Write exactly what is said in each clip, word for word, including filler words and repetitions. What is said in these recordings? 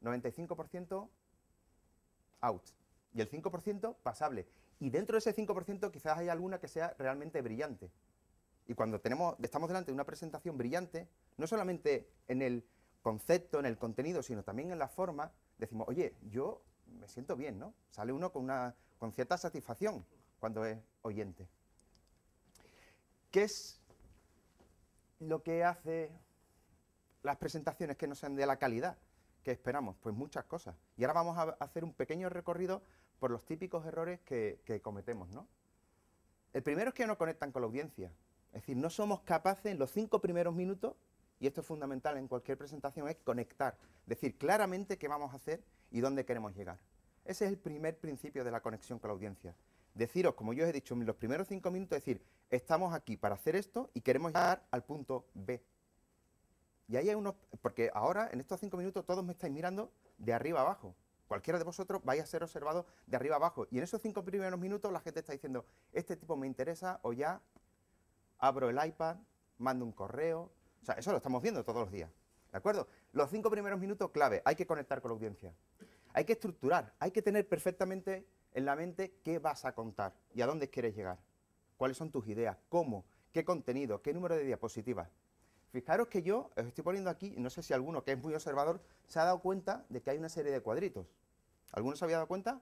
noventa y cinco por ciento out. Y el cinco por ciento pasable. Y dentro de ese cinco por ciento quizás hay alguna que sea realmente brillante. Y cuando tenemos, estamos delante de una presentación brillante, no solamente en el concepto, en el contenido, sino también en la forma, decimos, oye, yo me siento bien, ¿no? Sale uno con, una, con cierta satisfacción cuando es oyente. ¿Qué es lo que hace las presentaciones que no sean de la calidad que esperamos? Pues muchas cosas. Y ahora vamos a hacer un pequeño recorrido por los típicos errores que, que cometemos, ¿no? El primero es que no conectan con la audiencia. Es decir, no somos capaces en los cinco primeros minutos, y esto es fundamental en cualquier presentación, es conectar, decir claramente qué vamos a hacer y dónde queremos llegar. Ese es el primer principio de la conexión con la audiencia. Deciros, como yo os he dicho, en los primeros cinco minutos, decir, estamos aquí para hacer esto y queremos llegar al punto B. Y ahí hay unos, porque ahora, en estos cinco minutos, todos me estáis mirando de arriba a abajo. Cualquiera de vosotros vais a ser observado de arriba a abajo. Y en esos cinco primeros minutos la gente está diciendo, este tipo me interesa, o ya abro el iPad, mando un correo. O sea, eso lo estamos viendo todos los días. ¿De acuerdo? Los cinco primeros minutos clave, hay que conectar con la audiencia. Hay que estructurar, hay que tener perfectamente en la mente qué vas a contar y a dónde quieres llegar. ¿Cuáles son tus ideas? ¿Cómo? ¿Qué contenido? ¿Qué número de diapositivas? Fijaros que yo os estoy poniendo aquí, no sé si alguno que es muy observador se ha dado cuenta de que hay una serie de cuadritos. ¿Alguno se había dado cuenta?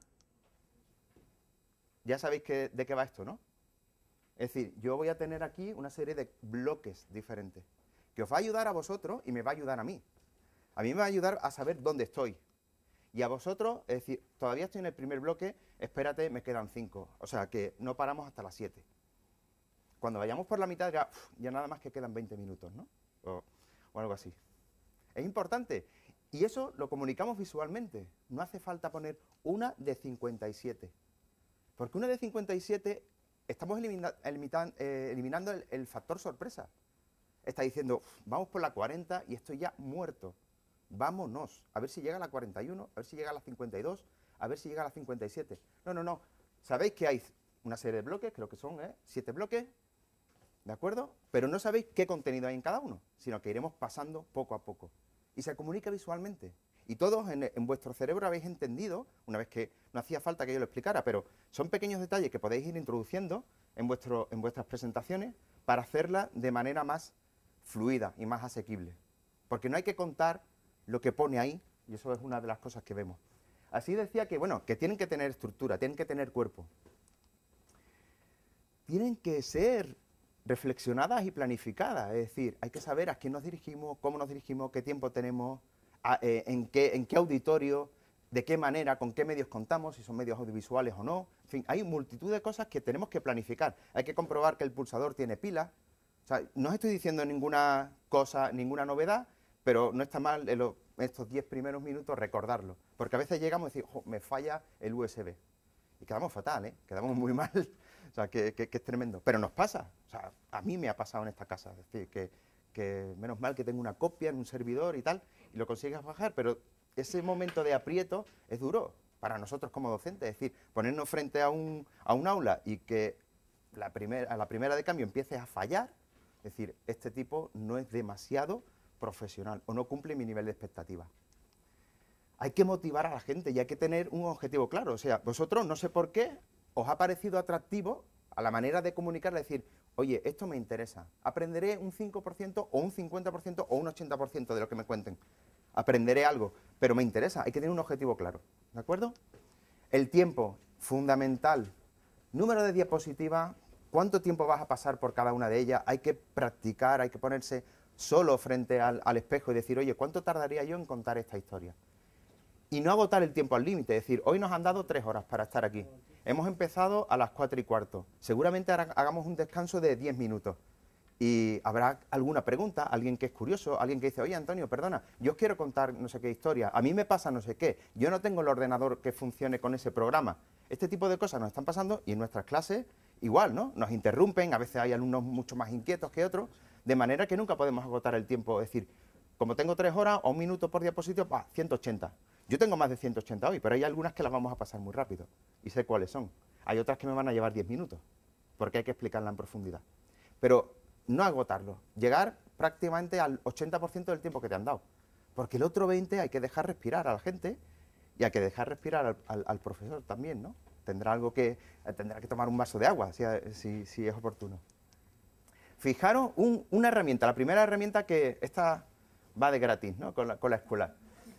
Ya sabéis que, de qué va esto, ¿no? Es decir, yo voy a tener aquí una serie de bloques diferentes, que os va a ayudar a vosotros y me va a ayudar a mí. A mí me va a ayudar a saber dónde estoy. Y a vosotros, es decir, todavía estoy en el primer bloque, espérate, me quedan cinco. O sea, que no paramos hasta las siete. Cuando vayamos por la mitad, ya, uf, ya nada más que quedan veinte minutos, ¿no? O, o algo así. Es importante. Y eso lo comunicamos visualmente. No hace falta poner una de cincuenta y siete. Porque una de cincuenta y siete, estamos elimina, elimitan, eh, eliminando el, el factor sorpresa. Está diciendo, vamos por la cuarenta y estoy ya muerto. Vámonos, a ver si llega a la cuarenta y uno, a ver si llega a la cincuenta y dos, a ver si llega a la cincuenta y siete. No, no, no. Sabéis que hay una serie de bloques, creo que son ¿eh? siete bloques, ¿de acuerdo? Pero no sabéis qué contenido hay en cada uno, sino que iremos pasando poco a poco. Y se comunica visualmente. Y todos en, en vuestro cerebro habéis entendido, una vez que no hacía falta que yo lo explicara, pero son pequeños detalles que podéis ir introduciendo en, vuestro, en vuestras presentaciones para hacerla de manera más fluida y más asequible. Porque no hay que contar lo que pone ahí, y eso es una de las cosas que vemos. Así decía que, bueno, que tienen que tener estructura, tienen que tener cuerpo. Tienen que ser reflexionadas y planificadas, es decir, hay que saber a quién nos dirigimos, cómo nos dirigimos, qué tiempo tenemos, a, eh, en, qué, en qué auditorio, de qué manera, con qué medios contamos, si son medios audiovisuales o no. En fin, hay multitud de cosas que tenemos que planificar. Hay que comprobar que el pulsador tiene pilas. O sea, no os estoy diciendo ninguna cosa, ninguna novedad, pero no está mal en, lo, en estos diez primeros minutos recordarlo. Porque a veces llegamos y decimos, me falla el U S B. Y quedamos fatal, ¿eh? Quedamos muy mal. O sea, que, que, que es tremendo. Pero nos pasa. O sea, a mí me ha pasado en esta casa. Es decir, que, que menos mal que tengo una copia en un servidor y tal, y lo consigues bajar, pero ese momento de aprieto es duro para nosotros como docentes. Es decir, ponernos frente a un, a un aula y que la primer, a la primera de cambio empieces a fallar, es decir, este tipo no es demasiado profesional o no cumple mi nivel de expectativa. Hay que motivar a la gente y hay que tener un objetivo claro. O sea, vosotros, no sé por qué, os ha parecido atractivo a la manera de comunicar, decir, oye, esto me interesa, aprenderé un cinco por ciento o un cincuenta por ciento o un ochenta por ciento de lo que me cuenten. Aprenderé algo, pero me interesa, hay que tener un objetivo claro, ¿de acuerdo? El tiempo, fundamental. Número de diapositivas, cuánto tiempo vas a pasar por cada una de ellas, hay que practicar, hay que ponerse solo frente al, al espejo y decir, oye, ¿cuánto tardaría yo en contar esta historia? Y no agotar el tiempo al límite, es decir, hoy nos han dado tres horas para estar aquí. Hemos empezado a las cuatro y cuarto. Seguramente ahora hagamos un descanso de diez minutos. Y habrá alguna pregunta, alguien que es curioso, alguien que dice, oye, Antonio, perdona, yo quiero contar no sé qué historia, a mí me pasa no sé qué, yo no tengo el ordenador que funcione con ese programa. Este tipo de cosas nos están pasando y en nuestras clases igual, ¿no? Nos interrumpen, a veces hay alumnos mucho más inquietos que otros, de manera que nunca podemos agotar el tiempo, es decir, como tengo tres horas o un minuto por diapositiva, bah, ciento ochenta. Yo tengo más de ciento ochenta hoy, pero hay algunas que las vamos a pasar muy rápido y sé cuáles son. Hay otras que me van a llevar diez minutos, porque hay que explicarla en profundidad. Pero no agotarlo, llegar prácticamente al ochenta por ciento del tiempo que te han dado. Porque el otro veinte hay que dejar respirar a la gente y hay que dejar respirar al, al, al profesor también, ¿no? Tendrá algo que, tendrá que tomar un vaso de agua, si, si, si es oportuno. Fijaros un, una herramienta, la primera herramienta que esta va de gratis, ¿no? Con la, con la escuela.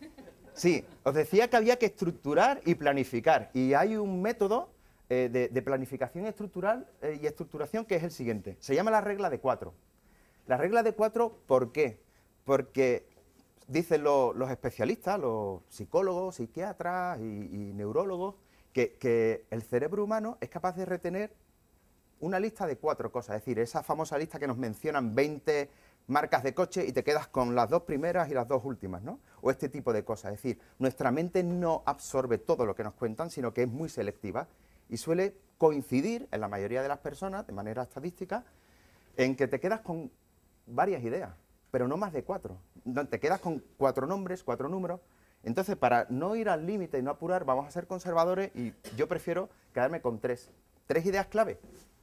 Sí, os decía que había que estructurar y planificar. Y hay un método eh, de, de planificación estructural eh, y estructuración que es el siguiente. Se llama la regla de cuatro. La regla de cuatro, ¿por qué? Porque dicen lo, los especialistas, los psicólogos, psiquiatras y, y neurólogos, que, que el cerebro humano es capaz de retener una lista de cuatro cosas. Es decir, esa famosa lista que nos mencionan veinte marcas de coche y te quedas con las dos primeras y las dos últimas, ¿no? O este tipo de cosas. Es decir, nuestra mente no absorbe todo lo que nos cuentan, sino que es muy selectiva y suele coincidir en la mayoría de las personas, de manera estadística, en que te quedas con varias ideas, pero no más de cuatro. Te quedas con cuatro nombres, cuatro números. Entonces, para no ir al límite y no apurar, vamos a ser conservadores y yo prefiero quedarme con tres. Tres ideas clave.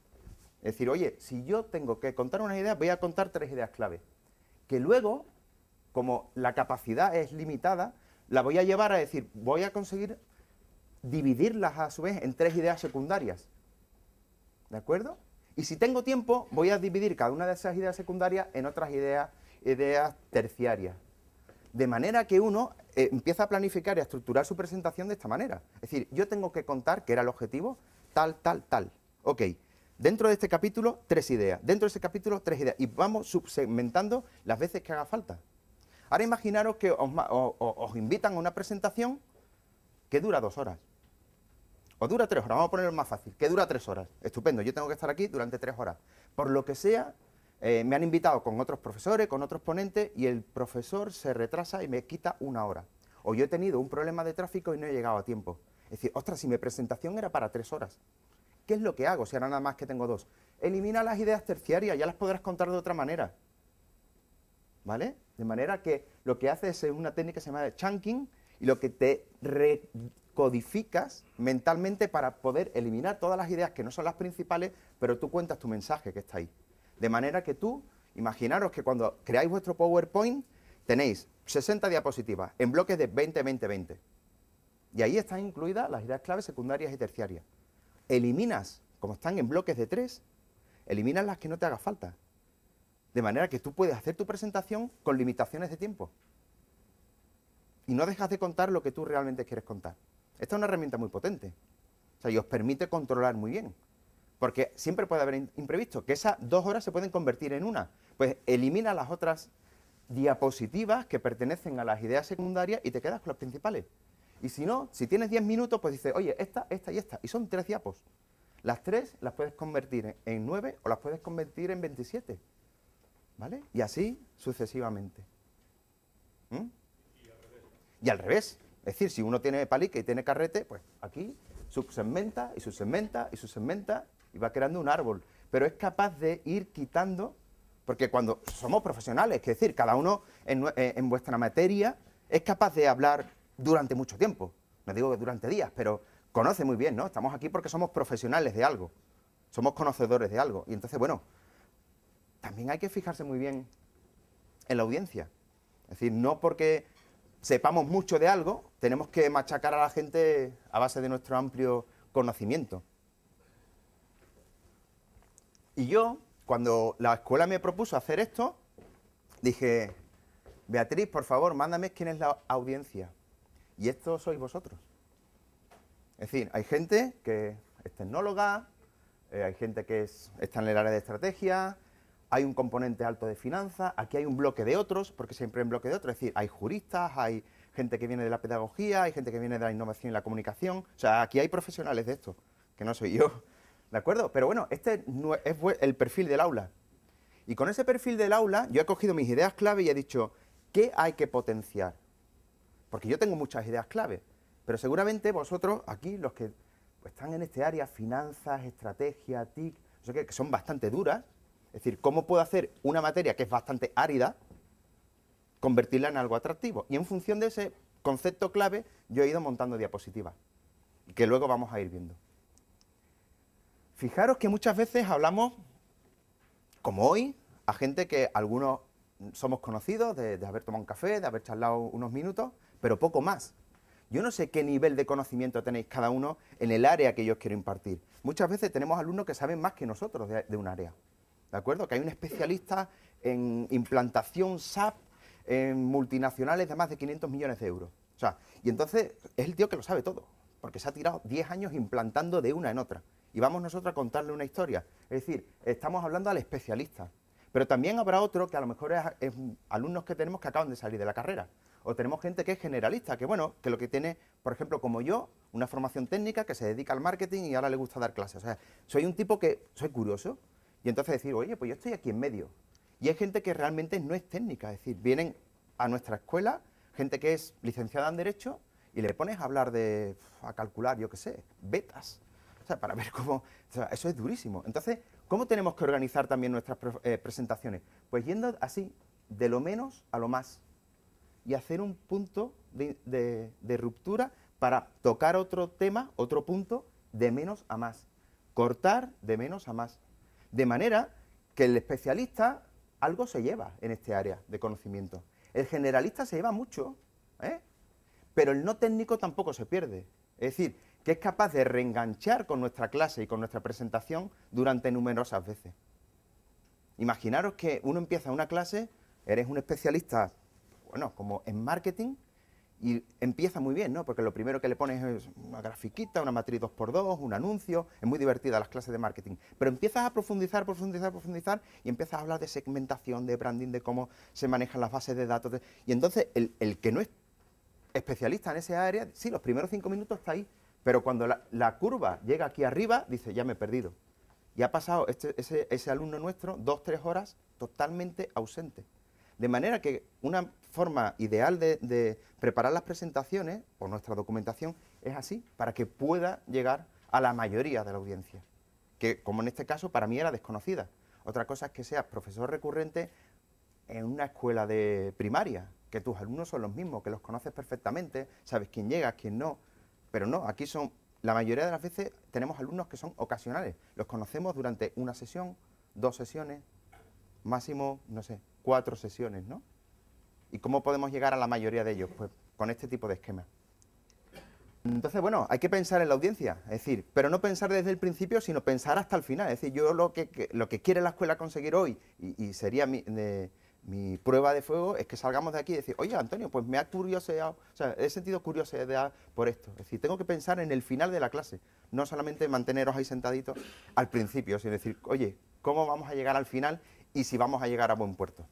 Es decir, oye, si yo tengo que contar unas ideas, voy a contar tres ideas clave. Que luego, como la capacidad es limitada, la voy a llevar a decir, voy a conseguir dividirlas a su vez en tres ideas secundarias. ¿De acuerdo? Y si tengo tiempo, voy a dividir cada una de esas ideas secundarias en otras ideas, ideas terciarias. De manera que uno eh, empieza a planificar y a estructurar su presentación de esta manera. Es decir, yo tengo que contar, que era el objetivo, tal, tal, tal. Ok, dentro de este capítulo, tres ideas. Dentro de ese capítulo, tres ideas. Y vamos subsegmentando las veces que haga falta. Ahora imaginaros que os, os, os invitan a una presentación que dura dos horas. O dura tres horas, vamos a ponerlo más fácil, que dura tres horas. Estupendo, yo tengo que estar aquí durante tres horas. Por lo que sea, eh, me han invitado con otros profesores, con otros ponentes, y el profesor se retrasa y me quita una hora. O yo he tenido un problema de tráfico y no he llegado a tiempo. Es decir, ostras, si mi presentación era para tres horas, ¿qué es lo que hago si ahora nada más que tengo dos? Elimina las ideas terciarias, ya las podrás contar de otra manera. ¿Vale? De manera que lo que hace es una técnica que se llama chunking, y lo que te recodificas mentalmente para poder eliminar todas las ideas que no son las principales, pero tú cuentas tu mensaje que está ahí. De manera que tú, imaginaros que cuando creáis vuestro PowerPoint, tenéis sesenta diapositivas en bloques de veinte, veinte, veinte. Y ahí están incluidas las ideas claves secundarias y terciarias. Eliminas, como están en bloques de tres, eliminas las que no te haga falta. De manera que tú puedes hacer tu presentación con limitaciones de tiempo. Y no dejas de contar lo que tú realmente quieres contar. Esta es una herramienta muy potente. O sea, y os permite controlar muy bien. Porque siempre puede haber imprevisto, que esas dos horas se pueden convertir en una. Pues elimina las otras diapositivas que pertenecen a las ideas secundarias y te quedas con las principales. Y si no, si tienes diez minutos, pues dices, oye, esta, esta y esta. Y son tres diapos. Las tres las puedes convertir en nueve o las puedes convertir en veintisiete. ¿Vale? Y así sucesivamente. ¿Mm? Y al revés. Es decir, si uno tiene palique y tiene carrete, pues aquí subsegmenta y subsegmenta y subsegmenta y va creando un árbol. Pero es capaz de ir quitando, porque cuando somos profesionales, es decir, cada uno en, en vuestra materia es capaz de hablar durante mucho tiempo. No digo que durante días, pero conoce muy bien, ¿no? Estamos aquí porque somos profesionales de algo. Somos conocedores de algo. Y entonces, bueno, también hay que fijarse muy bien en la audiencia. Es decir, no porque sepamos mucho de algo, tenemos que machacar a la gente a base de nuestro amplio conocimiento. Y yo, cuando la escuela me propuso hacer esto, dije, Beatriz, por favor, mándame quién es la audiencia. Y esto sois vosotros. Es decir, hay gente que es tecnóloga, eh, hay gente que es, está en el área de estrategia, hay un componente alto de finanzas, aquí hay un bloque de otros, porque siempre hay un bloque de otros, es decir, hay juristas, hay gente que viene de la pedagogía, hay gente que viene de la innovación y la comunicación, o sea, aquí hay profesionales de esto, que no soy yo, ¿de acuerdo? Pero bueno, este es el perfil del aula. Y con ese perfil del aula, yo he cogido mis ideas clave y he dicho, ¿qué hay que potenciar? Porque yo tengo muchas ideas clave, pero seguramente vosotros, aquí, los que están en este área, finanzas, estrategia, T I C, no sé qué, que son bastante duras. Es decir, ¿cómo puedo hacer una materia que es bastante árida, convertirla en algo atractivo? Y en función de ese concepto clave, yo he ido montando diapositivas, que luego vamos a ir viendo. Fijaros que muchas veces hablamos, como hoy, a gente que algunos somos conocidos de, de haber tomado un café, de haber charlado unos minutos, pero poco más. Yo no sé qué nivel de conocimiento tenéis cada uno en el área que yo os quiero impartir. Muchas veces tenemos alumnos que saben más que nosotros de, de un área, ¿de acuerdo? Que hay un especialista en implantación S A P en multinacionales de más de quinientos millones de euros. O sea, y entonces es el tío que lo sabe todo, porque se ha tirado diez años implantando de una en otra. Y vamos nosotros a contarle una historia. Es decir, estamos hablando al especialista. Pero también habrá otro que a lo mejor es, es alumnos que tenemos que acaban de salir de la carrera. O tenemos gente que es generalista, que bueno, que lo que tiene, por ejemplo, como yo, una formación técnica, que se dedica al marketing y ahora le gusta dar clases. O sea, soy un tipo que soy curioso y entonces decir, oye, pues yo estoy aquí en medio. Y hay gente que realmente no es técnica, es decir, vienen a nuestra escuela gente que es licenciada en Derecho y le pones a hablar de, a calcular, yo qué sé, betas. O sea, para ver cómo... O sea, eso es durísimo. Entonces, ¿cómo tenemos que organizar también nuestras eh, presentaciones? Pues yendo así, de lo menos a lo más. Y hacer un punto de, de, de ruptura para tocar otro tema, otro punto, de menos a más. Cortar de menos a más. De manera que el especialista algo se lleva en este área de conocimiento. El generalista se lleva mucho, ¿eh? Pero el no técnico tampoco se pierde. Es decir, que es capaz de reenganchar con nuestra clase y con nuestra presentación durante numerosas veces. Imaginaros que uno empieza una clase, eres un especialista, bueno, como en marketing, y empieza muy bien, ¿no? Porque lo primero que le pones es una grafiquita, una matriz dos por dos, un anuncio, es muy divertida las clases de marketing. Pero empiezas a profundizar, profundizar, profundizar, y empiezas a hablar de segmentación, de branding, de cómo se manejan las bases de datos. De, y entonces el, el que no es especialista en esa área, sí, los primeros cinco minutos está ahí, pero cuando la, la curva llega aquí arriba, dice, ya me he perdido. Y ha pasado este, ese, ese alumno nuestro dos, tres horas totalmente ausente. De manera que una forma ideal de, de preparar las presentaciones o nuestra documentación es así, para que pueda llegar a la mayoría de la audiencia, que como en este caso para mí era desconocida. Otra cosa es que seas profesor recurrente en una escuela de primaria, que tus alumnos son los mismos, que los conoces perfectamente, sabes quién llega, quién no, pero no, aquí son, la mayoría de las veces tenemos alumnos que son ocasionales, los conocemos durante una sesión, dos sesiones, máximo, no sé, cuatro sesiones, ¿no? ¿Y cómo podemos llegar a la mayoría de ellos? Pues con este tipo de esquema. Entonces, bueno, hay que pensar en la audiencia, es decir, pero no pensar desde el principio, sino pensar hasta el final. Es decir, yo lo que, que, lo que quiere la escuela conseguir hoy, y, y sería mi, de, mi prueba de fuego, es que salgamos de aquí y decir, oye, Antonio, pues me ha curioseado, o sea, he sentido curiosidad por esto. Es decir, tengo que pensar en el final de la clase, no solamente manteneros ahí sentaditos al principio, sino decir, oye, ¿cómo vamos a llegar al final y si vamos a llegar a buen puerto?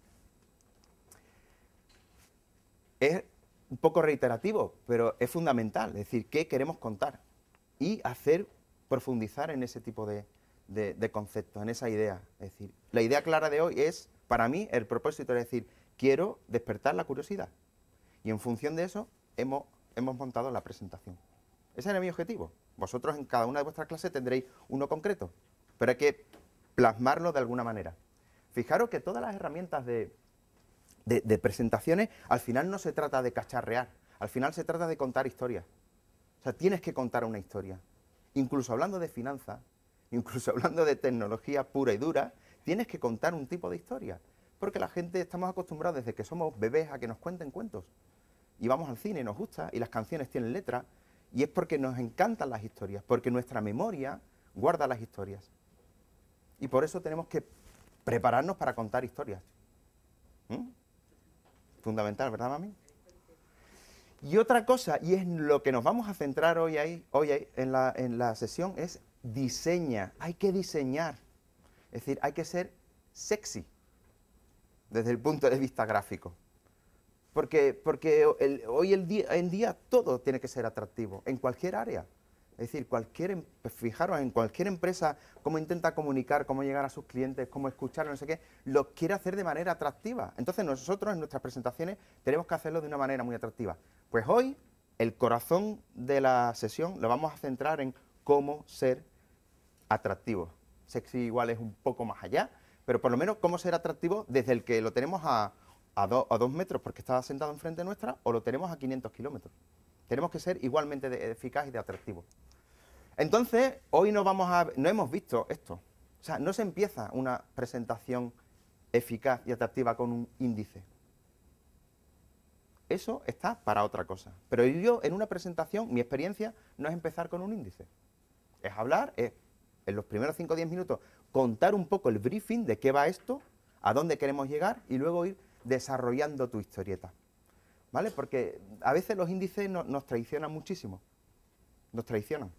Es un poco reiterativo, pero es fundamental, es decir, qué queremos contar y hacer profundizar en ese tipo de, de, de conceptos, en esa idea. Es decir, la idea clara de hoy es, para mí, el propósito es decir, quiero despertar la curiosidad y en función de eso hemos, hemos montado la presentación. Ese era mi objetivo. Vosotros en cada una de vuestras clases tendréis uno concreto, pero hay que plasmarlo de alguna manera. Fijaros que todas las herramientas de De, de presentaciones, al final no se trata de cacharrear, al final se trata de contar historias. O sea, tienes que contar una historia. Incluso hablando de finanzas, incluso hablando de tecnología pura y dura, tienes que contar un tipo de historia. Porque la gente estamos acostumbrados desde que somos bebés a que nos cuenten cuentos. Y vamos al cine, nos gusta, y las canciones tienen letra, y es porque nos encantan las historias, porque nuestra memoria guarda las historias. Y por eso tenemos que prepararnos para contar historias. ¿Mm? Fundamental, ¿verdad, mami? Y otra cosa, y es lo que nos vamos a centrar hoy, ahí, hoy ahí, en, la, en la sesión, es diseña. Hay que diseñar. Es decir, hay que ser sexy desde el punto de vista gráfico. Porque, porque el, hoy el día, en día todo tiene que ser atractivo, en cualquier área. Es decir, cualquier, fijaros, en cualquier empresa, cómo intenta comunicar, cómo llegar a sus clientes, cómo escuchar, no sé qué, lo quiere hacer de manera atractiva. Entonces nosotros en nuestras presentaciones tenemos que hacerlo de una manera muy atractiva. Pues hoy el corazón de la sesión lo vamos a centrar en cómo ser atractivo. Sexy igual es un poco más allá, pero por lo menos cómo ser atractivo desde el que lo tenemos a, a, do, a dos metros porque está sentado enfrente nuestra o lo tenemos a quinientos kilómetros. Tenemos que ser igualmente de, eficaz y de atractivo. Entonces, hoy no, vamos a, no hemos visto esto. O sea, no se empieza una presentación eficaz y atractiva con un índice. Eso está para otra cosa. Pero yo, en una presentación, mi experiencia no es empezar con un índice. Es hablar, es en los primeros cinco o diez minutos contar un poco el briefing de qué va esto, a dónde queremos llegar y luego ir desarrollando tu historieta. ¿Vale? Porque a veces los índices no, nos traicionan muchísimo. Nos traicionan.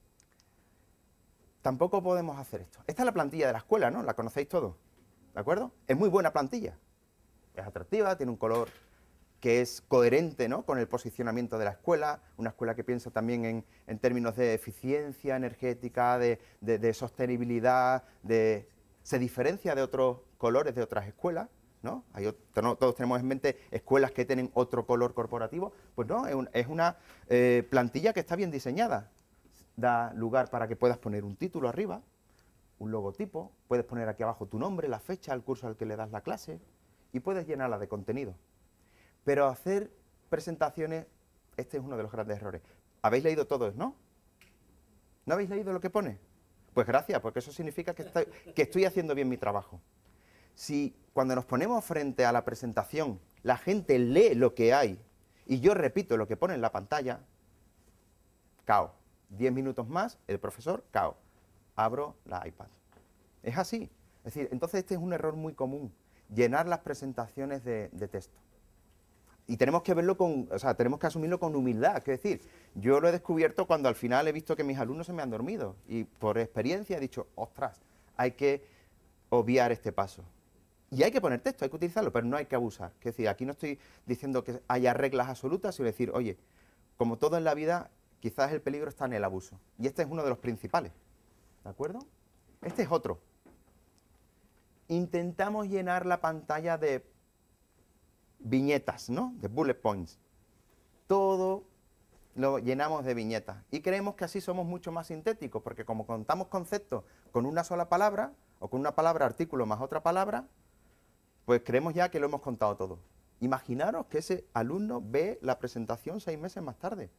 Tampoco podemos hacer esto. Esta es la plantilla de la escuela, ¿no? La conocéis todos. ¿De acuerdo? Es muy buena plantilla. Es atractiva, tiene un color que es coherente, ¿no?, con el posicionamiento de la escuela, una escuela que piensa también en, en términos de eficiencia energética, de, de, de sostenibilidad, de, se diferencia de otros colores de otras escuelas, ¿no? Hay otro, no, todos tenemos en mente escuelas que tienen otro color corporativo, pues no, es, un, es una eh, plantilla que está bien diseñada, da lugar para que puedas poner un título arriba, un logotipo, puedes poner aquí abajo tu nombre, la fecha, el curso al que le das la clase, y puedes llenarla de contenido. Pero hacer presentaciones, este es uno de los grandes errores. ¿Habéis leído todos, no? ¿No habéis leído lo que pone? Pues gracias, porque eso significa que estoy, que estoy haciendo bien mi trabajo. Si cuando nos ponemos frente a la presentación, la gente lee lo que hay y yo repito lo que pone en la pantalla, cao. Diez minutos más, el profesor, cao. Abro la iPad. Es así. Es decir, entonces este es un error muy común, llenar las presentaciones de, de texto. Y tenemos que verlo con, o sea, tenemos que asumirlo con humildad. Es decir, yo lo he descubierto cuando al final he visto que mis alumnos se me han dormido. Y por experiencia he dicho, ostras, hay que obviar este paso. Y hay que poner texto, hay que utilizarlo, pero no hay que abusar. Es decir, aquí no estoy diciendo que haya reglas absolutas, sino decir, oye, como todo en la vida, quizás el peligro está en el abuso. Y este es uno de los principales. ¿De acuerdo? Este es otro. Intentamos llenar la pantalla de viñetas, ¿no? De bullet points. Todo lo llenamos de viñetas. Y creemos que así somos mucho más sintéticos, porque como contamos conceptos con una sola palabra, o con una palabra, artículo más otra palabra, pues creemos ya que lo hemos contado todo. Imaginaros que ese alumno ve la presentación seis meses más tarde.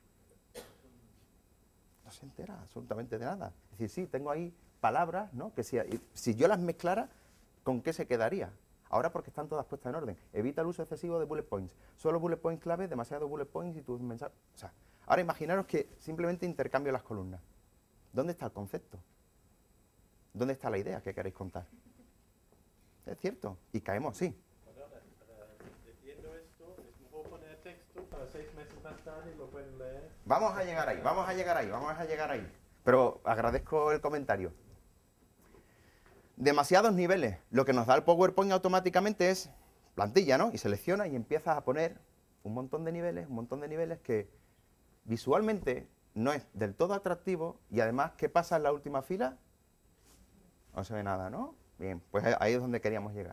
No se entera absolutamente de nada. Es decir, sí, tengo ahí palabras, ¿no? Que si, si yo las mezclara, ¿con qué se quedaría? Ahora porque están todas puestas en orden. Evita el uso excesivo de bullet points. Solo bullet points clave, demasiado bullet points y tus mensajes. O sea, ahora imaginaros que simplemente intercambio las columnas. ¿Dónde está el concepto? ¿Dónde está la idea que queréis contar? Es cierto. Y caemos, sí. Entiendo esto, es mejor poner texto para seis meses más tarde y lo pueden leer. Vamos a llegar ahí, vamos a llegar ahí, vamos a llegar ahí. Pero agradezco el comentario. Demasiados niveles. Lo que nos da el PowerPoint automáticamente es plantilla, ¿no? Y selecciona y empiezas a poner un montón de niveles, un montón de niveles que visualmente no es del todo atractivo y además, ¿qué pasa en la última fila? No se ve nada, ¿no? Bien, pues ahí es donde queríamos llegar.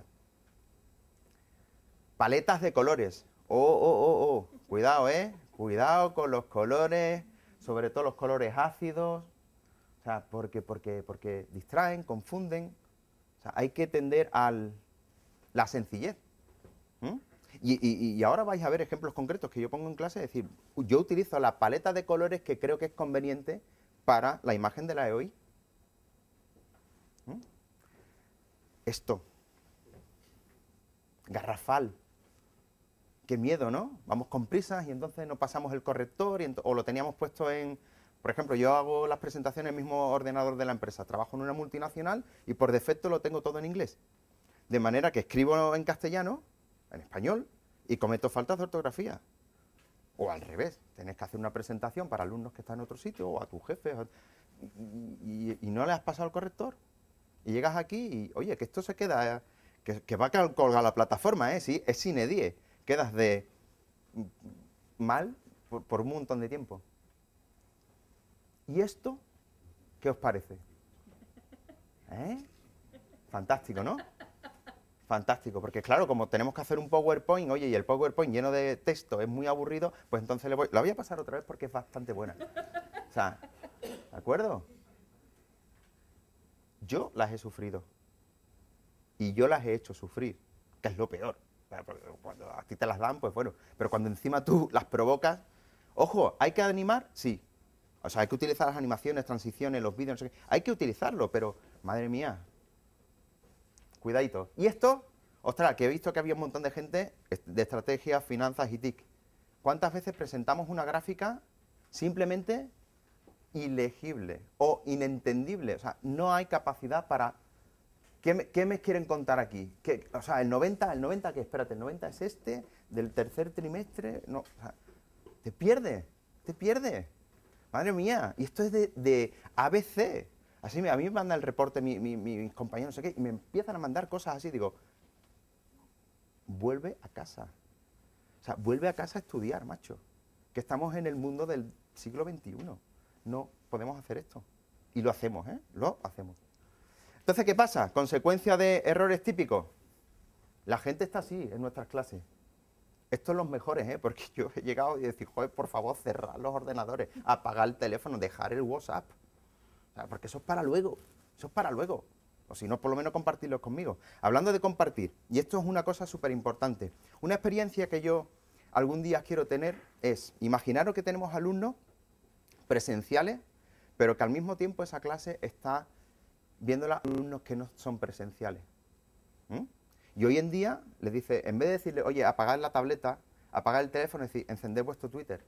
Paletas de colores. Oh, oh, oh, oh. Cuidado, ¿eh? Cuidado con los colores, sobre todo los colores ácidos. O sea, porque, porque, porque distraen, confunden. O sea, hay que tender a la sencillez. ¿Mm? Y, y, y ahora vais a ver ejemplos concretos que yo pongo en clase. Es decir, yo utilizo la paleta de colores que creo que es conveniente para la imagen de la E O I. ¿Mm? Esto. Garrafal. Qué miedo, ¿no? Vamos con prisas y entonces no pasamos el corrector y o lo teníamos puesto en... Por ejemplo, yo hago las presentaciones en el mismo ordenador de la empresa. Trabajo en una multinacional y por defecto lo tengo todo en inglés. De manera que escribo en castellano, en español, y cometo faltas de ortografía. O al revés, tenés que hacer una presentación para alumnos que están en otro sitio o a tus jefes y, y, y no le has pasado el corrector. Y llegas aquí y, oye, que esto se queda, que, que va a colgar la plataforma, ¿eh? Sí, es sine die. Quedas de mal por, por un montón de tiempo. ¿Y esto qué os parece? ¿Eh? Fantástico, ¿no? Fantástico, porque claro, como tenemos que hacer un PowerPoint, oye, y el PowerPoint lleno de texto es muy aburrido, pues entonces le voy, la voy a pasar otra vez porque es bastante buena. O sea, ¿de acuerdo? Yo las he sufrido. Y yo las he hecho sufrir, que es lo peor. Cuando a ti te las dan, pues bueno. Pero cuando encima tú las provocas... Ojo, ¿hay que animar? Sí. O sea, hay que utilizar las animaciones, transiciones, los vídeos, no sé qué. Hay que utilizarlo, pero, madre mía, cuidadito. Y esto, Ostras, que he visto que había un montón de gente de estrategia, finanzas y T I C. ¿Cuántas veces presentamos una gráfica simplemente ilegible o inentendible? O sea, no hay capacidad para... ¿Qué me, qué me quieren contar aquí? ¿Qué, o sea, el noventa, el noventa, ¿qué? Espérate, el noventa es este, del tercer trimestre... No, o sea, te pierdes, te pierdes. Madre mía, y esto es de, de A B C. Así me, a mí me manda el reporte mi, mi, mi, mis compañeros, no sé qué, y me empiezan a mandar cosas así, digo, vuelve a casa. O sea, vuelve a casa a estudiar, macho. Que estamos en el mundo del siglo veintiuno. No podemos hacer esto. Y lo hacemos, ¿eh? Lo hacemos. Entonces, ¿qué pasa? Consecuencia de errores típicos. La gente está así en nuestras clases. Estos son los mejores, ¿eh? Porque yo he llegado y decir, joder, por favor, cerrar los ordenadores, apagar el teléfono, dejar el WhatsApp. O sea, porque eso es para luego, eso es para luego. O si no, por lo menos compartirlos conmigo. Hablando de compartir, y esto es una cosa súper importante. Una experiencia que yo algún día quiero tener es, imaginaros que tenemos alumnos presenciales, pero que al mismo tiempo esa clase está viéndola alumnos que no son presenciales. ¿Mm? Y hoy en día les dice, en vez de decirle, oye, apagad la tableta, apagad el teléfono, es decir, encended vuestro Twitter.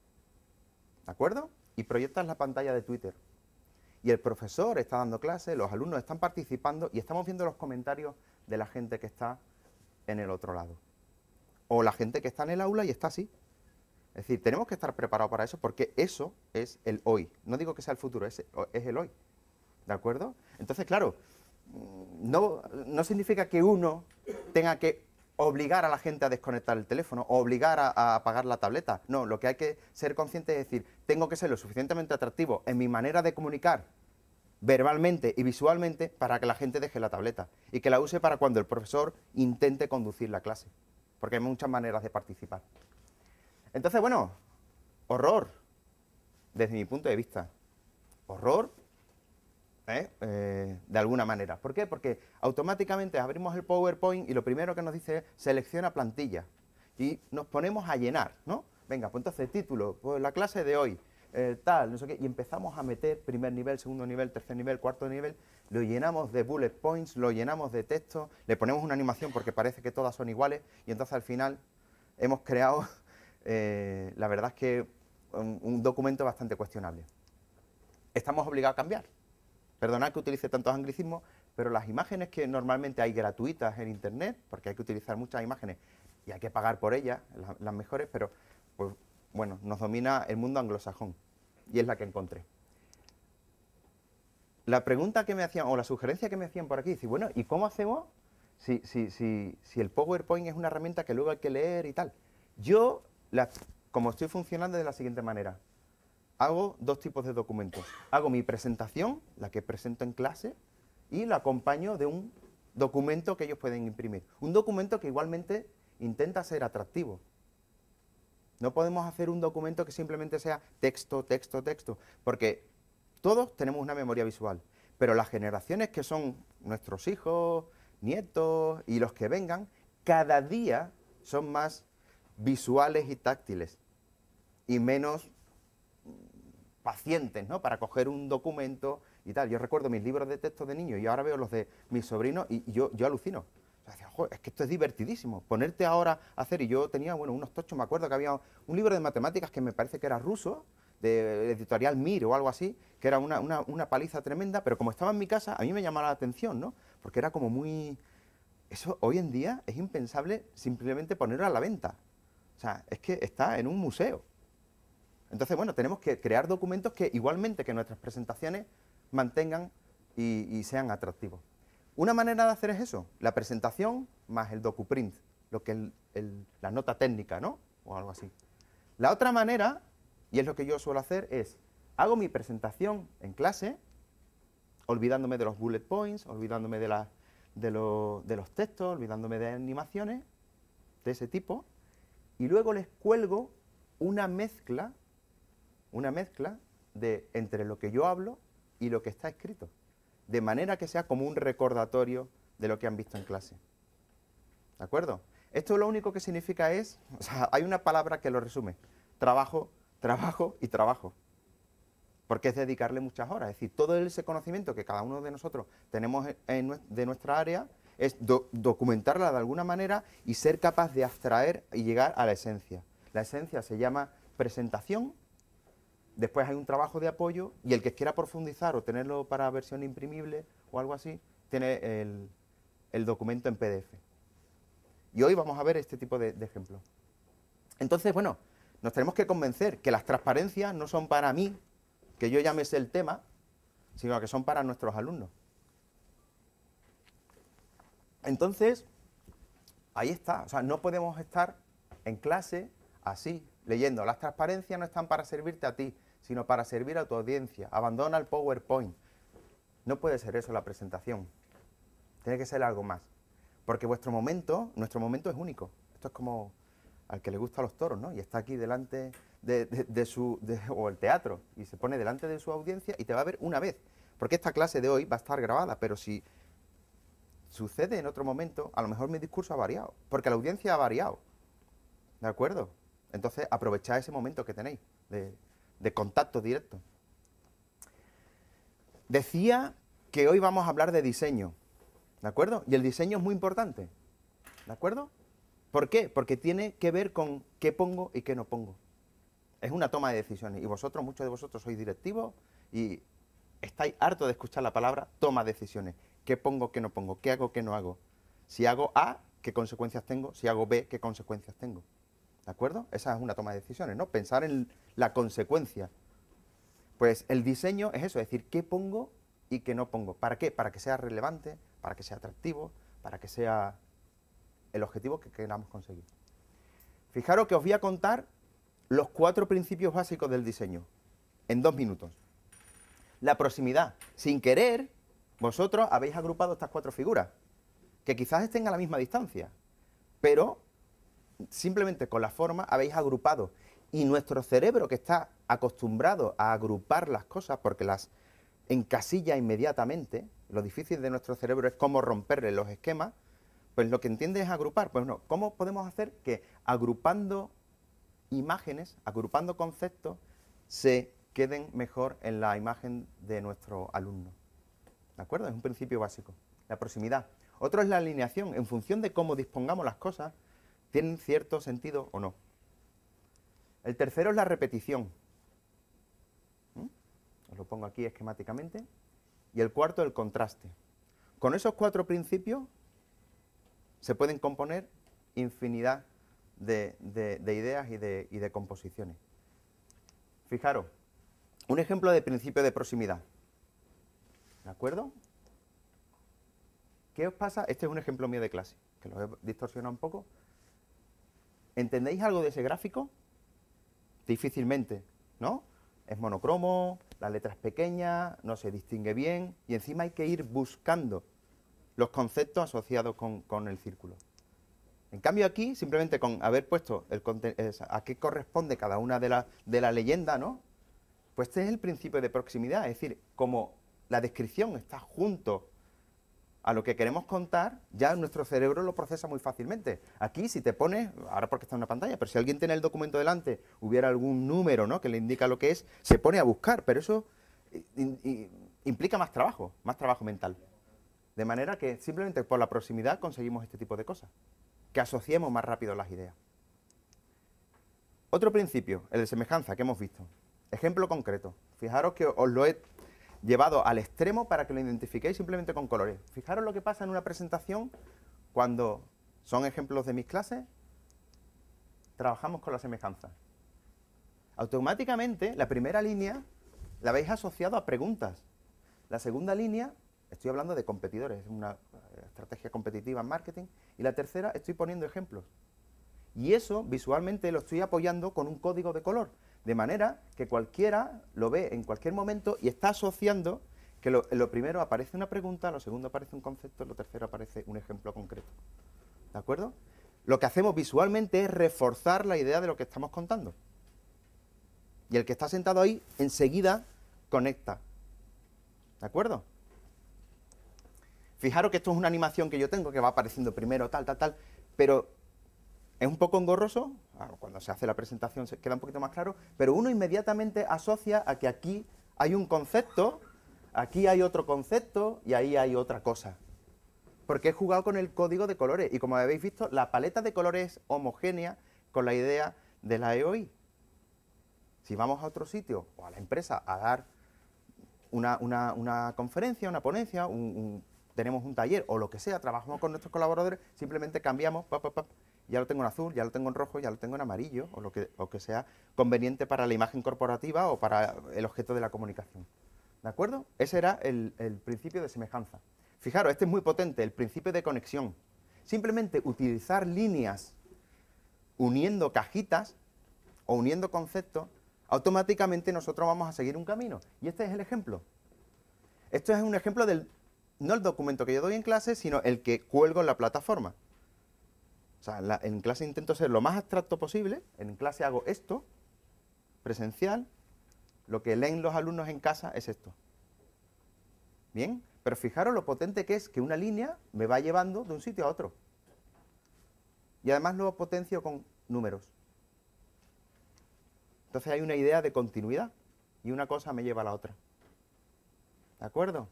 ¿De acuerdo? Y proyectas la pantalla de Twitter. Y el profesor está dando clase, los alumnos están participando y estamos viendo los comentarios de la gente que está en el otro lado. O la gente que está en el aula y está así. Es decir, tenemos que estar preparados para eso porque eso es el hoy. No digo que sea el futuro, es, es el hoy. ¿De acuerdo? Entonces, claro, no, no significa que uno tenga que obligar a la gente a desconectar el teléfono o obligar a, a apagar la tableta. No, lo que hay que ser consciente es decir, tengo que ser lo suficientemente atractivo en mi manera de comunicar verbalmente y visualmente para que la gente deje la tableta y que la use para cuando el profesor intente conducir la clase, porque hay muchas maneras de participar. Entonces, bueno, horror, desde mi punto de vista, horror, ¿eh? Eh, de alguna manera. ¿Por qué? Porque automáticamente abrimos el PowerPoint y lo primero que nos dice es selecciona plantilla y nos ponemos a llenar, ¿no? Venga, pues entonces título, pues la clase de hoy, eh, tal, no sé qué, y empezamos a meter primer nivel, segundo nivel, tercer nivel, cuarto nivel, lo llenamos de bullet points, lo llenamos de texto, le ponemos una animación porque parece que todas son iguales y entonces al final hemos creado, eh, la verdad es que un, un documento bastante cuestionable. Estamos obligados a cambiar. Perdonad que utilice tantos anglicismos, pero las imágenes que normalmente hay gratuitas en Internet, porque hay que utilizar muchas imágenes y hay que pagar por ellas, las, las mejores, pero pues bueno, nos domina el mundo anglosajón y es la que encontré. La pregunta que me hacían, o la sugerencia que me hacían por aquí, dice, bueno, ¿y cómo hacemos si, si, si, si el PowerPoint es una herramienta que luego hay que leer y tal? Yo, la, como estoy funcionando de la siguiente manera, hago dos tipos de documentos. Hago mi presentación, la que presento en clase, y la acompaño de un documento que ellos pueden imprimir. Un documento que igualmente intenta ser atractivo. No podemos hacer un documento que simplemente sea texto, texto, texto, porque todos tenemos una memoria visual, pero las generaciones que son nuestros hijos, nietos y los que vengan, cada día son más visuales y táctiles y menos pacientes, ¿no? Para coger un documento y tal. Yo recuerdo mis libros de texto de niño y ahora veo los de mis sobrinos y, y yo, yo alucino. O sea, decía, joder, es que esto es divertidísimo. Ponerte ahora a hacer, y yo tenía, bueno, unos tochos, me acuerdo que había un libro de matemáticas que me parece que era ruso, de editorial Mir o algo así, que era una, una, una paliza tremenda, pero como estaba en mi casa, a mí me llamaba la atención, ¿no? Porque era como muy... Eso hoy en día es impensable simplemente ponerlo a la venta. O sea, es que está en un museo. Entonces, bueno, tenemos que crear documentos que igualmente que nuestras presentaciones mantengan y, y sean atractivos. Una manera de hacer es eso, la presentación más el docuprint, lo que el, el, la nota técnica, ¿no? O algo así. La otra manera, y es lo que yo suelo hacer, es hago mi presentación en clase, olvidándome de los bullet points, olvidándome de, la, de, lo, de los textos, olvidándome de animaciones de ese tipo, y luego les cuelgo una mezcla una mezcla de entre lo que yo hablo y lo que está escrito, de manera que sea como un recordatorio de lo que han visto en clase. ¿De acuerdo? Esto lo único que significa es, o sea, hay una palabra que lo resume, trabajo, trabajo y trabajo, porque es dedicarle muchas horas, es decir, todo ese conocimiento que cada uno de nosotros tenemos en, de nuestra área es do- documentarla de alguna manera y ser capaz de abstraer y llegar a la esencia. La esencia se llama presentación, después hay un trabajo de apoyo y el que quiera profundizar o tenerlo para versión imprimible o algo así, tiene el, el documento en P D F. Y hoy vamos a ver este tipo de, de ejemplos. Entonces, bueno, nos tenemos que convencer que las transparencias no son para mí, que yo ya me sé el tema, sino que son para nuestros alumnos. Entonces, ahí está. O sea, no podemos estar en clase así, leyendo. Las transparencias no están para servirte a ti, sino para servir a tu audiencia. Abandona el PowerPoint. No puede ser eso la presentación. Tiene que ser algo más. Porque vuestro momento, nuestro momento es único. Esto es como al que le gusta los toros, ¿no? Y está aquí delante de, de, de su... De, o el teatro, y se pone delante de su audiencia y te va a ver una vez. Porque esta clase de hoy va a estar grabada, pero si sucede en otro momento, a lo mejor mi discurso ha variado, porque la audiencia ha variado. ¿De acuerdo? Entonces, aprovechad ese momento que tenéis de, de contacto directo. Decía que hoy vamos a hablar de diseño, ¿de acuerdo? Y el diseño es muy importante, ¿de acuerdo? ¿Por qué? Porque tiene que ver con qué pongo y qué no pongo. Es una toma de decisiones. Y vosotros, muchos de vosotros sois directivos y estáis hartos de escuchar la palabra toma decisiones. ¿Qué pongo, qué no pongo? ¿Qué hago, qué no hago? Si hago A, ¿qué consecuencias tengo? Si hago B, ¿qué consecuencias tengo? ¿De acuerdo? Esa es una toma de decisiones, ¿no? Pensar en la consecuencia. Pues el diseño es eso, es decir, ¿qué pongo y qué no pongo? ¿Para qué? Para que sea relevante, para que sea atractivo, para que sea el objetivo que queramos conseguir. Fijaros que os voy a contar los cuatro principios básicos del diseño en dos minutos. La proximidad. Sin querer, vosotros habéis agrupado estas cuatro figuras, que quizás estén a la misma distancia, pero simplemente con la forma habéis agrupado. Y nuestro cerebro, que está acostumbrado a agrupar las cosas porque las encasilla inmediatamente, lo difícil de nuestro cerebro es cómo romperle los esquemas, pues lo que entiende es agrupar. Pues no, ¿cómo podemos hacer que agrupando imágenes, agrupando conceptos, se queden mejor en la imagen de nuestro alumno? ¿De acuerdo? Es un principio básico. La proximidad. Otro es la alineación. En función de cómo dispongamos las cosas, ¿tienen cierto sentido o no? El tercero es la repetición. ¿Mm? Os lo pongo aquí esquemáticamente. Y el cuarto, el contraste. Con esos cuatro principios se pueden componer infinidad de, de, de ideas y de, y de composiciones. Fijaros, un ejemplo de principio de proximidad. ¿De acuerdo? ¿Qué os pasa? Este es un ejemplo mío de clase, que lo he distorsionado un poco. ¿Entendéis algo de ese gráfico? Difícilmente, ¿no? Es monocromo, la letra es pequeña, no se distingue bien, y encima hay que ir buscando los conceptos asociados con, con el círculo. En cambio aquí, simplemente con haber puesto el, a qué corresponde cada una de las de la leyenda, ¿no? Pues este es el principio de proximidad, es decir, como la descripción está junto a lo que queremos contar, ya nuestro cerebro lo procesa muy fácilmente. Aquí, si te pones, ahora porque está en una pantalla, pero si alguien tiene el documento delante, hubiera algún número, ¿no?, que le indica lo que es, se pone a buscar, pero eso in, in, implica más trabajo, más trabajo mental. De manera que simplemente por la proximidad conseguimos este tipo de cosas, que asociemos más rápido las ideas. Otro principio, el de semejanza, que hemos visto. Ejemplo concreto. Fijaros que os lo he llevado al extremo para que lo identifiquéis simplemente con colores. Fijaros lo que pasa en una presentación cuando son ejemplos de mis clases, trabajamos con la semejanza. Automáticamente, la primera línea la habéis asociado a preguntas. La segunda línea, estoy hablando de competidores, es una estrategia competitiva en marketing. Y la tercera, estoy poniendo ejemplos. Y eso, visualmente, lo estoy apoyando con un código de color. De manera que cualquiera lo ve en cualquier momento y está asociando que lo, lo primero aparece una pregunta, lo segundo aparece un concepto, lo tercero aparece un ejemplo concreto. ¿De acuerdo? Lo que hacemos visualmente es reforzar la idea de lo que estamos contando. Y el que está sentado ahí, enseguida conecta. ¿De acuerdo? Fijaros que esto es una animación que yo tengo, que va apareciendo primero tal, tal, tal, pero es un poco engorroso, cuando se hace la presentación se queda un poquito más claro, pero uno inmediatamente asocia a que aquí hay un concepto, aquí hay otro concepto y ahí hay otra cosa. porque he jugado con el código de colores. Y como habéis visto, la paleta de colores es homogénea con la idea de la E O I. Si vamos a otro sitio o a la empresa a dar una, una, una conferencia, una ponencia, un, un, tenemos un taller o lo que sea, trabajamos con nuestros colaboradores, simplemente cambiamos, pa, pa, pa, ya lo tengo en azul, ya lo tengo en rojo, ya lo tengo en amarillo, o lo que, o que sea conveniente para la imagen corporativa o para el objeto de la comunicación. ¿De acuerdo? Ese era el, el principio de semejanza. Fijaros, este es muy potente, el principio de conexión. Simplemente utilizar líneas uniendo cajitas o uniendo conceptos, automáticamente nosotros vamos a seguir un camino. Y este es el ejemplo. Esto es un ejemplo del, no el documento que yo doy en clase, sino el que cuelgo en la plataforma. O sea, en, la, en clase intento ser lo más abstracto posible, en clase hago esto, presencial, lo que leen los alumnos en casa es esto. ¿Bien? Pero fijaros lo potente que es que una línea me va llevando de un sitio a otro. Y además lo potencio con números. Entonces hay una idea de continuidad y una cosa me lleva a la otra. ¿De acuerdo?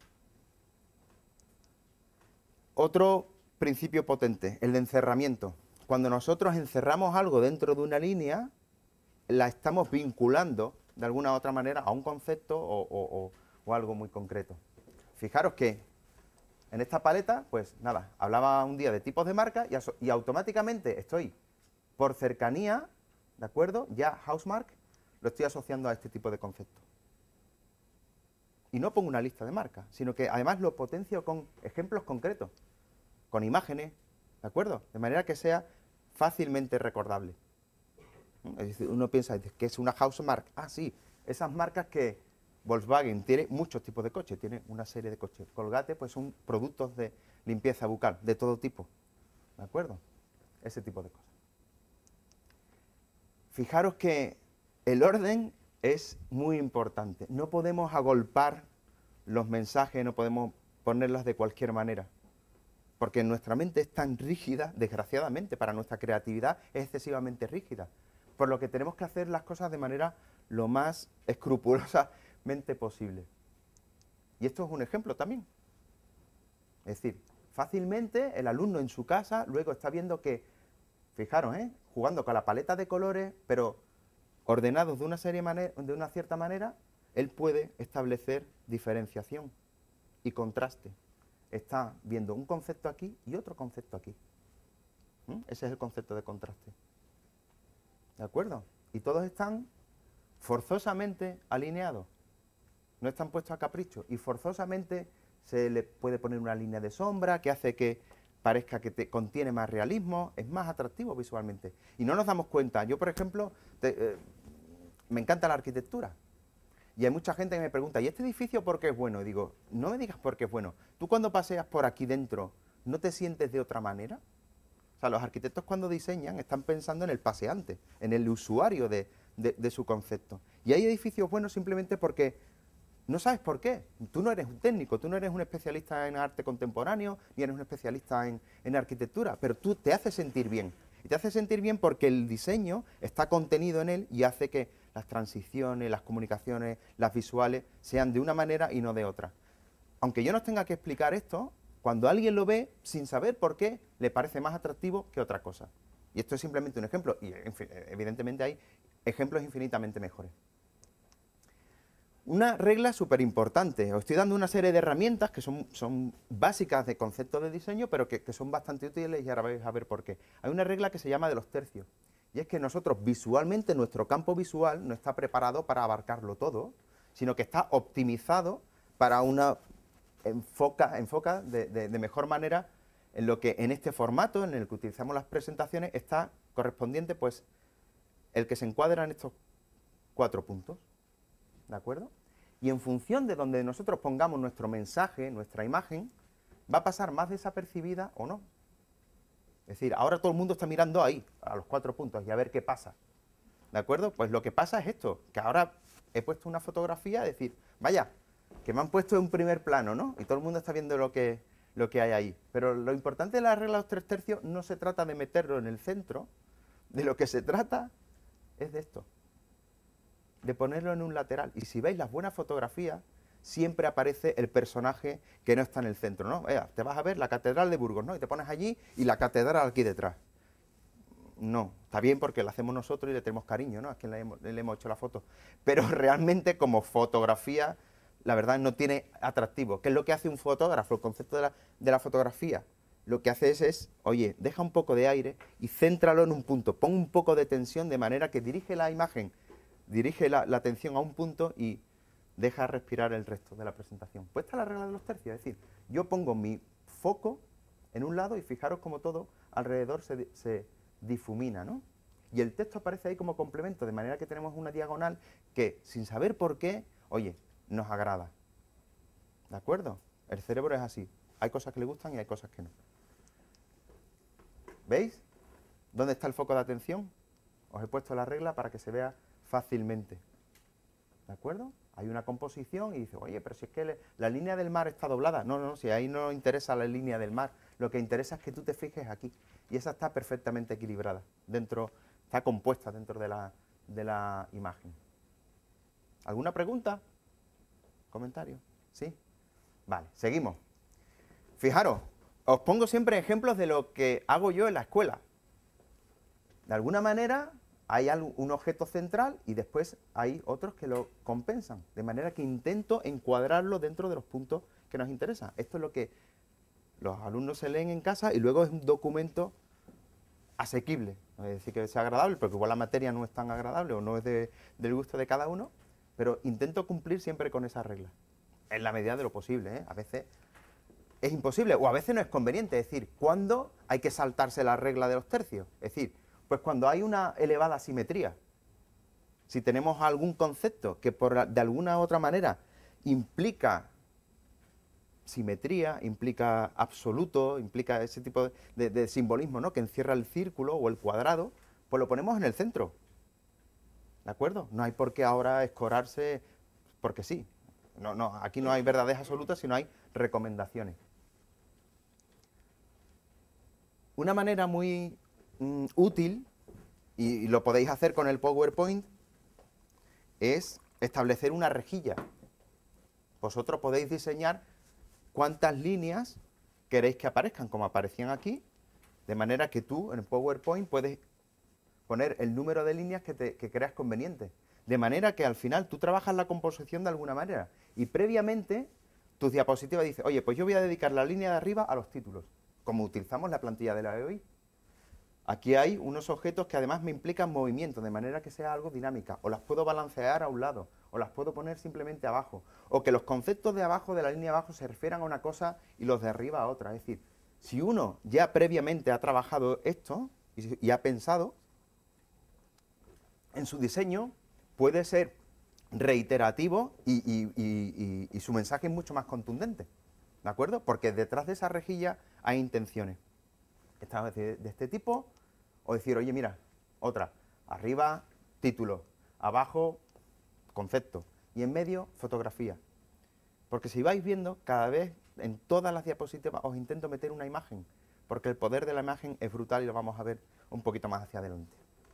Otro principio potente, el de encerramiento. Cuando nosotros encerramos algo dentro de una línea, la estamos vinculando de alguna u otra manera a un concepto o, o, o, o algo muy concreto. Fijaros que en esta paleta, pues nada, hablaba un día de tipos de marca y, y automáticamente estoy, por cercanía, ¿de acuerdo? Ya Housemarque lo estoy asociando a este tipo de conceptos. Y no pongo una lista de marcas, sino que además lo potencio con ejemplos concretos, con imágenes, ¿de acuerdo? De manera que sea fácilmente recordable. Es decir, uno piensa que es una Housemarque. Ah, sí, esas marcas que Volkswagen tiene muchos tipos de coches, tiene una serie de coches. Colgate, pues son productos de limpieza bucal, de todo tipo. ¿De acuerdo? Ese tipo de cosas. Fijaros que el orden es muy importante. No podemos agolpar los mensajes, no podemos ponerlos de cualquier manera. Porque nuestra mente es tan rígida, desgraciadamente, para nuestra creatividad es excesivamente rígida. Por lo que tenemos que hacer las cosas de manera lo más escrupulosamente posible. Y esto es un ejemplo también. Es decir, fácilmente el alumno en su casa luego está viendo que, fijaros, ¿eh? jugando con la paleta de colores, pero ordenados de una, serie de una cierta manera, él puede establecer diferenciación y contraste. Está viendo un concepto aquí y otro concepto aquí. ¿Mm? Ese es el concepto de contraste. ¿De acuerdo? Y todos están forzosamente alineados. No están puestos a capricho. Y forzosamente se le puede poner una línea de sombra que hace que parezca que te contiene más realismo, es más atractivo visualmente. Y no nos damos cuenta. Yo, por ejemplo, te, eh, me encanta la arquitectura. Y hay mucha gente que me pregunta, ¿y este edificio por qué es bueno? Y digo, no me digas por qué es bueno. Tú cuando paseas por aquí dentro, ¿no te sientes de otra manera? O sea, los arquitectos cuando diseñan están pensando en el paseante, en el usuario de, de, de su concepto. Y hay edificios buenos simplemente porque no sabes por qué. Tú no eres un técnico, tú no eres un especialista en arte contemporáneo, ni eres un especialista en, en arquitectura, pero tú te haces sentir bien. Y te hace sentir bien porque el diseño está contenido en él y hace que las transiciones, las comunicaciones, las visuales sean de una manera y no de otra. Aunque yo no tenga que explicar esto, cuando alguien lo ve sin saber por qué, le parece más atractivo que otra cosa. Y esto es simplemente un ejemplo, y en fin, evidentemente hay ejemplos infinitamente mejores. Una regla súper importante, os estoy dando una serie de herramientas que son, son básicas de conceptos de diseño, pero que, que son bastante útiles y ahora vais a ver por qué. Hay una regla que se llama de los tercios, y es que nosotros visualmente, nuestro campo visual no está preparado para abarcarlo todo, sino que está optimizado para una enfoca, enfoca de, de, de mejor manera en lo que en este formato, en el que utilizamos las presentaciones, está correspondiente, pues, el que se encuadra en estos cuatro puntos. ¿De acuerdo? Y en función de donde nosotros pongamos nuestro mensaje, nuestra imagen, va a pasar más desapercibida o no. Es decir, ahora todo el mundo está mirando ahí, a los cuatro puntos, y a ver qué pasa. ¿De acuerdo? Pues lo que pasa es esto, que ahora he puesto una fotografía, es decir, vaya, que me han puesto en un primer plano, ¿no? Y todo el mundo está viendo lo que, lo que hay ahí. Pero lo importante de la regla de los tres tercios no se trata de meterlo en el centro, de lo que se trata es de esto, de ponerlo en un lateral. Y si veis las buenas fotografías, siempre aparece el personaje que no está en el centro, ¿no? Vea, te vas a ver la Catedral de Burgos, ¿no? Y te pones allí y la catedral aquí detrás. No, está bien porque la hacemos nosotros y le tenemos cariño, ¿no? A quien le hemos, le hemos hecho la foto. Pero realmente como fotografía, la verdad no tiene atractivo. ¿Qué es lo que hace un fotógrafo? El concepto de la, de la fotografía. Lo que hace es, es, oye, deja un poco de aire y céntralo en un punto. Pon un poco de tensión de manera que dirige la imagen, dirige la, la atención a un punto y deja respirar el resto de la presentación. Pues esta es la regla de los tercios. Es decir, yo pongo mi foco en un lado y fijaros como todo alrededor se... se difumina, ¿no? Y el texto aparece ahí como complemento, de manera que tenemos una diagonal que, sin saber por qué, oye, nos agrada. ¿De acuerdo? El cerebro es así. Hay cosas que le gustan y hay cosas que no. ¿Veis? ¿Dónde está el foco de atención? Os he puesto la regla para que se vea fácilmente. ¿De acuerdo? Hay una composición y dice, oye, pero si es que le, la línea del mar está doblada. No, no, si ahí no interesa la línea del mar. Lo que interesa es que tú te fijes aquí. Y esa está perfectamente equilibrada. Dentro, está compuesta dentro de la, de la imagen. ¿Alguna pregunta? ¿Comentario? ¿Sí? Vale, seguimos. Fijaros, os pongo siempre ejemplos de lo que hago yo en la escuela. De alguna manera hay un objeto central y después hay otros que lo compensan. De manera que intento encuadrarlo dentro de los puntos que nos interesan. Esto es lo que los alumnos se leen en casa y luego es un documento asequible. No es decir que sea agradable, porque igual la materia no es tan agradable o no es de, del gusto de cada uno, pero intento cumplir siempre con esa regla. En la medida de lo posible, ¿eh? A veces es imposible o a veces no es conveniente. Es decir, ¿cuándo hay que saltarse la regla de los tercios? Es decir, pues cuando hay una elevada simetría. Si tenemos algún concepto que por, de alguna u otra manera implica simetría, implica absoluto, implica ese tipo de, de, de simbolismo, ¿no? Que encierra el círculo o el cuadrado, pues lo ponemos en el centro. ¿De acuerdo? No hay por qué ahora escorarse porque sí. No, no, aquí no hay verdades absolutas, sino hay recomendaciones. Una manera muy mm, útil, y, y lo podéis hacer con el PowerPoint, es establecer una rejilla. Vosotros podéis diseñar cuántas líneas queréis que aparezcan, como aparecían aquí, de manera que tú en el PowerPoint puedes poner el número de líneas que, te, que creas conveniente. De manera que al final tú trabajas la composición de alguna manera y previamente tus diapositivas dicen, oye, pues yo voy a dedicar la línea de arriba a los títulos, como utilizamos la plantilla de la E O I. Aquí hay unos objetos que además me implican movimiento, de manera que sea algo dinámica, o las puedo balancear a un lado, o las puedo poner simplemente abajo, o que los conceptos de abajo, de la línea de abajo, se refieran a una cosa y los de arriba a otra. Es decir, si uno ya previamente ha trabajado esto y, y ha pensado en su diseño, puede ser reiterativo y, y, y, y, y su mensaje es mucho más contundente, ¿de acuerdo? Porque detrás de esa rejilla hay intenciones. Esta de, de este tipo, o decir, oye, mira, otra, arriba, título, abajo, concepto, y en medio, fotografía. Porque si vais viendo, cada vez, en todas las diapositivas, os intento meter una imagen, porque el poder de la imagen es brutal y lo vamos a ver un poquito más hacia adelante.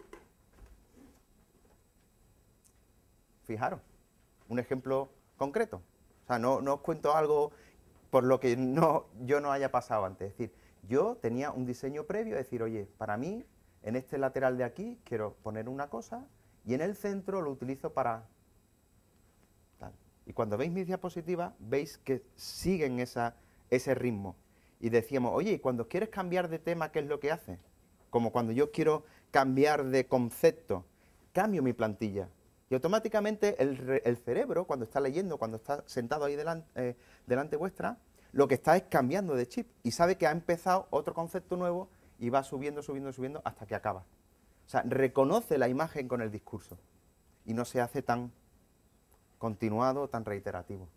Fijaros, un ejemplo concreto. O sea, no, no os cuento algo por lo que no, yo no haya pasado antes. Es decir, yo tenía un diseño previo, es decir, oye, para mí, en este lateral de aquí, quiero poner una cosa, y en el centro lo utilizo para tal. Y cuando veis mis diapositivas, veis que siguen esa, ese ritmo. Y decíamos, oye, y cuando quieres cambiar de tema, ¿qué es lo que haces? Como cuando yo quiero cambiar de concepto, cambio mi plantilla. Y automáticamente el, el cerebro, cuando está leyendo, cuando está sentado ahí delante, eh, delante vuestra, lo que está es cambiando de chip y sabe que ha empezado otro concepto nuevo y va subiendo, subiendo, subiendo hasta que acaba. O sea, reconoce la imagen con el discurso y no se hace tan continuado, tan reiterativo.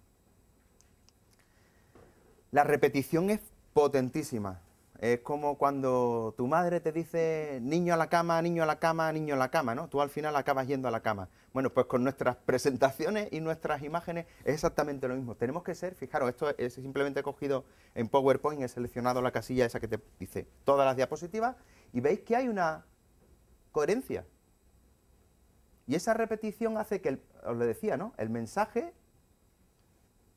La repetición es potentísima. Es como cuando tu madre te dice niño a la cama, niño a la cama, niño a la cama, ¿no? Tú al final acabas yendo a la cama. Bueno, pues con nuestras presentaciones y nuestras imágenes es exactamente lo mismo. Tenemos que ser, fijaros, esto es simplemente cogido en PowerPoint, he seleccionado la casilla esa que te dice todas las diapositivas y veis que hay una coherencia. Y esa repetición hace que, el, os lo decía, ¿no? El mensaje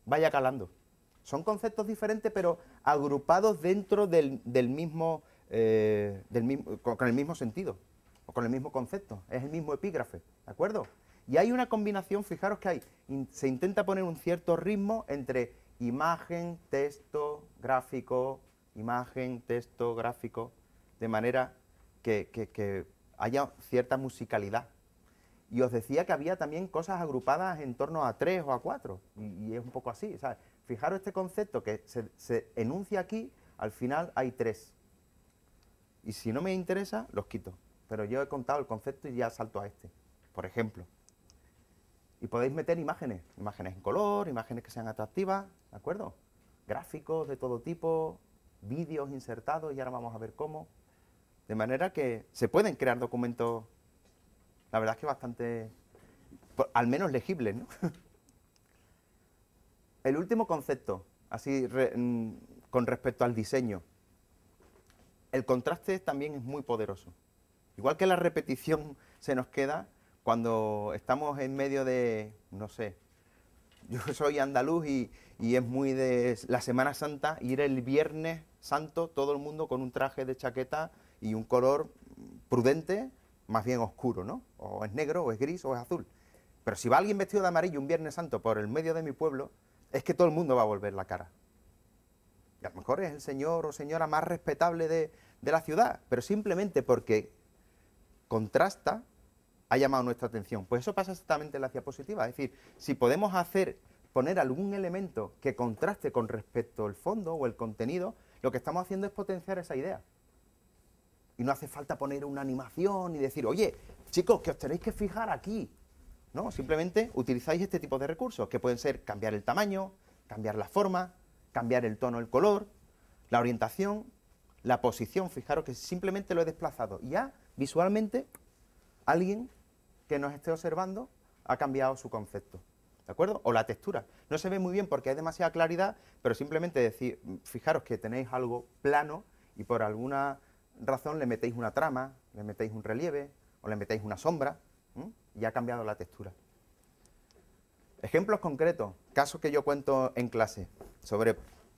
vaya calando. Son conceptos diferentes, pero agrupados dentro del, del mismo, eh, del mismo con, con el mismo sentido, o con el mismo concepto. Es el mismo epígrafe, ¿de acuerdo? Y hay una combinación, fijaros que hay, in, se intenta poner un cierto ritmo entre imagen, texto, gráfico, imagen, texto, gráfico, de manera que, que, que haya cierta musicalidad. Y os decía que había también cosas agrupadas en torno a tres o a cuatro, y, y es un poco así, ¿sabes? Fijaros este concepto que se, se enuncia aquí, al final hay tres. Y si no me interesa, los quito. Pero yo he contado el concepto y ya salto a este, por ejemplo. Y podéis meter imágenes, imágenes en color, imágenes que sean atractivas, ¿de acuerdo? Gráficos de todo tipo, vídeos insertados, y ahora vamos a ver cómo. De manera que se pueden crear documentos, la verdad es que bastante, al menos legibles, ¿no? El último concepto, así re, con respecto al diseño. El contraste también es muy poderoso. Igual que la repetición se nos queda cuando estamos en medio de, no sé, yo soy andaluz y, y es muy de la Semana Santa, ir el Viernes Santo, todo el mundo con un traje de chaqueta y un color prudente, más bien oscuro, ¿no? O es negro, o es gris, o es azul. Pero si va alguien vestido de amarillo un Viernes Santo por el medio de mi pueblo, es que todo el mundo va a volver la cara. Y a lo mejor es el señor o señora más respetable de, de la ciudad, pero simplemente porque contrasta, ha llamado nuestra atención. Pues eso pasa exactamente en la diapositiva. Es decir, si podemos hacer, poner algún elemento que contraste con respecto al fondo o el contenido, lo que estamos haciendo es potenciar esa idea. Y no hace falta poner una animación y decir, oye, chicos, que os tenéis que fijar aquí. No, simplemente utilizáis este tipo de recursos, que pueden ser cambiar el tamaño, cambiar la forma, cambiar el tono, el color, la orientación, la posición. Fijaros que simplemente lo he desplazado. Y ya, visualmente, alguien que nos esté observando ha cambiado su concepto, ¿de acuerdo? O la textura. No se ve muy bien porque hay demasiada claridad, pero simplemente decir, fijaros que tenéis algo plano y por alguna razón le metéis una trama, le metéis un relieve o le metéis una sombra, ¿m? Y ha cambiado la textura. Ejemplos concretos, casos que yo cuento en clase sobre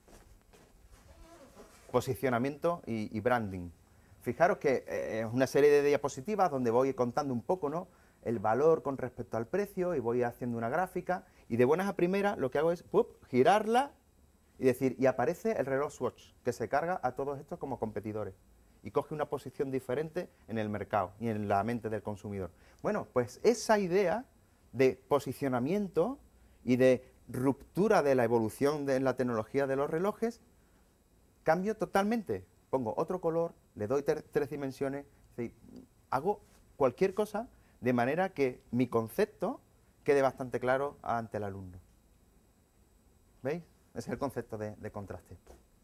posicionamiento y, y branding. Fijaros que eh, es una serie de diapositivas donde voy contando un poco, ¿no?, el valor con respecto al precio y voy haciendo una gráfica y de buenas a primeras lo que hago es ¡pup!, girarla y decir, y aparece el reloj Swatch que se carga a todos estos como competidores y coge una posición diferente en el mercado y en la mente del consumidor. Bueno, pues esa idea de posicionamiento y de ruptura de la evolución de la tecnología de los relojes, cambio totalmente. Pongo otro color, le doy ter tres dimensiones, es decir, hago cualquier cosa de manera que mi concepto quede bastante claro ante el alumno. ¿Veis? Ese es el concepto de, de contraste.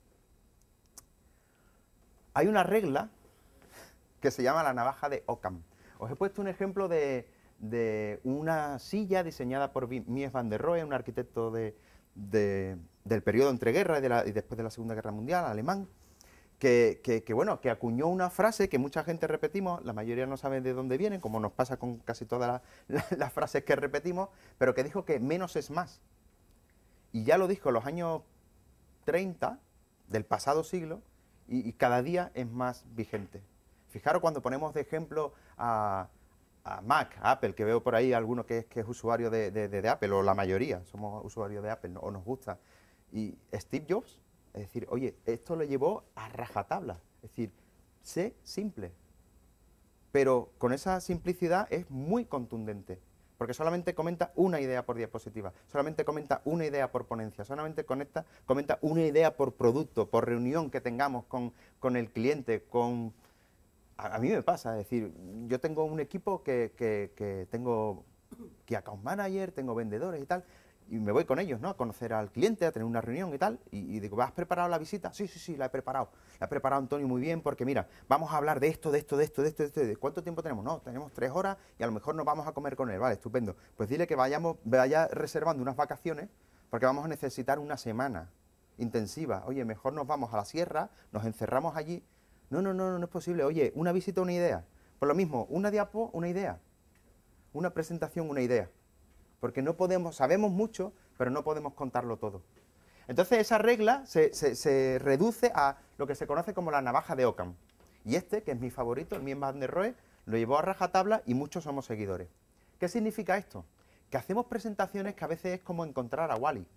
Hay una regla que se llama la navaja de Occam. Os he puesto un ejemplo de, de una silla diseñada por Mies van der Rohe, un arquitecto de, de, del periodo entreguerra y, de la, y después de la Segunda Guerra Mundial, alemán, que, que, que, bueno, que acuñó una frase que mucha gente repetimos, la mayoría no sabe de dónde viene, como nos pasa con casi todas la, la, las frases que repetimos, pero que dijo que menos es más. Y ya lo dijo en los años treinta del pasado siglo, y, y cada día es más vigente. Fijaros cuando ponemos de ejemplo a, a Mac, a Apple, que veo por ahí alguno que es, que es usuario de, de, de Apple, o la mayoría somos usuarios de Apple, ¿no?, o nos gusta. Y Steve Jobs, es decir, oye, esto lo llevó a rajatabla, es decir, sé simple, pero con esa simplicidad es muy contundente, porque solamente comenta una idea por diapositiva, solamente comenta una idea por ponencia, solamente conecta, comenta una idea por producto, por reunión que tengamos con, con el cliente, con... A, a mí me pasa, es decir, yo tengo un equipo que, que, que tengo Key Account Manager, tengo vendedores y tal, y me voy con ellos, ¿no?, a conocer al cliente, a tener una reunión y tal, y, y digo, ¿has preparado la visita? Sí, sí, sí, la he preparado. La ha preparado Antonio muy bien porque, mira, vamos a hablar de esto, de esto, de esto, de esto, de esto. ¿De cuánto tiempo tenemos? No, tenemos tres horas y a lo mejor nos vamos a comer con él. Vale, estupendo. Pues dile que vayamos, vaya reservando unas vacaciones porque vamos a necesitar una semana intensiva. Oye, mejor nos vamos a la sierra, nos encerramos allí. No, no, no, no, no es posible. Oye, una visita, una idea. Por lo mismo, una diapo, una idea. Una presentación, una idea. Porque no podemos, sabemos mucho, pero no podemos contarlo todo. Entonces esa regla se, se, se reduce a lo que se conoce como la navaja de Occam. Y este, que es mi favorito, el Mies van der Rohe, lo llevó a rajatabla y muchos somos seguidores. ¿Qué significa esto? Que hacemos presentaciones que a veces es como encontrar a Wall-E.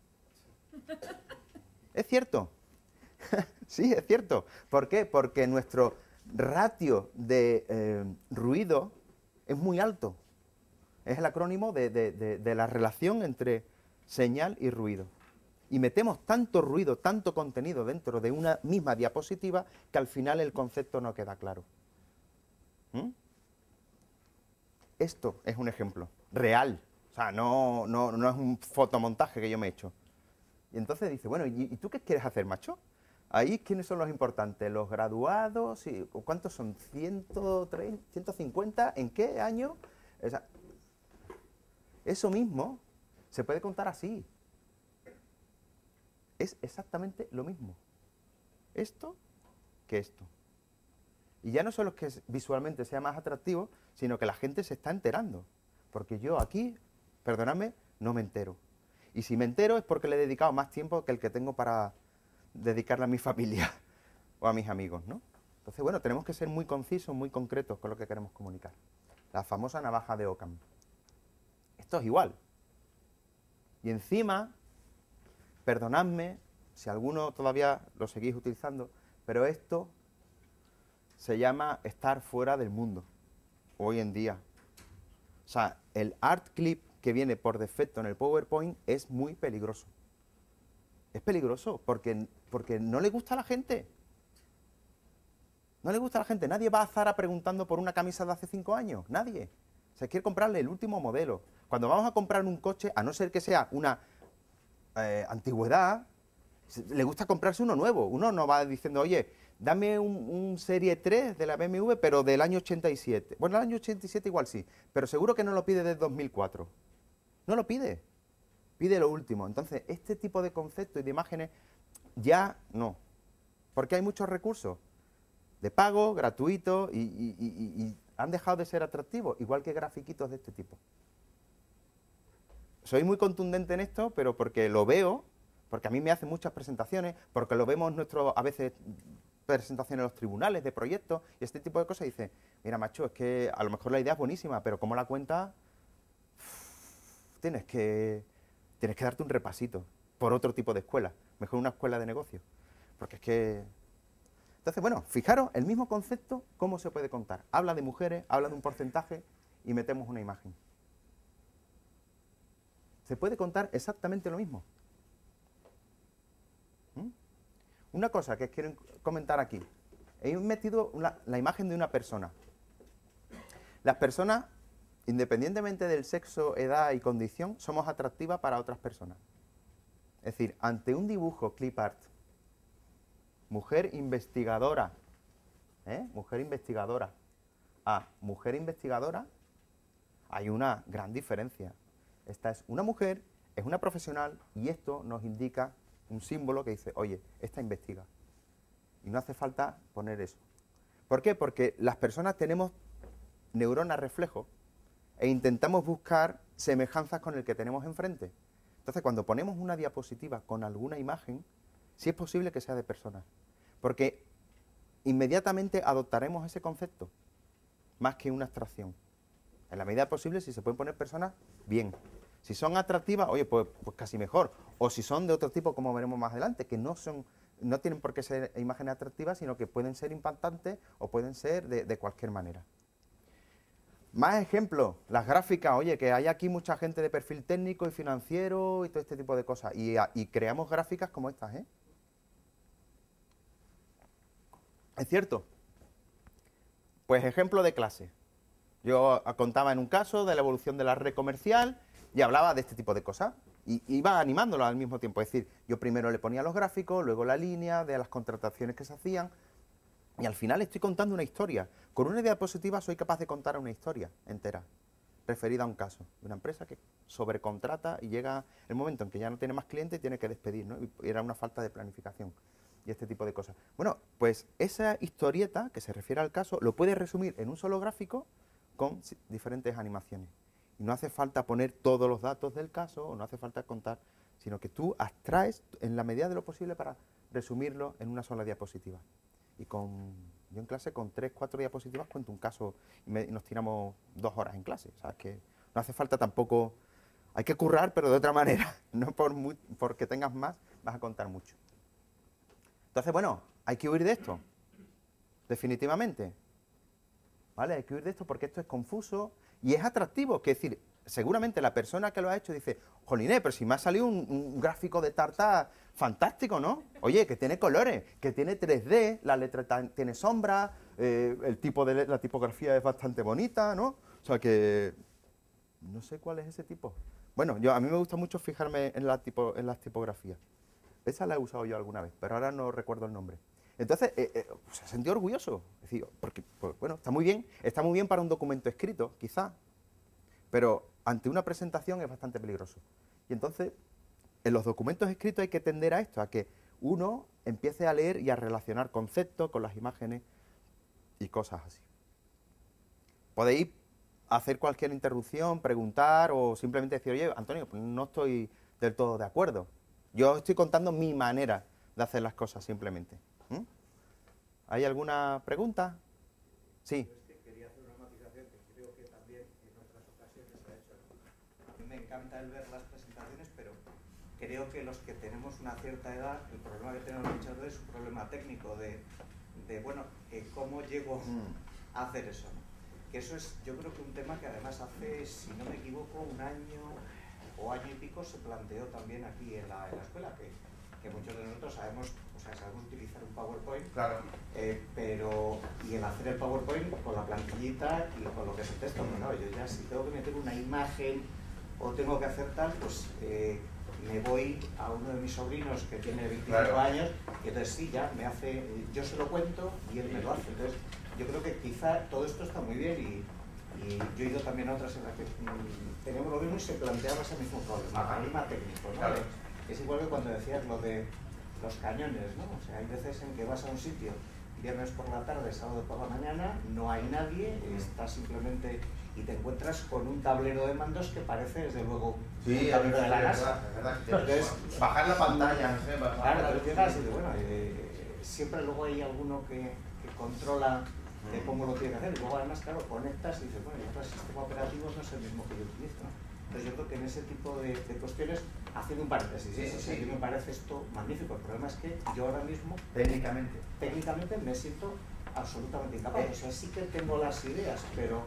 ¿Es cierto? Sí, es cierto. ¿Por qué? Porque nuestro ratio de eh, ruido es muy alto. Es el acrónimo de, de, de, de la relación entre señal y ruido. Y metemos tanto ruido, tanto contenido dentro de una misma diapositiva que al final el concepto no queda claro. ¿Mm? Esto es un ejemplo real. O sea, no, no, no es un fotomontaje que yo me he hecho. Y entonces dice, bueno, ¿y, ¿y tú qué quieres hacer, macho? Ahí, ¿quiénes son los importantes? ¿Los graduados? ¿Y cuántos son? ¿ciento treinta, ciento cincuenta? ¿En qué año? O sea, eso mismo se puede contar así. Es exactamente lo mismo. Esto que esto. Y ya no solo es que visualmente sea más atractivo, sino que la gente se está enterando. Porque yo aquí, perdóname, no me entero. Y si me entero es porque le he dedicado más tiempo que el que tengo para dedicarle a mi familia o a mis amigos, ¿no? Entonces, bueno, tenemos que ser muy concisos, muy concretos con lo que queremos comunicar. La famosa navaja de Occam. Esto es igual. Y encima, perdonadme si alguno todavía lo seguís utilizando, pero esto se llama estar fuera del mundo, hoy en día. O sea, el art clip que viene por defecto en el PowerPoint es muy peligroso. Es peligroso porque, porque no le gusta a la gente. No le gusta a la gente. Nadie va a Zara preguntando por una camisa de hace cinco años. Nadie. Se quiere comprarle el último modelo. Cuando vamos a comprar un coche, a no ser que sea una eh, antigüedad, le gusta comprarse uno nuevo. Uno no va diciendo, oye, dame un, un Serie tres de la B M W, pero del año ochenta y siete. Bueno, el año ochenta y siete igual sí, pero seguro que no lo pide desde dos mil cuatro. No lo pide. Pide lo último. Entonces, este tipo de conceptos y de imágenes ya no. Porque hay muchos recursos de pago, gratuitos, y, y, y, y han dejado de ser atractivos, igual que grafiquitos de este tipo. Soy muy contundente en esto, pero porque lo veo, porque a mí me hacen muchas presentaciones, porque lo vemos en nuestro, a veces, presentaciones en los tribunales de proyectos, y este tipo de cosas, y dice, mira, macho, es que a lo mejor la idea es buenísima, pero como la cuenta, tienes que... Tienes que darte un repasito por otro tipo de escuela, mejor una escuela de negocio, porque es que... Entonces, bueno, fijaros, el mismo concepto, ¿cómo se puede contar? Habla de mujeres, habla de un porcentaje y metemos una imagen. Se puede contar exactamente lo mismo. ¿Mm? Una cosa que quiero comentar aquí. He metido una, la imagen de una persona. Las personas, independientemente del sexo, edad y condición, somos atractivas para otras personas. Es decir, ante un dibujo clip art, mujer investigadora, ¿eh? mujer investigadora, a mujer investigadora, hay una gran diferencia. Esta es una mujer, es una profesional, y esto nos indica un símbolo que dice, oye, esta investiga. Y no hace falta poner eso. ¿Por qué? Porque las personas tenemos neuronas reflejo, e intentamos buscar semejanzas con el que tenemos enfrente. Entonces, cuando ponemos una diapositiva con alguna imagen, sí es posible que sea de personas, porque inmediatamente adoptaremos ese concepto, más que una abstracción. En la medida posible, si se pueden poner personas, bien. Si son atractivas, oye, pues, pues casi mejor. O si son de otro tipo, como veremos más adelante, que no son, no tienen por qué ser imágenes atractivas, sino que pueden ser impactantes o pueden ser de, de cualquier manera. Más ejemplos, las gráficas, oye, que hay aquí mucha gente de perfil técnico y financiero y todo este tipo de cosas. Y, y creamos gráficas como estas, ¿eh? ¿Es cierto? Pues ejemplo de clase. Yo contaba en un caso de la evolución de la red comercial y hablaba de este tipo de cosas. Y iba animándolo al mismo tiempo. Es decir, yo primero le ponía los gráficos, luego la línea de las contrataciones que se hacían. Y al final estoy contando una historia. Con una diapositiva soy capaz de contar una historia entera, referida a un caso de una empresa que sobrecontrata y llega el momento en que ya no tiene más clientes y tiene que despedir, ¿no? Y era una falta de planificación y este tipo de cosas. Bueno, pues esa historieta que se refiere al caso lo puedes resumir en un solo gráfico con diferentes animaciones. Y no hace falta poner todos los datos del caso o no hace falta contar sino que tú abstraes en la medida de lo posible para resumirlo en una sola diapositiva. Y con, yo en clase con tres, cuatro diapositivas cuento un caso y, me, y nos tiramos dos horas en clase. O sea, que no hace falta tampoco, hay que currar, pero de otra manera, no por muy, porque tengas más, vas a contar mucho. Entonces, bueno, hay que huir de esto, definitivamente. ¿Vale? Hay que huir de esto porque esto es confuso y es atractivo, que es decir, seguramente la persona que lo ha hecho dice, joliné, pero si me ha salido un, un gráfico de tarta fantástico, ¿no? Oye, que tiene colores, que tiene tres D, la letra tiene sombra, eh, el tipo de la tipografía es bastante bonita, ¿no? O sea que no sé cuál es ese tipo. Bueno, yo a mí me gusta mucho fijarme en, la tipo, en las tipografías. Esa la he usado yo alguna vez, pero ahora no recuerdo el nombre. Entonces, eh, eh, se sentía orgulloso, es decir, porque, pues, bueno, está muy bien, está muy bien para un documento escrito, quizá, pero ante una presentación es bastante peligroso. Y entonces, en los documentos escritos hay que tender a esto, a que uno empiece a leer y a relacionar conceptos con las imágenes y cosas así. Podéis hacer cualquier interrupción, preguntar o simplemente decir, oye, Antonio, pues no estoy del todo de acuerdo. Yo estoy contando mi manera de hacer las cosas simplemente. ¿Mm? ¿Hay alguna pregunta? Sí. Quería hacer una matización que creo que también en otras ocasiones se ha hecho. A mí me encanta el ver las presentaciones, pero creo que los que tenemos una cierta edad, el problema que tenemos muchas veces es un problema técnico de, de bueno, eh, ¿cómo llego mm. a hacer eso? ¿No? Que eso es, yo creo que un tema que además hace, si no me equivoco, un año o año y pico se planteó también aquí en la, en la escuela, que, que muchos de nosotros sabemos, o sea, sabemos utilizar un PowerPoint, claro. eh, pero, y el hacer el PowerPoint con la plantillita y con lo que es el texto, mm. no, yo ya si tengo que meter una imagen o tengo que hacer tal, pues eh, me voy a uno de mis sobrinos que tiene veinticinco claro. años, y entonces sí, ya me hace, yo se lo cuento y él me lo hace. Entonces, yo creo que quizá todo esto está muy bien y, y yo he ido también a otras en las que mmm, teníamos lo mismo y se planteaba ese mismo problema, problema técnico, ¿no? Claro. Es igual que cuando decías lo de los cañones, ¿no? O sea, hay veces en que vas a un sitio viernes por la tarde, sábado por la mañana, no hay nadie, estás simplemente y te encuentras con un tablero de mandos que parece desde luego sí, un tablero de la NASA. Entonces, bajar la pantalla, no sé, bajar claro, la tú llegas y bueno, eh, siempre luego hay alguno que, que controla de cómo lo tiene que hacer y luego además, claro, conectas y dices, bueno, el sistema operativo no es el mismo que yo utilizo, ¿no? Entonces yo creo que en ese tipo de, de cuestiones, haciendo un paréntesis, sí, sí, sí. A mí me parece esto magnífico. El problema es que yo ahora mismo, técnicamente, técnicamente me siento absolutamente incapaz. O sea, sí que tengo las ideas, pero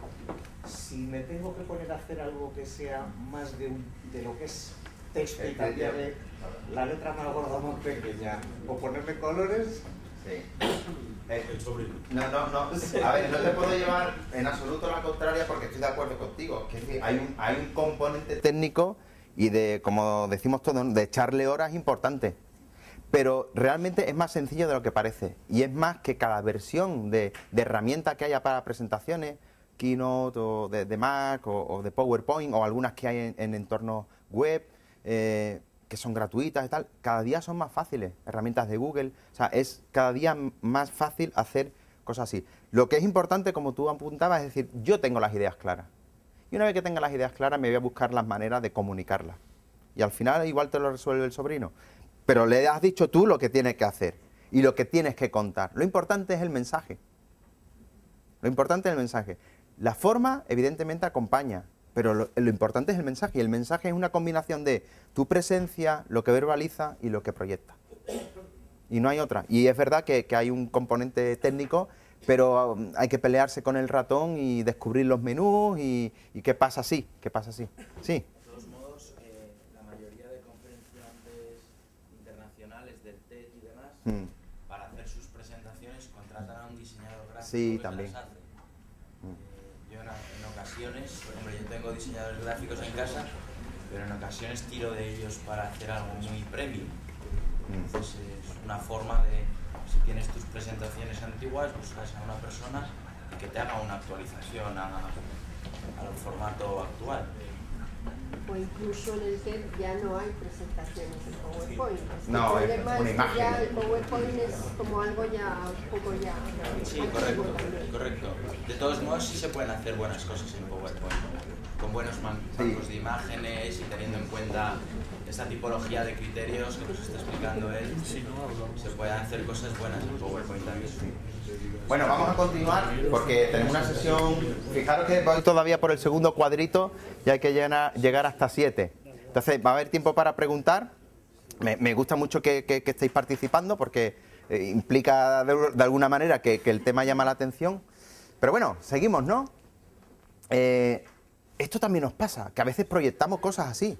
si me tengo que poner a hacer algo que sea más de, un, de lo que es texto y cambiarle la letra más gorda o más pequeña, o ponerme colores... Sí. Eh, no, no, no. A ver, no te puedo llevar en absoluto la contraria porque estoy de acuerdo contigo. Que es decir, hay un, hay un componente técnico y de, como decimos todos, de echarle horas importante. Pero realmente es más sencillo de lo que parece. Y es más que cada versión de, de herramienta que haya para presentaciones, Keynote o de, de Mac o, o de PowerPoint o algunas que hay en, en entornos web, eh, que son gratuitas y tal, cada día son más fáciles, herramientas de Google, o sea, es cada día más fácil hacer cosas así. Lo que es importante, como tú apuntabas, es decir, yo tengo las ideas claras. Y una vez que tenga las ideas claras, me voy a buscar las maneras de comunicarlas. Y al final igual te lo resuelve el sobrino. Pero le has dicho tú lo que tienes que hacer y lo que tienes que contar. Lo importante es el mensaje. Lo importante es el mensaje. La forma, evidentemente, acompaña. Pero lo, lo importante es el mensaje, y el mensaje es una combinación de tu presencia, lo que verbaliza y lo que proyecta. Y no hay otra. Y es verdad que, que hay un componente técnico, pero um, hay que pelearse con el ratón y descubrir los menús y, y qué pasa así, qué pasa así. Sí. De todos modos, eh, la mayoría de conferenciantes internacionales del T E D y demás, mm. para hacer sus presentaciones contratan a un diseñador gráfico sí, que también. las hace. Yo en, en ocasiones, hombre, yo tengo diseñadores gráficos en casa, pero en ocasiones tiro de ellos para hacer algo muy premium. Entonces es una forma de, si tienes tus presentaciones antiguas, buscas a una persona que te haga una actualización a, al formato actual. O incluso en el T E D ya no hay presentaciones en PowerPoint. Sí. No, el es problema una es imagen. que ya el PowerPoint es como algo ya un poco ya... Sí, correcto, correcto. De todos modos sí se pueden hacer buenas cosas en PowerPoint. con buenos bancos de imágenes y teniendo en cuenta esta tipología de criterios que nos está explicando él, se pueden hacer cosas buenas en PowerPoint también. Bueno, vamos a continuar porque tenemos una sesión. Fijaros que voy todavía por el segundo cuadrito y hay que llenar, llegar hasta siete. Entonces va a haber tiempo para preguntar. Me, me gusta mucho que, que, que estéis participando porque eh, implica de, de alguna manera que, que el tema llama la atención. Pero bueno, seguimos, ¿no? Eh, esto también nos pasa, que a veces proyectamos cosas así.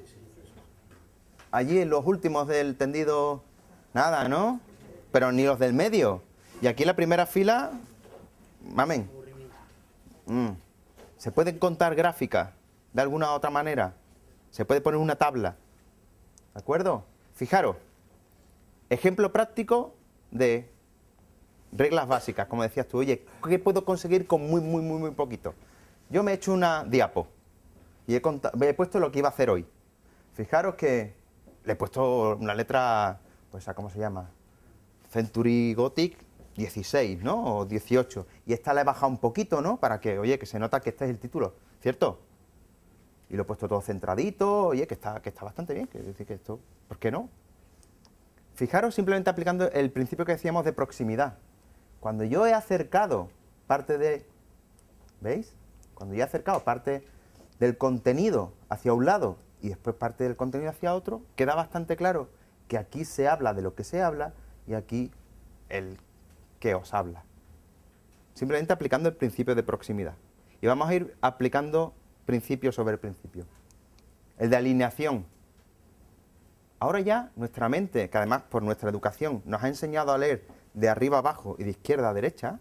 Allí en los últimos del tendido, nada, ¿no? Pero ni los del medio. Y aquí en la primera fila, mamen. Mm. ¿Se pueden contar gráficas de alguna u otra manera? ¿Se puede poner una tabla? ¿De acuerdo? Fijaros, ejemplo práctico de reglas básicas, como decías tú. Oye, ¿qué puedo conseguir con muy, muy, muy, muy poquito? Yo me he hecho una diapo y he, he puesto lo que iba a hacer hoy. Fijaros que le he puesto una letra, pues, ¿cómo se llama? Century Gothic dieciséis, ¿no? O dieciocho. Y esta la he bajado un poquito, ¿no? Para que, oye, que se nota que este es el título, ¿cierto? Y lo he puesto todo centradito, oye, que está, que está bastante bien, que decir que esto, ¿por qué no? Fijaros simplemente aplicando el principio que decíamos de proximidad. Cuando yo he acercado parte de, ¿veis? Cuando yo he acercado parte del contenido hacia un lado y después parte del contenido hacia otro, queda bastante claro que aquí se habla de lo que se habla y aquí el que os habla. Simplemente aplicando el principio de proximidad. Y vamos a ir aplicando principio sobre principio. El de alineación. Ahora ya nuestra mente, que además por nuestra educación nos ha enseñado a leer de arriba a abajo y de izquierda a derecha,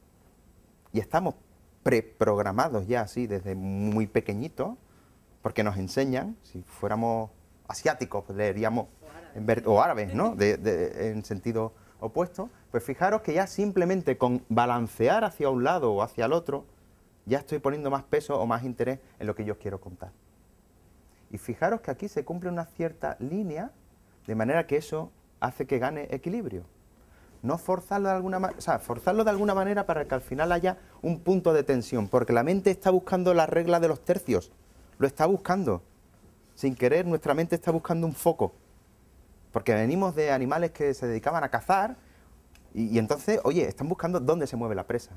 y estamos preprogramados ya así desde muy pequeñitos, porque nos enseñan, si fuéramos asiáticos, pues leeríamos, en ver, o árabes, ¿no? De, de, en sentido opuesto, pues fijaros que ya simplemente con balancear hacia un lado o hacia el otro, ya estoy poniendo más peso o más interés en lo que yo quiero contar. Y fijaros que aquí se cumple una cierta línea, de manera que eso hace que gane equilibrio. No forzarlo de alguna manera, o sea, forzarlo de alguna manera para que al final haya un punto de tensión, porque la mente está buscando la regla de los tercios, lo está buscando. Sin querer, nuestra mente está buscando un foco, porque venimos de animales que se dedicaban a cazar, y, y entonces, oye, están buscando dónde se mueve la presa.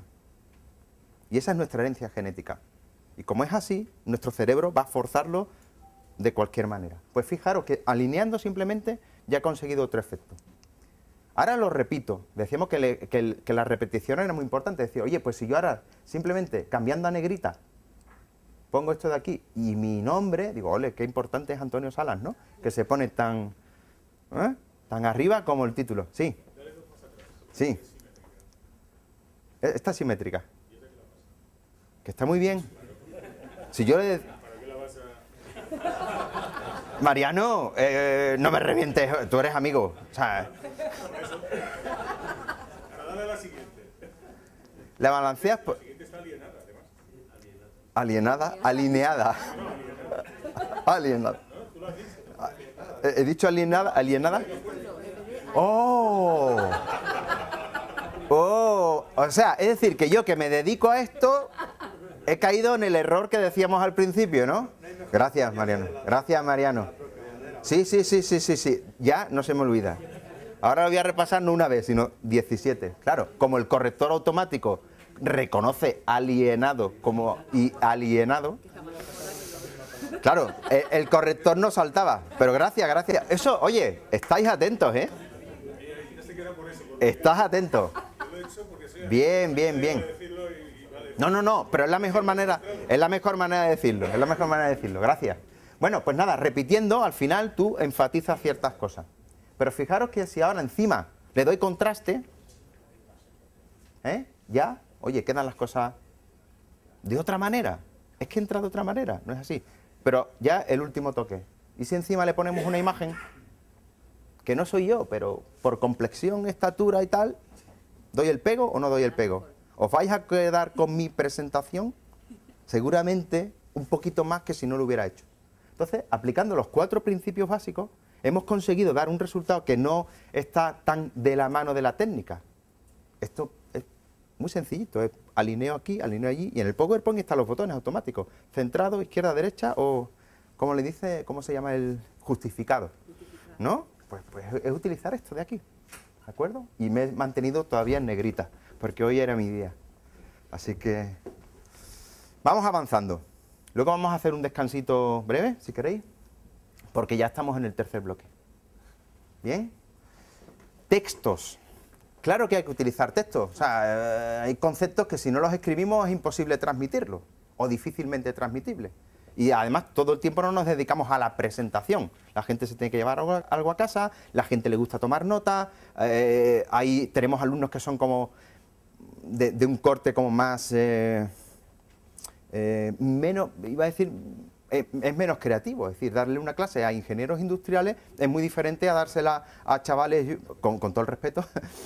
Y esa es nuestra herencia genética. Y como es así, nuestro cerebro va a forzarlo de cualquier manera. Pues fijaros que alineando simplemente ya ha conseguido otro efecto. Ahora lo repito. Decíamos que, le, que, el, que la repetición era muy importante. Decir, oye, pues si yo ahora simplemente cambiando a negrita pongo esto de aquí y mi nombre, digo, ole, qué importante es Antonio Salas, ¿no? Que se pone tan, ¿eh? tan arriba como el título. Sí. Sí. Está simétrica. Que está muy bien. Si yo le... Mariano, eh, no me revientes, tú eres amigo. O sea... La balanceas... Por... Alienada, alineada. Alienada. ¿He dicho alienada? ¿Alienada? ¡Oh! ¡Oh! O sea, es decir, que yo que me dedico a esto... He caído en el error que decíamos al principio, ¿no? Gracias, Mariano. Gracias, Mariano. Sí, sí, sí, sí, sí, sí. Ya no se me olvida. Ahora lo voy a repasar no una vez, sino diecisiete. Claro, como el corrector automático reconoce alienado como y alienado. Claro, el, el corrector no saltaba. Pero gracias, gracias. Eso, oye, estáis atentos, ¿eh? Estás atento. Bien, bien, bien. No, no, no, pero es la mejor manera, es la mejor manera de decirlo, es la mejor manera de decirlo, gracias. Bueno, pues nada, repitiendo, al final tú enfatizas ciertas cosas. Pero fijaros que si ahora encima le doy contraste, ¿eh? Ya, oye, quedan las cosas de otra manera. Es que entra de otra manera, no es así. Pero ya el último toque. Y si encima le ponemos una imagen, que no soy yo, pero por complexión, estatura y tal, ¿doy el pego o no doy el pego? ¿Os vais a quedar con mi presentación? Seguramente un poquito más que si no lo hubiera hecho. Entonces, aplicando los cuatro principios básicos, hemos conseguido dar un resultado que no está tan de la mano de la técnica. Esto es muy sencillito, es alineo aquí, alineo allí, y en el PowerPoint están los botones automáticos, centrado, izquierda, derecha, o, ¿cómo le dice, cómo se llama el justificado? ¿No? Pues, pues es utilizar esto de aquí, ¿de acuerdo? Y me he mantenido todavía en negrita, porque hoy era mi día. Así que vamos avanzando. Luego vamos a hacer un descansito breve, si queréis, porque ya estamos en el tercer bloque. ¿Bien? Textos. Claro que hay que utilizar textos. O sea, eh, hay conceptos que si no los escribimos es imposible transmitirlos, o difícilmente transmitibles. Y además todo el tiempo no nos dedicamos a la presentación. La gente se tiene que llevar algo, algo a casa, la gente le gusta tomar notas, eh, ahí tenemos alumnos que son como de, de un corte como más, eh, eh, menos, iba a decir, eh, es menos creativo. Es decir, darle una clase a ingenieros industriales es muy diferente a dársela a chavales, con, con todo el respeto,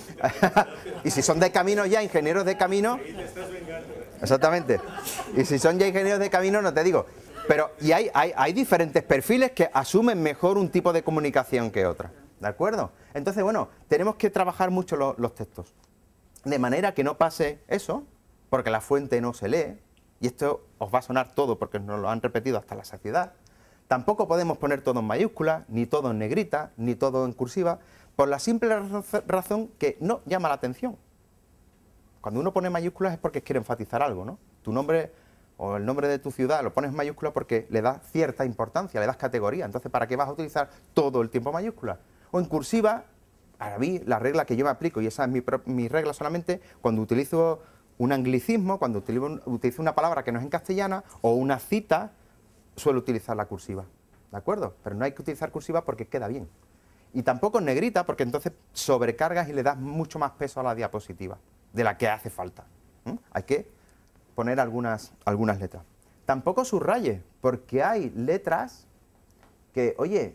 y si son de camino ya, ingenieros de camino, exactamente, y si son ya ingenieros de camino, no te digo. Pero, y hay, hay, hay diferentes perfiles que asumen mejor un tipo de comunicación que otra, ¿de acuerdo? Entonces, bueno, tenemos que trabajar mucho lo, los textos, de manera que no pase eso, porque la fuente no se lee, y esto os va a sonar todo porque nos lo han repetido hasta la saciedad. Tampoco podemos poner todo en mayúsculas, ni todo en negrita, ni todo en cursiva, por la simple razón que no llama la atención. Cuando uno pone mayúsculas es porque quiere enfatizar algo, ¿no? Tu nombre o el nombre de tu ciudad lo pones en mayúscula porque le das cierta importancia, le das categoría. Entonces, ¿para qué vas a utilizar todo el tiempo mayúsculas? O en cursiva, para mí, la regla que yo me aplico, y esa es mi, mi regla solamente, cuando utilizo un anglicismo, cuando utilizo, utilizo una palabra que no es en castellana, o una cita, suelo utilizar la cursiva, ¿de acuerdo? Pero no hay que utilizar cursiva porque queda bien. Y tampoco en negrita, porque entonces sobrecargas y le das mucho más peso a la diapositiva, de la que hace falta. ¿Mm? Hay que poner algunas, algunas letras. Tampoco subraye, porque hay letras que, oye,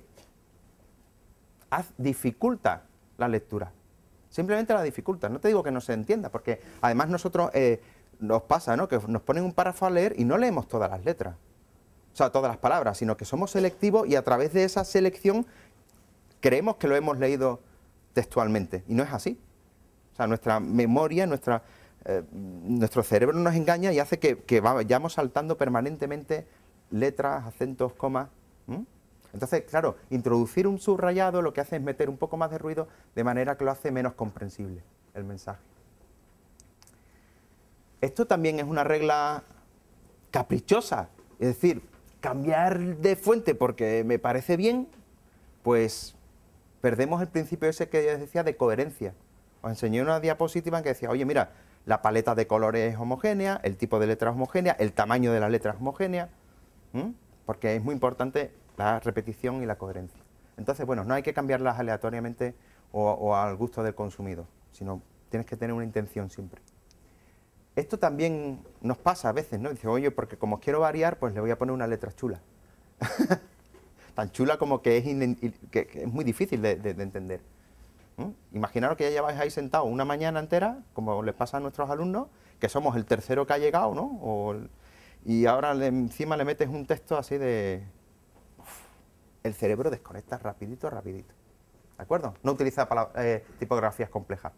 haz, dificulta la lectura. Simplemente la dificulta. No te digo que no se entienda, porque además nosotros eh, nos pasa, ¿no?, que nos ponen un párrafo a leer y no leemos todas las letras, o sea, todas las palabras, sino que somos selectivos y a través de esa selección creemos que lo hemos leído textualmente, y no es así. O sea, nuestra memoria, nuestra, eh, nuestro cerebro nos engaña y hace que, que vayamos saltando permanentemente letras, acentos, comas. ¿Mm? Entonces, claro, introducir un subrayado lo que hace es meter un poco más de ruido de manera que lo hace menos comprensible el mensaje. Esto también es una regla caprichosa, es decir, cambiar de fuente porque me parece bien, pues perdemos el principio ese que les decía de coherencia. Os enseñé una diapositiva en que decía, oye, mira, la paleta de colores es homogénea, el tipo de letra es homogénea, el tamaño de la letra es homogénea, ¿m? Porque es muy importante la repetición y la coherencia. Entonces, bueno, no hay que cambiarlas aleatoriamente o, o al gusto del consumidor, sino tienes que tener una intención siempre. Esto también nos pasa a veces, ¿no? Dice, oye, porque como quiero variar, pues le voy a poner una letra chula. Tan chula como que es, in, que, que es muy difícil de, de, de entender. ¿Mm? Imaginaros que ya lleváis ahí sentado una mañana entera, como les pasa a nuestros alumnos, que somos el tercero que ha llegado, ¿no? O el, y ahora le, encima le metes un texto así de... Uf, el cerebro desconecta rapidito, rapidito. ¿De acuerdo? No utiliza palabras, eh, tipografías complejas.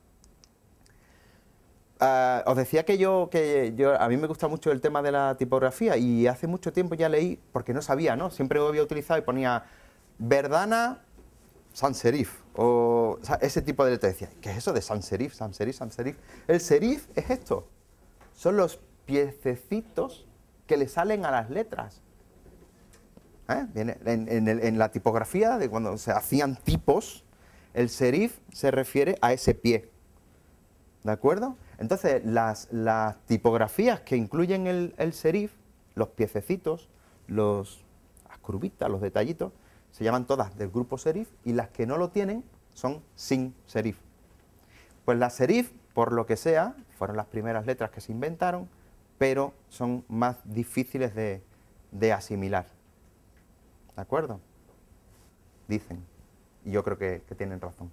Uh, os decía que yo, que yo, a mí me gusta mucho el tema de la tipografía y hace mucho tiempo ya leí, porque no sabía, ¿no? Siempre lo había utilizado y ponía Verdana sans serif, o, o sea, ese tipo de letras. Decía, ¿qué es eso de sans serif, sans serif, sans serif? El serif es esto, son los piececitos que le salen a las letras. ¿Eh? Viene en, en, el, en la tipografía, de cuando se hacían tipos, el serif se refiere a ese pie. ¿De acuerdo? Entonces, las, las tipografías que incluyen el, el serif, los piececitos, los, las curvitas, los detallitos, se llaman todas del grupo serif, y las que no lo tienen son sin serif. Pues las serif, por lo que sea, fueron las primeras letras que se inventaron, pero son más difíciles de, de asimilar. ¿De acuerdo? Dicen. Y yo creo que, que tienen razón.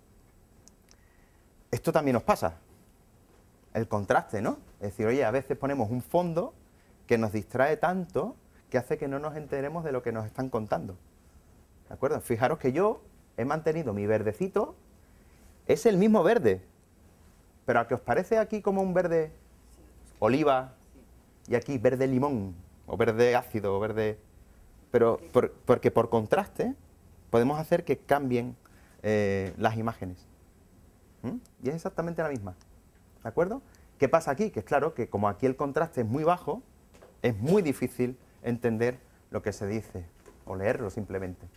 Esto también nos pasa. El contraste, ¿no? Es decir, oye, a veces ponemos un fondo que nos distrae tanto que hace que no nos enteremos de lo que nos están contando. ¿De acuerdo? Fijaros que yo he mantenido mi verdecito, es el mismo verde, Pero ¿a qué os parece aquí como un verde oliva y aquí verde limón, o verde ácido, o verde... Pero por, porque por contraste podemos hacer que cambien eh, las imágenes. ¿Mm? Y es exactamente la misma. ¿De acuerdo? ¿Qué pasa aquí? Que es claro que como aquí el contraste es muy bajo, es muy difícil entender lo que se dice, o leerlo simplemente.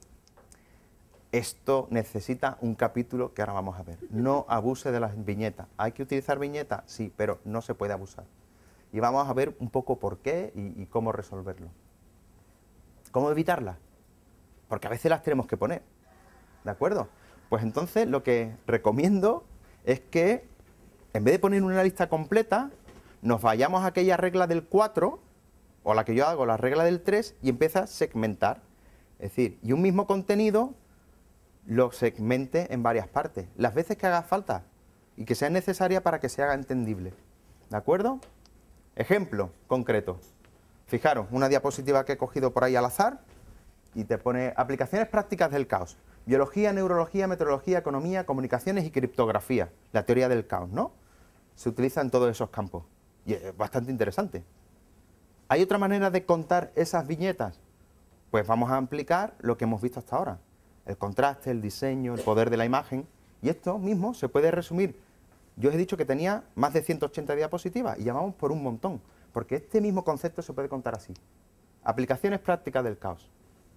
Esto necesita un capítulo que ahora vamos a ver. No abuse de las viñetas. ¿Hay que utilizar viñetas? Sí, pero no se puede abusar. Y vamos a ver un poco por qué y, y cómo resolverlo. ¿Cómo evitarlas? Porque a veces las tenemos que poner. ¿De acuerdo? Pues entonces lo que recomiendo es que, en vez de poner una lista completa, nos vayamos a aquella regla del cuatro, o la que yo hago, la regla del tres, y empieza a segmentar. Es decir, y un mismo contenido lo segmente en varias partes, las veces que haga falta y que sea necesaria para que se haga entendible. ¿De acuerdo? Ejemplo concreto. Fijaros, una diapositiva que he cogido por ahí al azar y te pone aplicaciones prácticas del caos. Biología, neurología, meteorología, economía, comunicaciones y criptografía. La teoría del caos, ¿no? Se utiliza en todos esos campos. Y es bastante interesante. ¿Hay otra manera de contar esas viñetas? Pues vamos a aplicar lo que hemos visto hasta ahora. El contraste, el diseño, el poder de la imagen. Y esto mismo se puede resumir. Yo os he dicho que tenía más de ciento ochenta diapositivas y llamamos por un montón. Porque este mismo concepto se puede contar así. Aplicaciones prácticas del caos.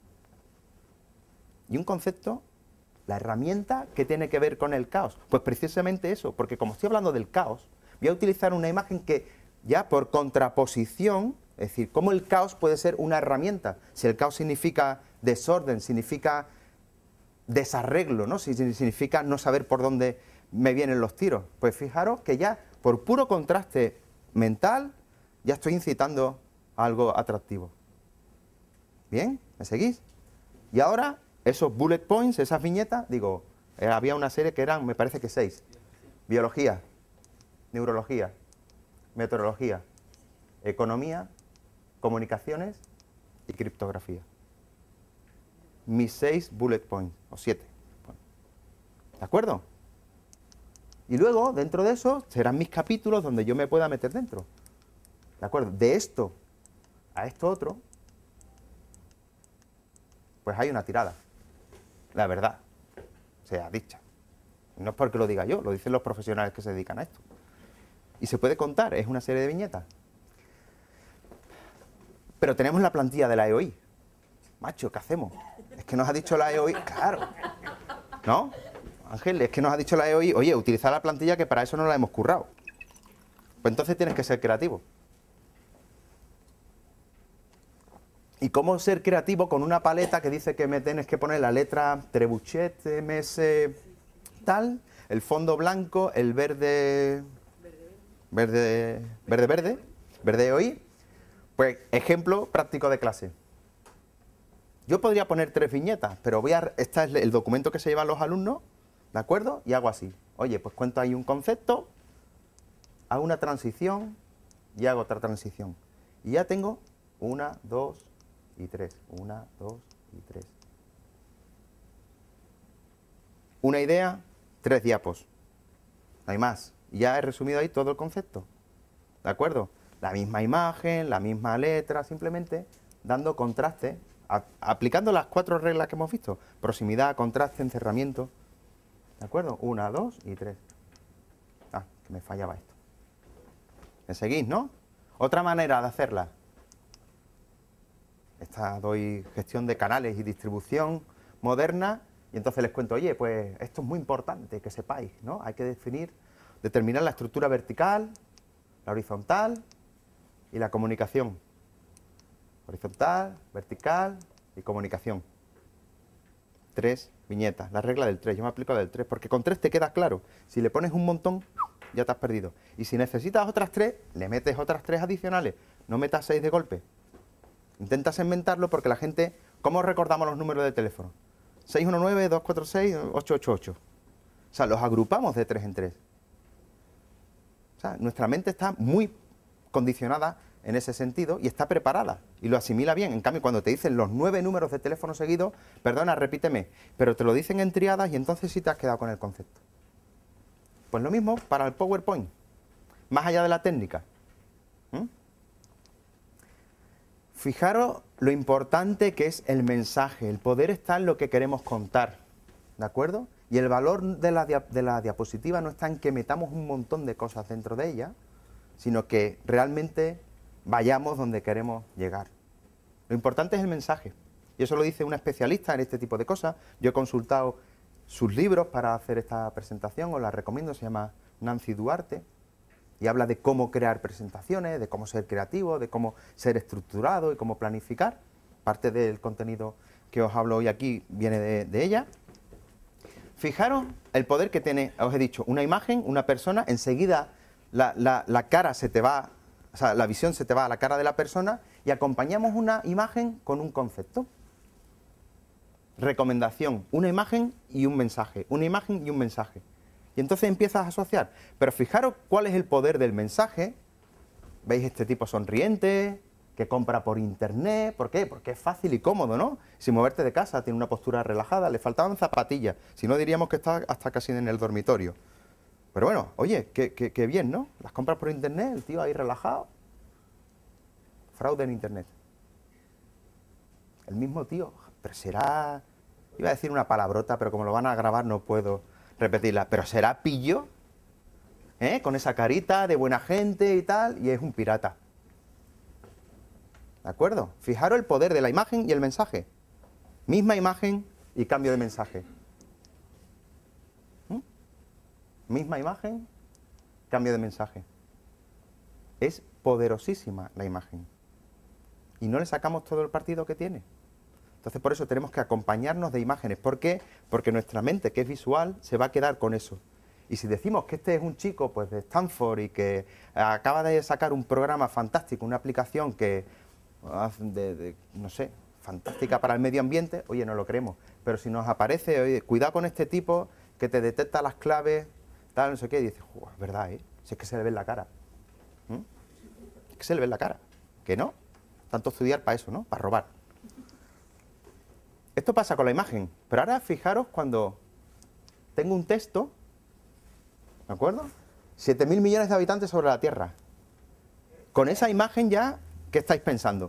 Y un concepto, la herramienta que tiene que ver con el caos. Pues precisamente eso, porque como estoy hablando del caos, voy a utilizar una imagen que ya por contraposición, es decir, cómo el caos puede ser una herramienta. Si el caos significa desorden, significa desarreglo, ¿no? Si significa no saber por dónde me vienen los tiros. Pues fijaros que ya por puro contraste mental ya estoy incitando a algo atractivo. ¿Bien? ¿Me seguís? Y ahora, esos bullet points, esas viñetas, digo, eh, había una serie que eran, me parece que seis. Biología, neurología, meteorología, economía, comunicaciones y criptografía. Mis seis bullet points, o siete. ¿De acuerdo? Y luego, dentro de eso, serán mis capítulos donde yo me pueda meter dentro. ¿De acuerdo? De esto a esto otro, pues hay una tirada. La verdad, sea dicha. No es porque lo diga yo, lo dicen los profesionales que se dedican a esto. Y se puede contar, es una serie de viñetas. Pero tenemos la plantilla de la E O I. Macho, ¿qué hacemos? Es que nos ha dicho la E O I, claro. ¿No? Ángel, es que nos ha dicho la E O I, oye, utilizar la plantilla que para eso no la hemos currado. Pues entonces tienes que ser creativo. ¿Y cómo ser creativo con una paleta que dice que me tienes que poner la letra Trebuchet, M S tal, el fondo blanco, el verde, verde, verde, verde, verde E O I? Pues ejemplo práctico de clase. Yo podría poner tres viñetas, pero voy a, este es el documento que se llevan los alumnos, ¿de acuerdo? Y hago así. Oye, pues cuento ahí un concepto, hago una transición y hago otra transición. Y ya tengo una, dos y tres. Una, dos y tres. Una idea, tres diapos. No hay más. Y ya he resumido ahí todo el concepto. ¿De acuerdo? La misma imagen, la misma letra, simplemente dando contraste, a, aplicando las cuatro reglas que hemos visto. Proximidad, contraste, encerramiento. ¿De acuerdo? Una, dos y tres. Ah, que me fallaba esto. ¿Me seguís, no? Otra manera de hacerla. Esta doy gestión de canales y distribución moderna. Y entonces les cuento, oye, pues esto es muy importante que sepáis, ¿no? Hay que definir, determinar la estructura vertical, la horizontal y la comunicación. Horizontal, vertical y comunicación. Tres viñetas, la regla del tres, yo me aplico la del tres, porque con tres te queda claro. Si le pones un montón, ya te has perdido. Y si necesitas otras tres, le metes otras tres adicionales. No metas seis de golpe. Intenta segmentarlo porque la gente... ¿Cómo recordamos los números de teléfono? seis uno nueve, dos cuatro seis, ocho ocho ocho. O sea, los agrupamos de tres en tres. O sea, nuestra mente está muy condicionada en ese sentido y está preparada y lo asimila bien. En cambio, cuando te dicen los nueve números de teléfono seguidos, perdona, repíteme, pero te lo dicen en triadas y entonces sí te has quedado con el concepto. Pues lo mismo para el PowerPoint, más allá de la técnica. ¿Mm? Fijaros lo importante que es el mensaje, el poder está en lo que queremos contar, ¿de acuerdo? Y el valor de la, dia de la diapositiva no está en que metamos un montón de cosas dentro de ella, sino que realmente vayamos donde queremos llegar. Lo importante es el mensaje, y eso lo dice una especialista en este tipo de cosas. Yo he consultado sus libros para hacer esta presentación, os la recomiendo, se llama Nancy Duarte, y habla de cómo crear presentaciones, de cómo ser creativo, de cómo ser estructurado y cómo planificar. Parte del contenido que os hablo hoy aquí viene de, de ella. Fijaros el poder que tiene, os he dicho, una imagen, una persona, enseguida la, la, la cara se te va, o sea, la visión se te va a la cara de la persona y acompañamos una imagen con un concepto. Recomendación, una imagen y un mensaje, una imagen y un mensaje. Y entonces empiezas a asociar. Pero fijaros cuál es el poder del mensaje. ¿Veis este tipo sonriente, que compra por internet? ¿Por qué? Porque es fácil y cómodo, ¿no? Sin moverte de casa, tiene una postura relajada, le faltaban zapatillas. Si no, diríamos que está hasta casi en el dormitorio. Pero bueno, oye, qué, qué, qué bien, ¿no? Las compras por internet, el tío ahí relajado. Fraude en internet. El mismo tío, pero será... Iba a decir una palabrota, pero como lo van a grabar no puedo repetirla. Pero será pillo, ¿eh? Con esa carita de buena gente y tal, y es un pirata. ¿De acuerdo? Fijaros el poder de la imagen y el mensaje. Misma imagen y cambio de mensaje. ¿Mm? Misma imagen, cambio de mensaje. Es poderosísima la imagen. Y no le sacamos todo el partido que tiene. Entonces por eso tenemos que acompañarnos de imágenes. ¿Por qué? Porque nuestra mente, que es visual, se va a quedar con eso. Y si decimos que este es un chico pues de Stanford y que acaba de sacar un programa fantástico, una aplicación que, de, de, no sé, fantástica para el medio ambiente, oye, no lo creemos. Pero si nos aparece, oye, cuidado con este tipo que te detecta las claves, tal, no sé qué, y dices, es verdad, ¿eh? Si es que se le ve en la cara. ¿Mm? Es que se le ve en la cara. ¿Que no? Tanto estudiar para eso, ¿no? Para robar. Esto pasa con la imagen, pero ahora fijaros cuando tengo un texto, ¿de acuerdo? siete mil millones de habitantes sobre la Tierra. Con esa imagen ya, ¿qué estáis pensando?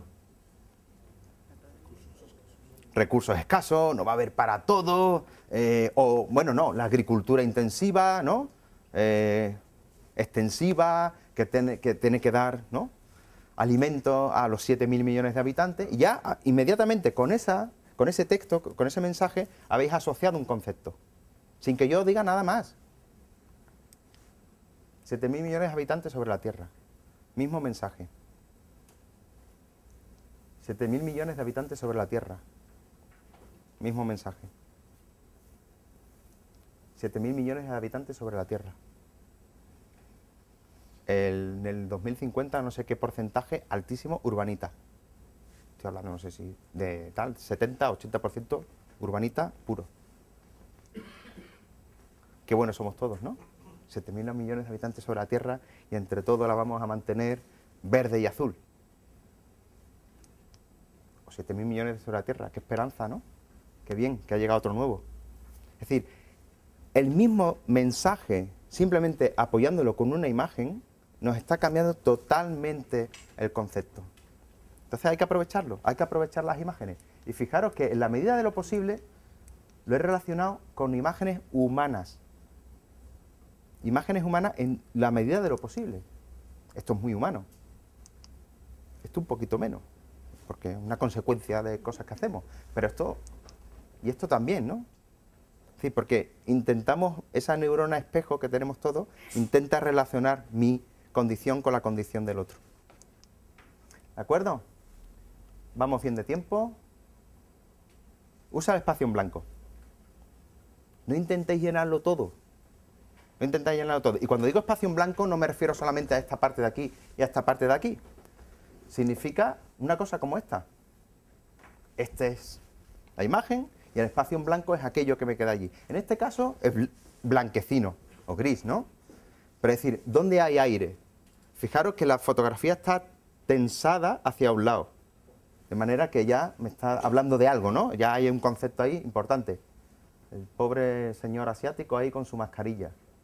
Recursos escasos, no va a haber para todo, eh, o, bueno, no, la agricultura intensiva, ¿no? Eh, extensiva, que tiene, que tiene que dar, ¿no? Alimento a los siete mil millones de habitantes, y ya inmediatamente con esa... Con ese texto, con ese mensaje, habéis asociado un concepto, sin que yo diga nada más. siete mil millones de habitantes sobre la Tierra. Mismo mensaje. siete mil millones de habitantes sobre la Tierra. Mismo mensaje. siete mil millones de habitantes sobre la Tierra. El, en el dos mil cincuenta, no sé qué porcentaje, altísimo, urbanita. Hablando, no sé si de tal, setenta, ochenta por ciento urbanita puro. Qué buenos somos todos, ¿no? siete mil millones de habitantes sobre la Tierra y entre todos la vamos a mantener verde y azul. O siete mil millones sobre la Tierra, qué esperanza, ¿no? Qué bien, que ha llegado otro nuevo. Es decir, el mismo mensaje, simplemente apoyándolo con una imagen, nos está cambiando totalmente el concepto. Entonces hay que aprovecharlo, hay que aprovechar las imágenes. Y fijaros que en la medida de lo posible lo he relacionado con imágenes humanas. Imágenes humanas en la medida de lo posible. Esto es muy humano. Esto un poquito menos, porque es una consecuencia de cosas que hacemos. Pero esto, y esto también, ¿no? Sí, porque intentamos, esa neurona espejo que tenemos todos, intenta relacionar mi condición con la condición del otro. ¿De acuerdo? Vamos bien de tiempo. Usa el espacio en blanco. No intentéis llenarlo todo. No intentéis llenarlo todo. Y cuando digo espacio en blanco no me refiero solamente a esta parte de aquí y a esta parte de aquí. Significa una cosa como esta. Esta es la imagen y el espacio en blanco es aquello que me queda allí. En este caso es blanquecino o gris, ¿no? Pero es decir, ¿dónde hay aire? Fijaros que la fotografía está tensada hacia un lado. De manera que ya me está hablando de algo, ¿no? Ya hay un concepto ahí importante. El pobre señor asiático ahí con su mascarilla.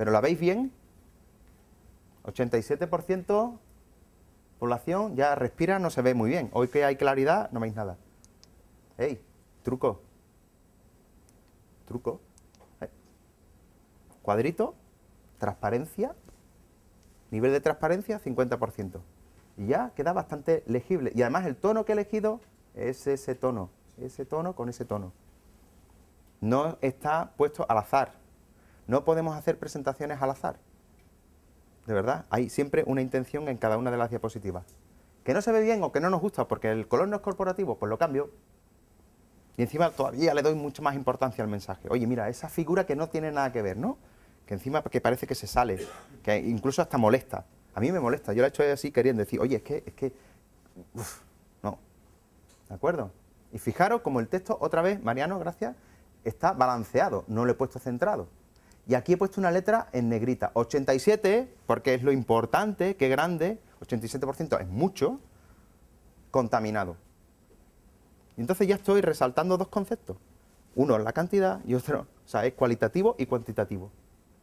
¿Pero la veis bien? ochenta y siete por ciento población ya respira, no se ve muy bien. Hoy que hay claridad, no veis nada. ¡Ey! Truco. Truco. ¿Eh? Cuadrito, transparencia, nivel de transparencia cincuenta por ciento. Y ya queda bastante legible. Y además el tono que he elegido es ese tono, ese tono con ese tono. No está puesto al azar. No podemos hacer presentaciones al azar. De verdad, hay siempre una intención en cada una de las diapositivas. Que no se ve bien o que no nos gusta porque el color no es corporativo, pues lo cambio. Y encima todavía le doy mucho más importancia al mensaje. Oye, mira, esa figura que no tiene nada que ver, ¿no? Que encima que parece que se sale, que incluso hasta molesta. A mí me molesta, yo lo he hecho así queriendo decir, oye, es que, es que, uf, no. ¿De acuerdo? Y fijaros como el texto, otra vez, Mariano, gracias, está balanceado, no lo he puesto centrado. Y aquí he puesto una letra en negrita, ochenta y siete, porque es lo importante, qué grande, ochenta y siete por ciento es mucho, contaminado. Y entonces ya estoy resaltando dos conceptos. Uno es la cantidad y otro, o sea, es cualitativo y cuantitativo.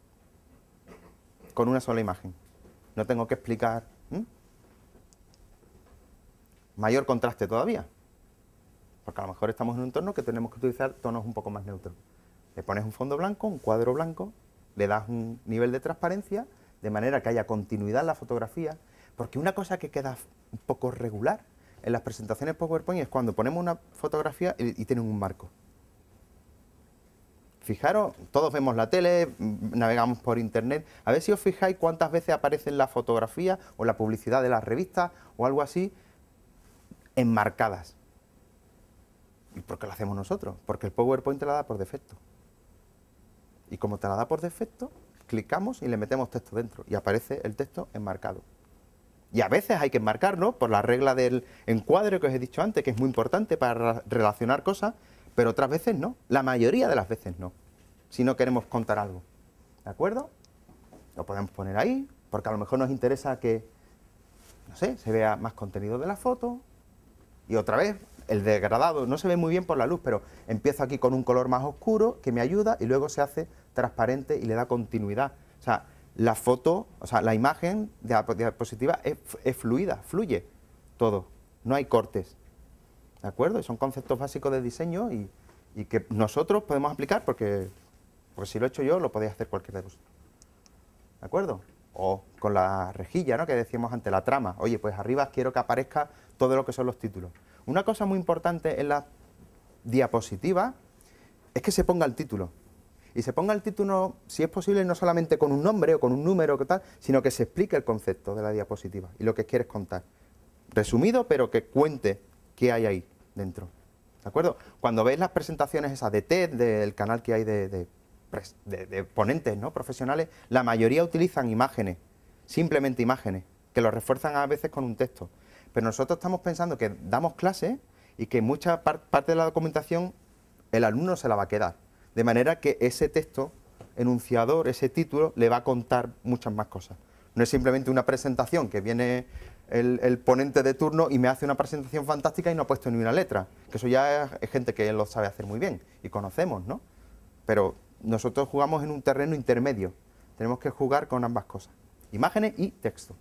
Con una sola imagen. No tengo que explicar. ¿Mm? Mayor contraste todavía. Porque a lo mejor estamos en un entorno que tenemos que utilizar tonos un poco más neutros. Le pones un fondo blanco, un cuadro blanco, le das un nivel de transparencia, de manera que haya continuidad en la fotografía, porque una cosa que queda un poco regular en las presentaciones PowerPoint es cuando ponemos una fotografía y, y tienen un marco. Fijaros, todos vemos la tele, navegamos por internet, a ver si os fijáis cuántas veces aparece en la fotografía o la publicidad de las revistas o algo así, enmarcadas. ¿Y por qué lo hacemos nosotros? Porque el PowerPoint te la da por defecto. Y como te la da por defecto, clicamos y le metemos texto dentro y aparece el texto enmarcado. Y a veces hay que enmarcarlo por la regla del encuadre que os he dicho antes, que es muy importante para relacionar cosas, pero otras veces no. La mayoría de las veces no, si no queremos contar algo. ¿De acuerdo? Lo podemos poner ahí, porque a lo mejor nos interesa que, no sé, se vea más contenido de la foto. Y otra vez, el degradado no se ve muy bien por la luz, pero empiezo aquí con un color más oscuro que me ayuda y luego se hace transparente y le da continuidad. O sea, la foto, o sea, la imagen de la diapositiva es, es fluida, fluye todo, no hay cortes. ¿De acuerdo? Y son conceptos básicos de diseño y, y que nosotros podemos aplicar porque, porque si lo he hecho yo, lo podéis hacer cualquiera de vosotros. ¿De acuerdo? O con la rejilla, ¿no?, que decíamos antes, la trama. Oye, pues arriba quiero que aparezca todo lo que son los títulos. Una cosa muy importante en la diapositiva es que se ponga el título. Y se ponga el título, si es posible, no solamente con un nombre o con un número o tal, sino que se explique el concepto de la diapositiva y lo que quieres contar. Resumido, pero que cuente qué hay ahí dentro. ¿De acuerdo? Cuando veis las presentaciones esas de TED, del canal que hay de, de, de, de ponentes, ¿no?, profesionales, la mayoría utilizan imágenes, simplemente imágenes, que lo refuerzan a veces con un texto. Pero nosotros estamos pensando que damos clases y que mucha par parte de la documentación el alumno se la va a quedar. De manera que ese texto enunciador, ese título, le va a contar muchas más cosas. No es simplemente una presentación que viene el, el ponente de turno y me hace una presentación fantástica y no ha puesto ni una letra. Que eso ya es, es gente que lo sabe hacer muy bien y conocemos, ¿no? Pero nosotros jugamos en un terreno intermedio. Tenemos que jugar con ambas cosas, imágenes y texto.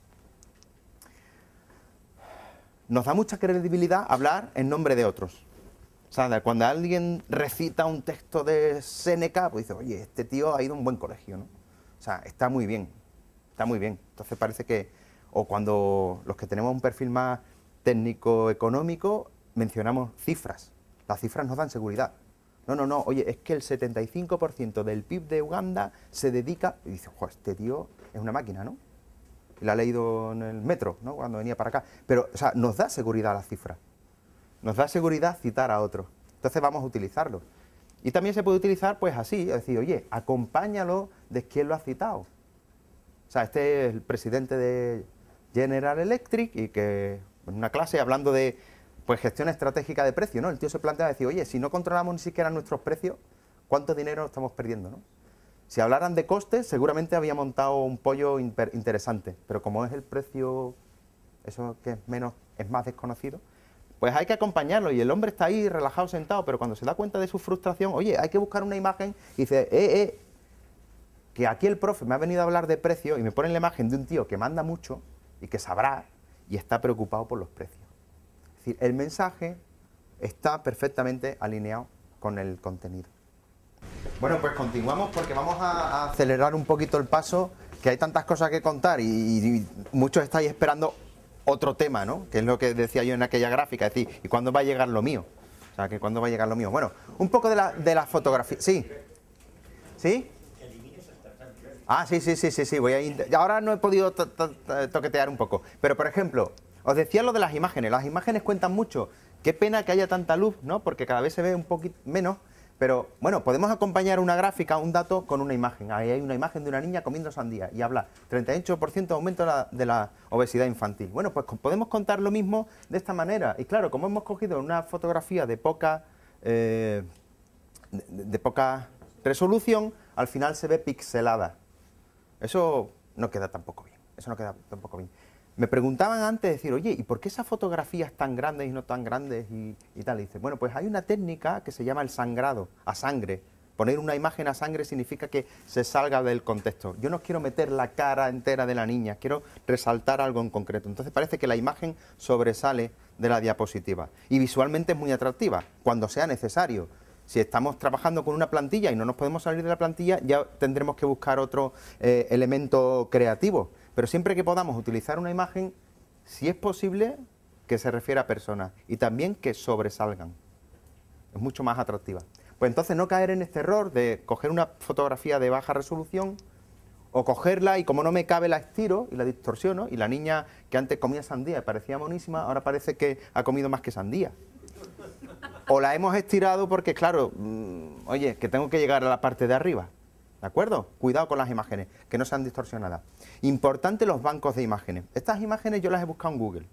Nos da mucha credibilidad hablar en nombre de otros. O sea, cuando alguien recita un texto de Séneca, pues dice, oye, este tío ha ido a un buen colegio, ¿no? O sea, está muy bien, está muy bien. Entonces parece que, o cuando los que tenemos un perfil más técnico-económico, mencionamos cifras. Las cifras nos dan seguridad. No, no, no, oye, es que el setenta y cinco por ciento del P I B de Uganda se dedica... Y dice, joder, este tío es una máquina, ¿no? Y la ha leído en el metro, ¿no?, cuando venía para acá. Pero, o sea, nos da seguridad las cifras. Nos da seguridad citar a otros. Entonces vamos a utilizarlo. Y también se puede utilizar, pues así, es decir, oye, acompáñalo de quién lo ha citado. O sea, este es el presidente de General Electric y que en una clase hablando de, pues, gestión estratégica de precios, ¿no? El tío se plantea decir, oye, si no controlamos ni siquiera nuestros precios, ¿cuánto dinero estamos perdiendo, no? Si hablaran de costes, seguramente había montado un pollo interesante, pero como es el precio, eso que es menos, es más desconocido, pues hay que acompañarlo y el hombre está ahí relajado, sentado, pero cuando se da cuenta de su frustración, oye, hay que buscar una imagen y dice, eh, eh, que aquí el profe me ha venido a hablar de precios y me pone la imagen de un tío que manda mucho y que sabrá y está preocupado por los precios. Es decir, el mensaje está perfectamente alineado con el contenido. Bueno, pues continuamos porque vamos a, a acelerar un poquito el paso, que hay tantas cosas que contar y, y muchos estáis esperando otro tema, ¿no? Que es lo que decía yo en aquella gráfica, es decir, ¿y cuándo va a llegar lo mío? O sea, que ¿cuándo va a llegar lo mío? Bueno, un poco de la, de la fotografía. ¿Sí? ¿Sí? Ah, sí, sí, sí, sí, sí. Voy a ahora no he podido to to toquetear un poco. Pero, por ejemplo, os decía lo de las imágenes. Las imágenes cuentan mucho. Qué pena que haya tanta luz, ¿no? Porque cada vez se ve un poquito menos. Pero, bueno, podemos acompañar una gráfica, un dato, con una imagen. Ahí hay una imagen de una niña comiendo sandía y habla treinta y ocho por ciento de aumento de la, de la obesidad infantil. Bueno, pues podemos contar lo mismo de esta manera. Y claro, como hemos cogido una fotografía de poca, eh, de, de poca resolución, al final se ve pixelada. Eso no queda tampoco bien. Eso no queda tampoco bien. Me preguntaban antes, decir, oye, ¿y por qué esas fotografías tan grandes y no tan grandes y, y tal? Y dice, bueno, pues hay una técnica que se llama el sangrado, a sangre. Poner una imagen a sangre significa que se salga del contexto. Yo no quiero meter la cara entera de la niña, quiero resaltar algo en concreto. Entonces parece que la imagen sobresale de la diapositiva. Y visualmente es muy atractiva, cuando sea necesario. Si estamos trabajando con una plantilla y no nos podemos salir de la plantilla, ya tendremos que buscar otro eh, elemento creativo. Pero siempre que podamos utilizar una imagen, si es posible, que se refiera a personas y también que sobresalgan. Es mucho más atractiva. Pues entonces no caer en este error de coger una fotografía de baja resolución o cogerla y como no me cabe la estiro y la distorsiono y la niña que antes comía sandía y parecía monísima, ahora parece que ha comido más que sandía. O la hemos estirado porque, claro, mmm, oye, que tengo que llegar a la parte de arriba. ¿De acuerdo? Cuidado con las imágenes, que no sean distorsionadas. Importante los bancos de imágenes. Estas imágenes yo las he buscado en Google.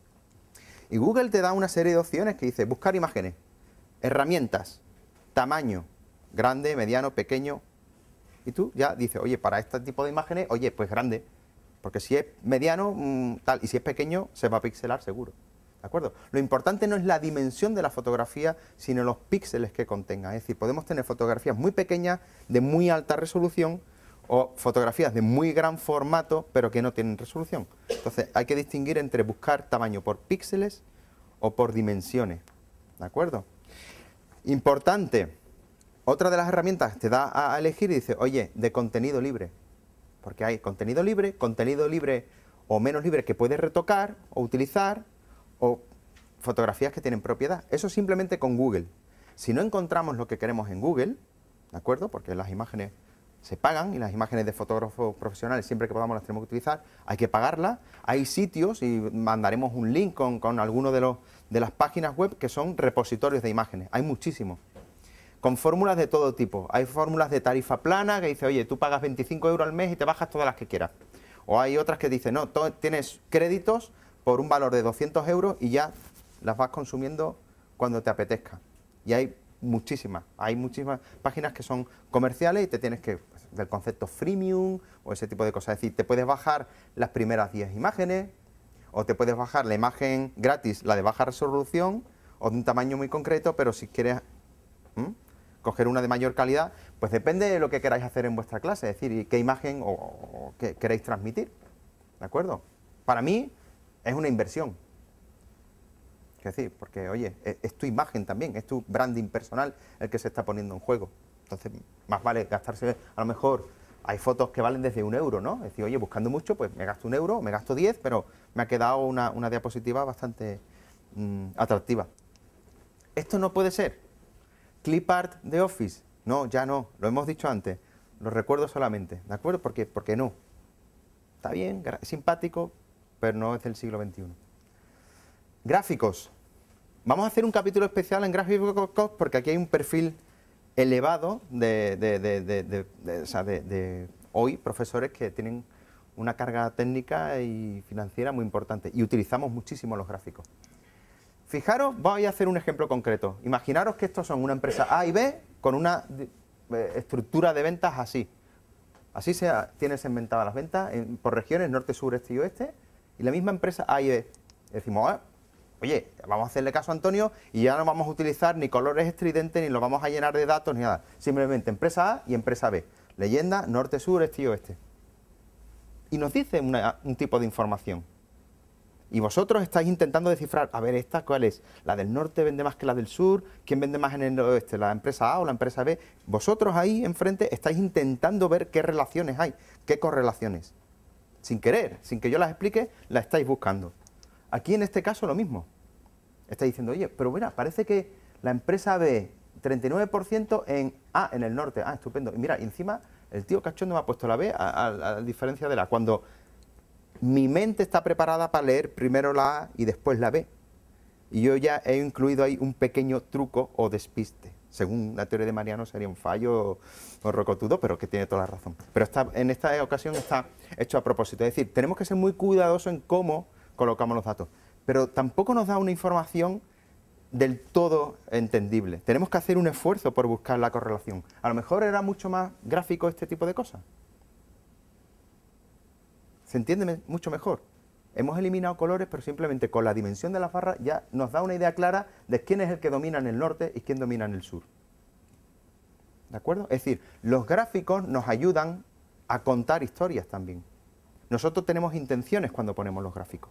Y Google te da una serie de opciones que dice, buscar imágenes, herramientas, tamaño, grande, mediano, pequeño. Y tú ya dices, oye, para este tipo de imágenes, oye, pues grande. Porque si es mediano, mmm, tal, y si es pequeño, se va a pixelar seguro. ¿De acuerdo? Lo importante no es la dimensión de la fotografía, sino los píxeles que contenga. Es decir, podemos tener fotografías muy pequeñas, de muy alta resolución, o fotografías de muy gran formato, pero que no tienen resolución. Entonces, hay que distinguir entre buscar tamaño por píxeles o por dimensiones. ¿De acuerdo? Importante, otra de las herramientas te da a elegir y dice, oye, de contenido libre. Porque hay contenido libre, contenido libre o menos libre que puedes retocar o utilizar, o fotografías que tienen propiedad. Eso simplemente con Google. Si no encontramos lo que queremos en Google, ¿de acuerdo? Porque las imágenes se pagan y las imágenes de fotógrafos profesionales siempre que podamos las tenemos que utilizar, hay que pagarlas. Hay sitios y mandaremos un link con, con alguno de, los, de las páginas web que son repositorios de imágenes. Hay muchísimos. Con fórmulas de todo tipo. Hay fórmulas de tarifa plana que dice, oye, tú pagas veinticinco euros al mes y te bajas todas las que quieras. O hay otras que dicen, no, tienes créditos por un valor de doscientos euros y ya las vas consumiendo cuando te apetezca. Y hay muchísimas, hay muchísimas páginas que son comerciales y te tienes que, pues, del concepto freemium o ese tipo de cosas. Es decir, te puedes bajar las primeras diez imágenes o te puedes bajar la imagen gratis, la de baja resolución o de un tamaño muy concreto, pero si quieres ¿m? coger una de mayor calidad, pues depende de lo que queráis hacer en vuestra clase, es decir, qué imagen o, o qué queréis transmitir. ¿De acuerdo? Para mí es una inversión. Es decir, porque, oye, es, es tu imagen también, es tu branding personal el que se está poniendo en juego. Entonces, más vale gastarse, a lo mejor, hay fotos que valen desde un euro, ¿no? Es decir, oye, buscando mucho, pues me gasto un euro, me gasto diez, pero me ha quedado una, una diapositiva bastante mmm, atractiva. Esto no puede ser. Clip art de Office. No, ya no, lo hemos dicho antes. Lo recuerdo solamente, ¿de acuerdo? ¿Por qué? Porque no. Está bien, simpático, pero no es del siglo veintiuno. Gráficos. Vamos a hacer un capítulo especial en gráficos porque aquí hay un perfil elevado de, de, de, de, de, de, o sea, de, de hoy profesores que tienen una carga técnica y financiera muy importante y utilizamos muchísimo los gráficos. Fijaros, voy a hacer un ejemplo concreto. Imaginaros que estos son una empresa A y B con una eh, estructura de ventas así. Así se tiene segmentadas las ventas en, por regiones, norte, sur, este y oeste, y la misma empresa A y B. Decimos, ah, oye, vamos a hacerle caso a Antonio y ya no vamos a utilizar ni colores estridentes ni los vamos a llenar de datos ni nada. Simplemente empresa A y empresa B. leyenda, norte, sur, este y oeste. Y nos dice una, un tipo de información. Y vosotros estáis intentando descifrar, a ver, ¿esta cuál es? ¿La del norte vende más que la del sur? ¿Quién vende más en el oeste? ¿La empresa A o la empresa B? Vosotros ahí enfrente estáis intentando ver qué relaciones hay, qué correlaciones. Sin querer, sin que yo las explique, la estáis buscando. Aquí en este caso lo mismo. Estáis diciendo, oye, pero mira, parece que la empresa B, treinta y nueve por ciento en A, en el norte. Ah, estupendo. Y mira, y encima el tío cachondo me ha puesto la B a, a, a diferencia de la A. Cuando mi mente está preparada para leer primero la A y después la B. Y yo ya he incluido ahí un pequeño truco o despiste. Según la teoría de Mariano sería un fallo o rocotudo, pero que tiene toda la razón. Pero está, en esta ocasión está hecho a propósito. Es decir, tenemos que ser muy cuidadosos en cómo colocamos los datos. Pero tampoco nos da una información del todo entendible. Tenemos que hacer un esfuerzo por buscar la correlación. A lo mejor era mucho más gráfico este tipo de cosas. Se entiende mucho mejor. Hemos eliminado colores, pero simplemente con la dimensión de las barras ya nos da una idea clara de quién es el que domina en el norte y quién domina en el sur. ¿De acuerdo? Es decir, los gráficos nos ayudan a contar historias también. Nosotros tenemos intenciones cuando ponemos los gráficos.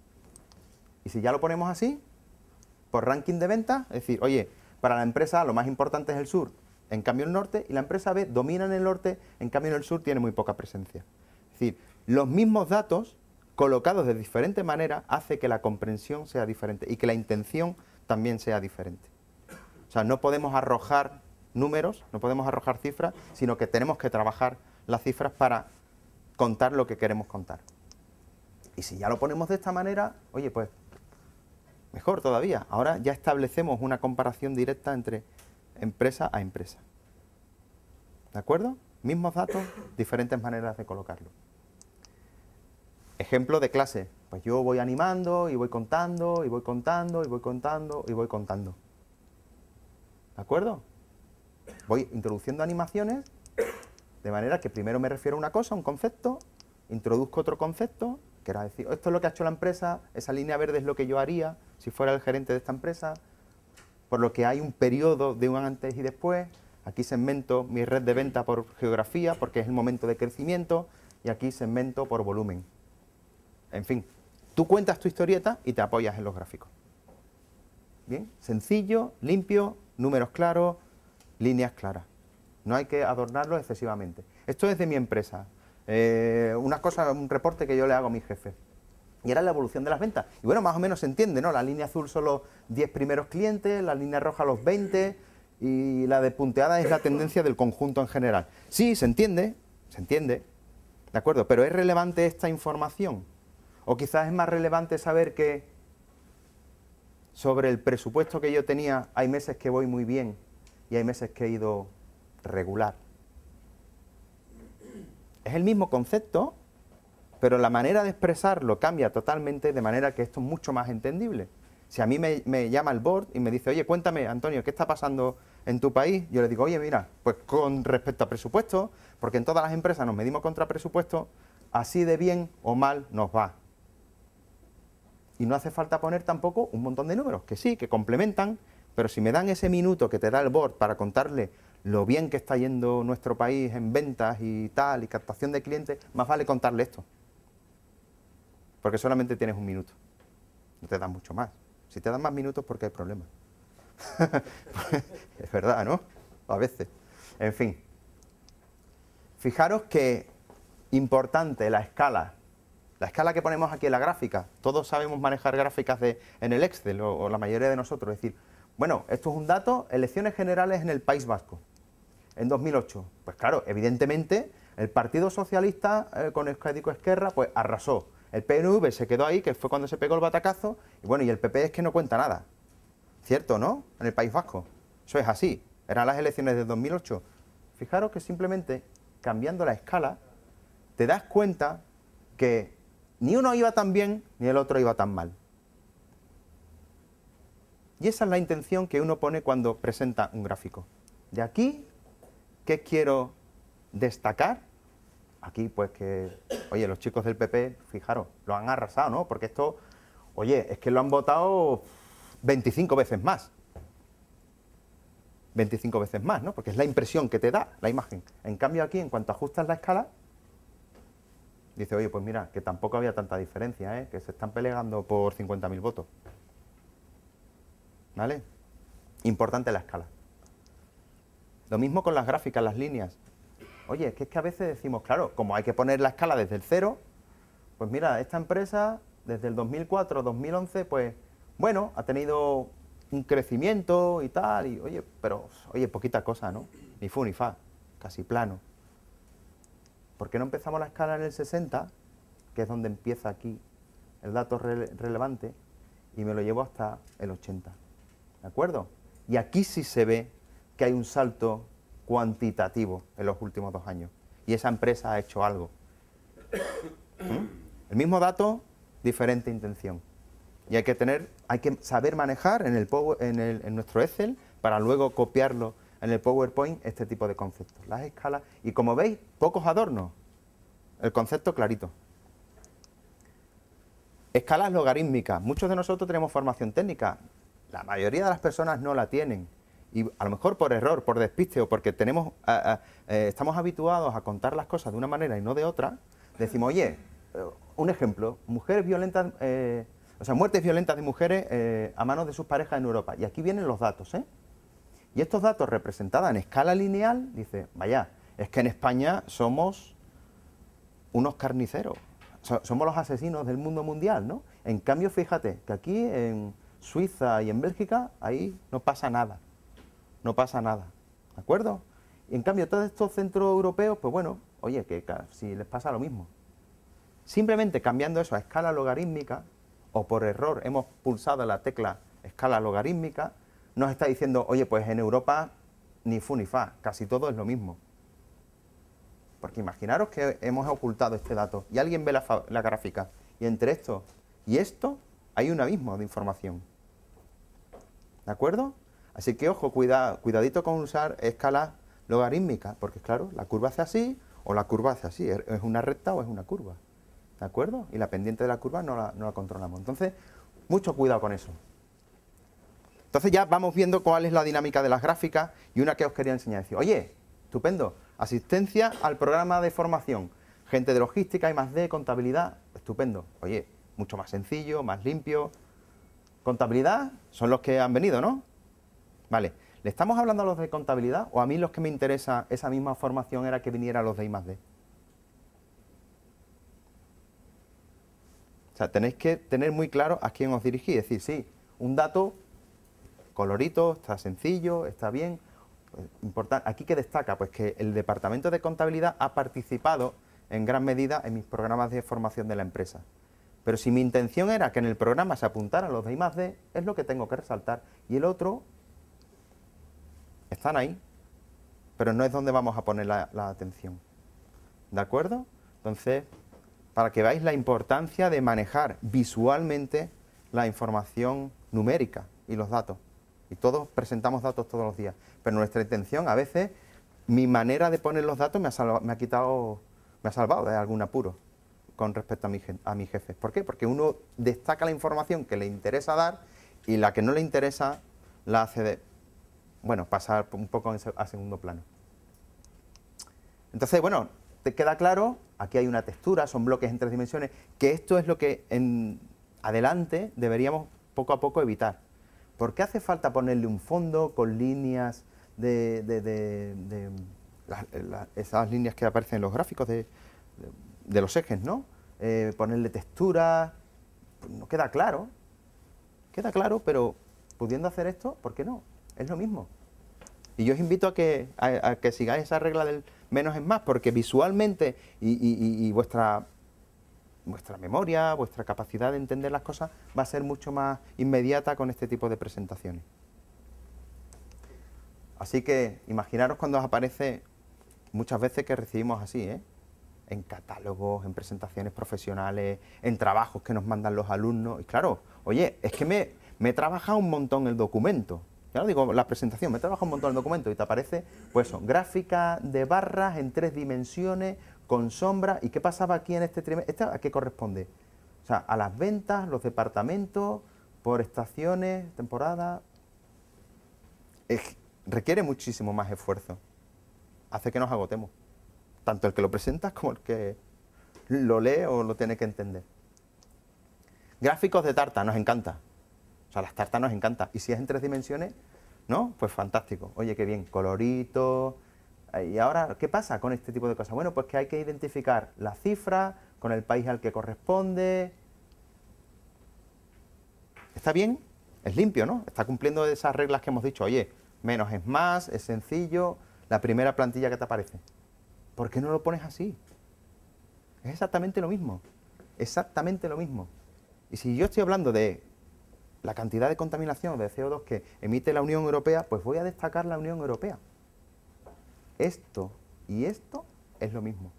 Y si ya lo ponemos así, por ranking de ventas, es decir, oye, para la empresa A lo más importante es el sur, en cambio el norte, y la empresa B domina en el norte, en cambio en el sur tiene muy poca presencia. Es decir, los mismos datos colocados de diferente manera hace que la comprensión sea diferente y que la intención también sea diferente. O sea, no podemos arrojar números, no podemos arrojar cifras, sino que tenemos que trabajar las cifras para contar lo que queremos contar. Y si ya lo ponemos de esta manera, oye, pues mejor todavía. Ahora ya establecemos una comparación directa entre empresa a empresa. ¿De acuerdo? Mismos datos, diferentes maneras de colocarlo. Ejemplo de clase. Pues yo voy animando y voy contando, y voy contando, y voy contando, y voy contando. ¿De acuerdo? Voy introduciendo animaciones de manera que primero me refiero a una cosa, un concepto, introduzco otro concepto, que era decir, esto es lo que ha hecho la empresa, esa línea verde es lo que yo haría si fuera el gerente de esta empresa, por lo que hay un periodo de un antes y después, aquí segmento mi red de venta por geografía, porque es el momento de crecimiento, y aquí segmento por volumen. En fin, tú cuentas tu historieta y te apoyas en los gráficos. Bien, sencillo, limpio, números claros, líneas claras. No hay que adornarlo excesivamente. Esto es de mi empresa. Eh, una cosa, un reporte que yo le hago a mi jefe. Y era la evolución de las ventas. Y bueno, más o menos se entiende, ¿no? La línea azul son los diez primeros clientes, la línea roja los veinte, y la de punteada es la tendencia del conjunto en general. Sí, se entiende, se entiende, ¿de acuerdo? Pero ¿es relevante esta información? O quizás es más relevante saber que sobre el presupuesto que yo tenía hay meses que voy muy bien y hay meses que he ido regular. Es el mismo concepto, pero la manera de expresarlo cambia totalmente, de manera que esto es mucho más entendible. Si a mí me, me llama el board y me dice, oye, cuéntame, Antonio, ¿qué está pasando en tu país? Yo le digo, oye, mira, pues con respecto a presupuesto, porque en todas las empresas nos medimos contra presupuesto, así de bien o mal nos va. Y no hace falta poner tampoco un montón de números, que sí, que complementan, pero si me dan ese minuto que te da el board para contarle lo bien que está yendo nuestro país en ventas y tal, y captación de clientes, más vale contarle esto. Porque solamente tienes un minuto. No te dan mucho más. Si te dan más minutos, porque hay problemas. Es verdad, ¿no? A veces. En fin. Fijaros que importante la escala. La escala que ponemos aquí en la gráfica. Todos sabemos manejar gráficas de, en el Excel, o, o la mayoría de nosotros. Es decir, bueno, esto es un dato, elecciones generales en el País Vasco, en dos mil ocho. Pues claro, evidentemente, el Partido Socialista, eh, con Euskadiko Ezkerra, pues arrasó. El P N V se quedó ahí, que fue cuando se pegó el batacazo, y bueno, y el P P es que no cuenta nada. ¿Cierto, no? En el País Vasco. Eso es así. Eran las elecciones de dos mil ocho. Fijaros que simplemente, cambiando la escala, te das cuenta que ni uno iba tan bien, ni el otro iba tan mal. Y esa es la intención que uno pone cuando presenta un gráfico. De aquí, ¿qué quiero destacar? Aquí, pues que, oye, los chicos del P P, fijaros, lo han arrasado, ¿no? Porque esto, oye, es que lo han votado veinticinco veces más. veinticinco veces más, ¿no? Porque es la impresión que te da la imagen. En cambio aquí, en cuanto ajustas la escala, dice, oye, pues mira, que tampoco había tanta diferencia, ¿eh? Que se están peleando por cincuenta mil votos. ¿Vale? Importante la escala. Lo mismo con las gráficas, las líneas. Oye, es que, es que a veces decimos, claro, como hay que poner la escala desde el cero, pues mira, esta empresa, desde el dos mil cuatro, dos mil once, pues, bueno, ha tenido un crecimiento y tal, y oye, pero, oye, poquita cosa, ¿no? Ni fu ni fa, casi plano. ¿Por qué no empezamos la escala en el sesenta, que es donde empieza aquí el dato rele relevante, y me lo llevo hasta el ochenta? ¿De acuerdo? Y aquí sí se ve que hay un salto cuantitativo en los últimos dos años. Y esa empresa ha hecho algo. ¿Mm? El mismo dato, diferente intención. Y hay que tener, hay que saber manejar en, el power, en, el, en nuestro Excel para luego copiarlo en el PowerPoint este tipo de conceptos. Las escalas, y como veis, pocos adornos. El concepto clarito. Escalas logarítmicas. Muchos de nosotros tenemos formación técnica. La mayoría de las personas no la tienen. Y a lo mejor por error, por despiste o porque tenemos, a, a, eh, estamos habituados a contar las cosas de una manera y no de otra, decimos, oye, eh, un ejemplo, mujeres violentas, eh, o sea, muertes violentas de mujeres eh, a manos de sus parejas en Europa. Y aquí vienen los datos, ¿eh? Y estos datos representados en escala lineal, dice, vaya, es que en España somos unos carniceros, so, somos los asesinos del mundo mundial, ¿no? En cambio, fíjate que aquí en Suiza y en Bélgica, ahí no pasa nada. No pasa nada, ¿de acuerdo? Y en cambio todos estos centros europeos, pues bueno, oye, que si les pasa lo mismo. Simplemente cambiando eso a escala logarítmica, o por error hemos pulsado la tecla escala logarítmica, nos está diciendo, oye, pues en Europa ni fu ni fa, casi todo es lo mismo. Porque imaginaros que hemos ocultado este dato y alguien ve la, la gráfica, y entre esto y esto hay un abismo de información. ¿De acuerdo? Así que, ojo, cuida, cuidadito con usar escalas logarítmicas, porque claro, la curva hace así o la curva hace así, es una recta o es una curva, ¿de acuerdo? Y la pendiente de la curva no la, no la controlamos. Entonces, mucho cuidado con eso. Entonces ya vamos viendo cuál es la dinámica de las gráficas y una que os quería enseñar. Decir, oye, estupendo, asistencia al programa de formación, gente de logística, I más D, contabilidad, estupendo. Oye, mucho más sencillo, más limpio. Contabilidad son los que han venido, ¿no? Vale, ¿le estamos hablando a los de contabilidad o a mí los que me interesa esa misma formación era que viniera los de I más D? O sea, tenéis que tener muy claro a quién os dirigís. Es decir, sí, un dato colorito, está sencillo, está bien. Importante. Aquí, ¿qué destaca? Pues que el departamento de contabilidad ha participado en gran medida en mis programas de formación de la empresa. Pero si mi intención era que en el programa se apuntaran los de I más D, es lo que tengo que resaltar. Y el otro, están ahí, pero no es donde vamos a poner la, la atención. ¿De acuerdo? Entonces, para que veáis la importancia de manejar visualmente la información numérica y los datos. Y todos presentamos datos todos los días. Pero nuestra intención, a veces, mi manera de poner los datos me ha, salva, me ha quitado, me ha salvado de algún apuro con respecto a, mi, a mis jefes. ¿Por qué? Porque uno destaca la información que le interesa dar y la que no le interesa la hace de, bueno, pasar un poco a segundo plano. Entonces, bueno, te queda claro, aquí hay una textura, son bloques en tres dimensiones, que esto es lo que en adelante deberíamos poco a poco evitar. ¿Por qué hace falta ponerle un fondo con líneas de, de, de, de la, la, esas líneas que aparecen en los gráficos de, de, de los ejes, ¿no? Eh, ponerle textura, pues no queda claro, queda claro, pero pudiendo hacer esto, ¿por qué no? Es lo mismo. Y yo os invito a que, a, a que sigáis esa regla del menos es más, porque visualmente y, y, y vuestra, vuestra memoria, vuestra capacidad de entender las cosas va a ser mucho más inmediata con este tipo de presentaciones. Así que imaginaros cuando os aparece muchas veces que recibimos así, ¿eh? En catálogos, en presentaciones profesionales, en trabajos que nos mandan los alumnos. Y claro, oye, es que me, me he trabajado un montón el documento. Ya no digo la presentación, me he trabajado un montón el documento y te aparece, pues eso, gráfica de barras en tres dimensiones, con sombra. ¿Y qué pasaba aquí en este trimestre? ¿Este a qué corresponde? O sea, a las ventas, los departamentos, por estaciones, temporada. Es, requiere muchísimo más esfuerzo. Hace que nos agotemos. Tanto el que lo presenta como el que lo lee o lo tiene que entender. Gráficos de tarta, nos encanta. O sea, las tartas nos encanta. Y si es en tres dimensiones, ¿no? Pues fantástico. Oye, qué bien, colorito. Y ahora, ¿qué pasa con este tipo de cosas? Bueno, pues que hay que identificar la cifra con el país al que corresponde. ¿Está bien? Es limpio, ¿no? Está cumpliendo esas reglas que hemos dicho. Oye, menos es más, es sencillo, la primera plantilla que te aparece. ¿Por qué no lo pones así? Es exactamente lo mismo. Exactamente lo mismo. Y si yo estoy hablando de la cantidad de contaminación de C O dos que emite la Unión Europea, pues voy a destacar la Unión Europea. Esto y esto es lo mismo.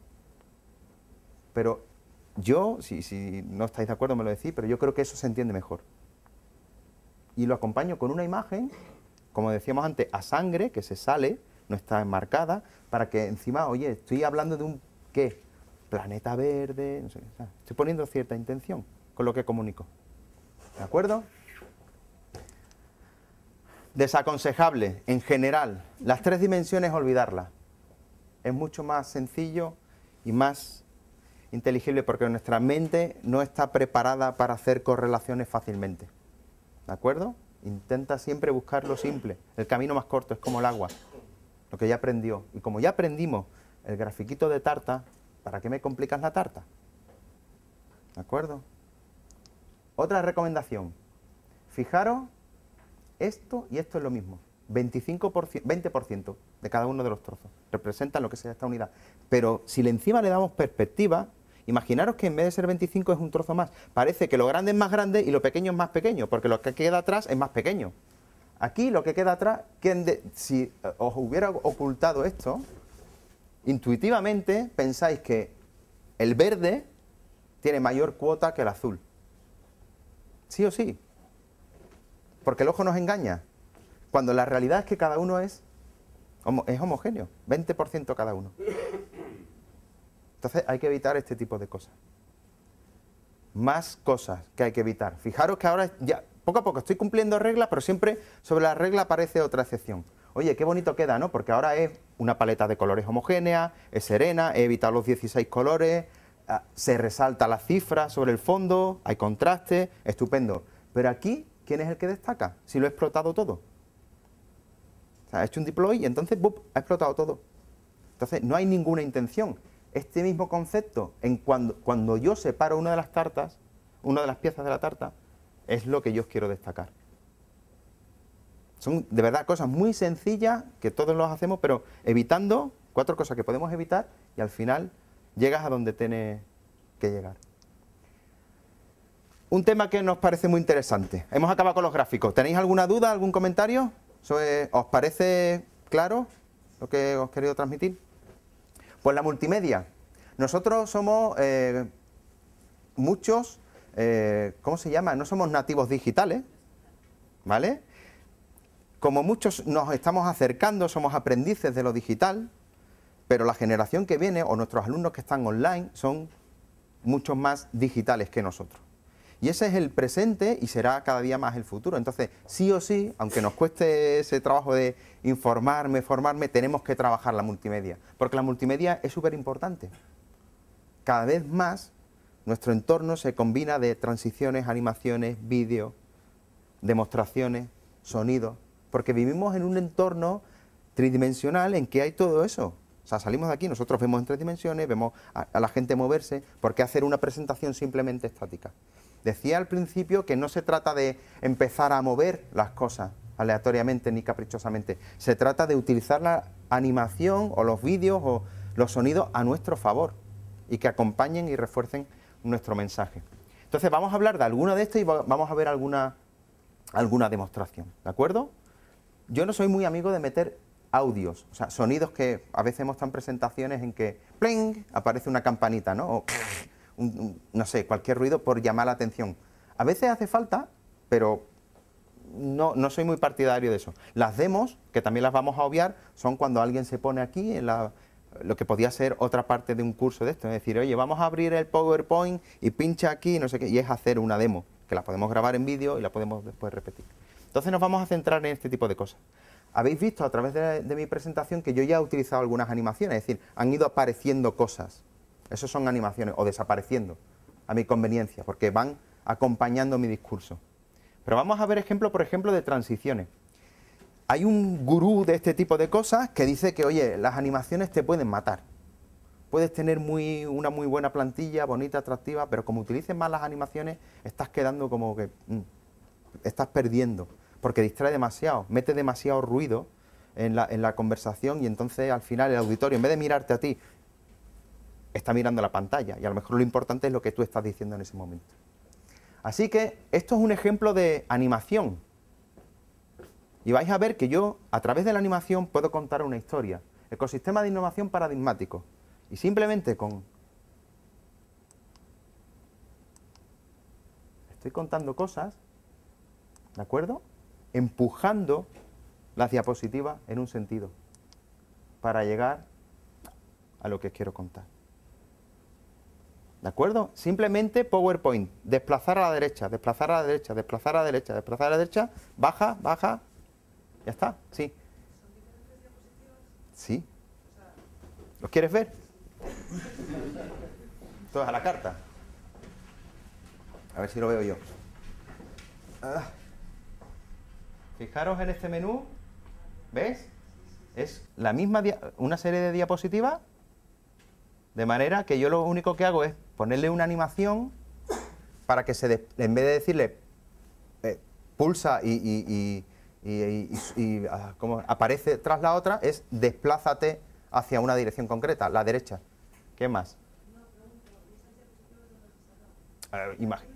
Pero yo, si, si no estáis de acuerdo me lo decís, pero yo creo que eso se entiende mejor. Y lo acompaño con una imagen, como decíamos antes, a sangre, que se sale, no está enmarcada, para que encima, oye, estoy hablando de un, ¿qué? Planeta verde, no sé, o sea, estoy poniendo cierta intención con lo que comunico. ¿De acuerdo? Desaconsejable, en general, las tres dimensiones olvidarlas. Es mucho más sencillo y más inteligible porque nuestra mente no está preparada para hacer correlaciones fácilmente. ¿De acuerdo? Intenta siempre buscar lo simple. El camino más corto es como el agua, lo que ya aprendió. Y como ya aprendimos el grafiquito de tarta, ¿para qué me complicas la tarta? ¿De acuerdo? Otra recomendación. Fijaros, esto y esto es lo mismo. veinticinco por ciento, veinte por ciento de cada uno de los trozos representan lo que sea esta unidad. Pero si le encima le damos perspectiva, imaginaros que en vez de ser veinticinco es un trozo más. Parece que lo grande es más grande y lo pequeño es más pequeño, porque lo que queda atrás es más pequeño. Aquí lo que queda atrás, que si os hubiera ocultado esto, intuitivamente pensáis que el verde tiene mayor cuota que el azul. Sí o sí. Porque el ojo nos engaña. Cuando la realidad es que cada uno es, es homogéneo. veinte por ciento cada uno. Entonces hay que evitar este tipo de cosas. Más cosas que hay que evitar. Fijaros que ahora ya, poco a poco estoy cumpliendo reglas, pero siempre sobre la regla aparece otra excepción. Oye, qué bonito queda, ¿no? Porque ahora es una paleta de colores homogénea, es serena, he evitado los dieciséis colores, se resalta la cifra sobre el fondo, hay contraste, estupendo. Pero aquí, ¿quién es el que destaca? Si lo he explotado todo. O sea, he hecho un deploy y entonces, ¡bup!, ha explotado todo. Entonces, no hay ninguna intención. Este mismo concepto, en cuando, cuando yo separo una de las tartas, una de las piezas de la tarta, es lo que yo quiero destacar. Son, de verdad, cosas muy sencillas que todos los hacemos, pero evitando, cuatro cosas que podemos evitar y al final llegas a donde tienes que llegar. Un tema que nos parece muy interesante. Hemos acabado con los gráficos. ¿Tenéis alguna duda, algún comentario? ¿Os parece claro lo que os he querido transmitir? Pues la multimedia. Nosotros somos eh, muchos, eh, ¿cómo se llama? No somos nativos digitales, ¿vale? Como muchos nos estamos acercando, somos aprendices de lo digital, pero la generación que viene, o nuestros alumnos que están online, son muchos más digitales que nosotros. Y ese es el presente y será cada día más el futuro. Entonces, sí o sí, aunque nos cueste ese trabajo de informarme, formarme, tenemos que trabajar la multimedia, porque la multimedia es súper importante. Cada vez más nuestro entorno se combina de transiciones, animaciones, vídeos, demostraciones, sonidos, porque vivimos en un entorno tridimensional en que hay todo eso. O sea, salimos de aquí, nosotros vemos en tres dimensiones, vemos a, a la gente moverse, ¿por qué hacer una presentación simplemente estática? Decía al principio que no se trata de empezar a mover las cosas aleatoriamente ni caprichosamente, se trata de utilizar la animación o los vídeos o los sonidos a nuestro favor y que acompañen y refuercen nuestro mensaje. Entonces vamos a hablar de alguno de estos y vamos a ver alguna, alguna demostración, ¿de acuerdo? Yo no soy muy amigo de meter audios, o sea, sonidos que a veces hemos en presentaciones en que ¡pling!, aparece una campanita, ¿no? O, un, un, no sé, cualquier ruido por llamar la atención. A veces hace falta, pero no, no soy muy partidario de eso. Las demos, que también las vamos a obviar, son cuando alguien se pone aquí en la, lo que podía ser otra parte de un curso de esto, es decir, oye, vamos a abrir el PowerPoint y pincha aquí, no sé qué, y es hacer una demo, que la podemos grabar en vídeo y la podemos después repetir. Entonces nos vamos a centrar en este tipo de cosas. habéis visto a través de, de mi presentación que yo ya he utilizado algunas animaciones, es decir, han ido apareciendo cosas. Esas son animaciones, o desapareciendo, a mi conveniencia, porque van acompañando mi discurso. Pero vamos a ver ejemplo, por ejemplo, de transiciones. Hay un gurú de este tipo de cosas que dice que, oye, las animaciones te pueden matar. Puedes tener muy, una muy buena plantilla, bonita, atractiva, pero como utilices más las animaciones, estás quedando como que... Mm, estás perdiendo, porque distrae demasiado, mete demasiado ruido en la, en la conversación y entonces al final el auditorio, en vez de mirarte a ti, está mirando la pantalla y a lo mejor lo importante es lo que tú estás diciendo en ese momento. Así que esto es un ejemplo de animación. Y vais a ver que yo, a través de la animación, puedo contar una historia. Ecosistema de innovación paradigmático. Y simplemente con... Estoy contando cosas, ¿de acuerdo? Empujando las diapositivas en un sentido, para llegar a lo que quiero contar. ¿De acuerdo? Simplemente PowerPoint, desplazar a la derecha, desplazar a la derecha, desplazar a la derecha, desplazar a la derecha, baja, baja, ya está, sí. Sí. ¿Los quieres ver? Todas a la carta. A ver si lo veo yo. Ah. Fijaros en este menú, ¿ves? Es la misma, una serie de diapositivas, de manera que yo lo único que hago es ponerle una animación para que se, de, en vez de decirle eh, pulsa y, y, y, y, y, y, y ah, como aparece tras la otra, es desplázate hacia una dirección concreta, la derecha. ¿Qué más? Eh, imagina.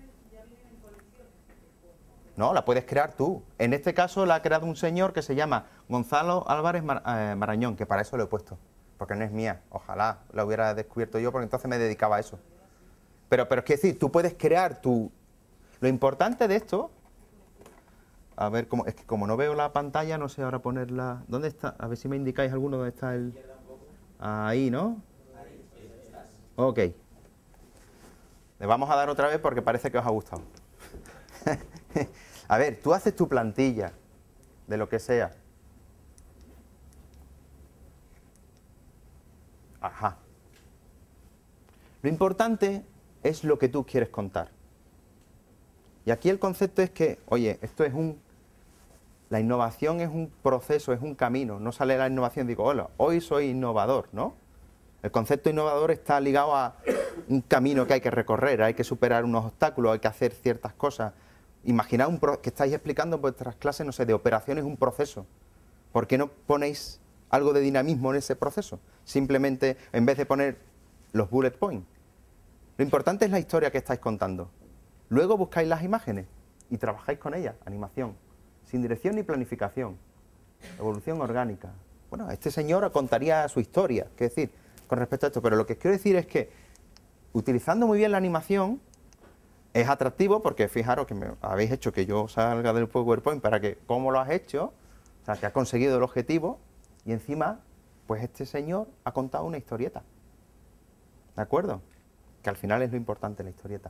No, la puedes crear tú. En este caso la ha creado un señor que se llama Gonzalo Álvarez Mar, eh, Marañón, que para eso lo he puesto, porque no es mía. Ojalá la hubiera descubierto yo, porque entonces me dedicaba a eso. Pero, pero es que decir, tú puedes crear tu... Lo importante de esto... A ver, como, es que como no veo la pantalla, no sé ahora ponerla... ¿Dónde está? A ver si me indicáis alguno dónde está el... Ahí, ¿no? Ok. Le vamos a dar otra vez porque parece que os ha gustado. A ver, tú haces tu plantilla de lo que sea. Ajá. Lo importante es lo que tú quieres contar. Y aquí el concepto es que, oye, esto es un... La innovación es un proceso, es un camino. No sale la innovación y digo, hola, hoy soy innovador, ¿no? El concepto innovador está ligado a un camino que hay que recorrer, hay que superar unos obstáculos, hay que hacer ciertas cosas. Imaginad un pro que estáis explicando en vuestras clases, no sé, de operaciones, un proceso. ¿Por qué no ponéis algo de dinamismo en ese proceso? Simplemente, en vez de poner los bullet points. Lo importante es la historia que estáis contando. Luego buscáis las imágenes y trabajáis con ellas, animación, sin dirección ni planificación, evolución orgánica. Bueno, este señor contaría su historia, qué decir, con respecto a esto, pero lo que quiero decir es que, utilizando muy bien la animación, es atractivo porque fijaros que me habéis hecho que yo salga del PowerPoint para que, ¿cómo lo has hecho? O sea, que ha conseguido el objetivo y encima, pues este señor ha contado una historieta. ¿De acuerdo? Que al final es lo importante, la historieta.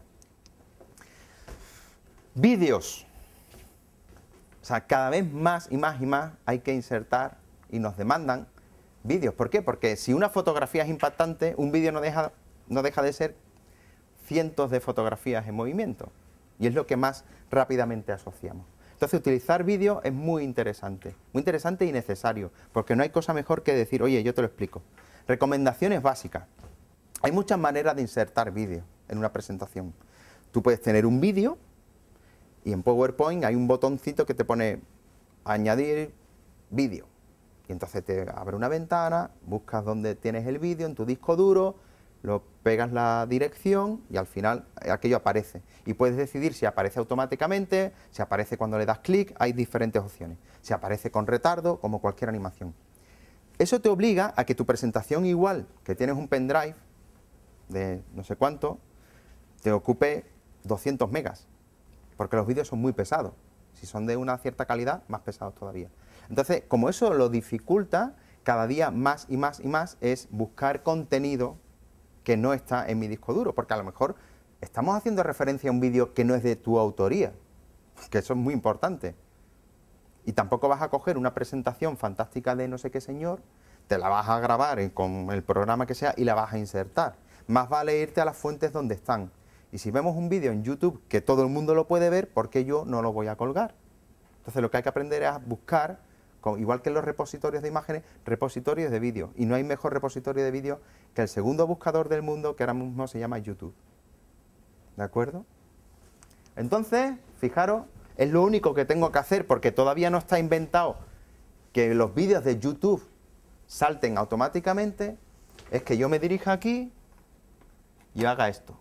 Vídeos. O sea, cada vez más y más y más hay que insertar y nos demandan vídeos. ¿Por qué? Porque si una fotografía es impactante, un vídeo no deja, no deja de ser cientos de fotografías en movimiento. Y es lo que más rápidamente asociamos. Entonces, utilizar vídeo es muy interesante. Muy interesante y necesario. Porque no hay cosa mejor que decir, oye, yo te lo explico. Recomendaciones básicas. Hay muchas maneras de insertar vídeo en una presentación. Tú puedes tener un vídeo y en PowerPoint hay un botoncito que te pone añadir vídeo. Y entonces te abre una ventana, buscas dónde tienes el vídeo en tu disco duro, lo pegas la dirección y al final aquello aparece. Y puedes decidir si aparece automáticamente, si aparece cuando le das clic, hay diferentes opciones. Si aparece con retardo, como cualquier animación. Eso te obliga a que tu presentación, igual que tienes un pendrive de no sé cuánto, te ocupe doscientos megas. Porque los vídeos son muy pesados. Si son de una cierta calidad, más pesados todavía. Entonces, como eso lo dificulta, cada día más y más y más es buscar contenido que no está en mi disco duro. Porque a lo mejor estamos haciendo referencia a un vídeo que no es de tu autoría. Que eso es muy importante. Y tampoco vas a coger una presentación fantástica de no sé qué señor, te la vas a grabar en- con el programa que sea y la vas a insertar. Más vale irte a las fuentes donde están. Y si vemos un vídeo en YouTube que todo el mundo lo puede ver, ¿por qué yo no lo voy a colgar? Entonces lo que hay que aprender es a buscar, con- igual que en los repositorios de imágenes, repositorios de vídeo. Y no hay mejor repositorio de vídeo que el segundo buscador del mundo, que ahora mismo se llama YouTube. ¿De acuerdo? Entonces, fijaros, es lo único que tengo que hacer, porque todavía no está inventado que los vídeos de YouTube salten automáticamente, es que yo me dirija aquí y haga esto.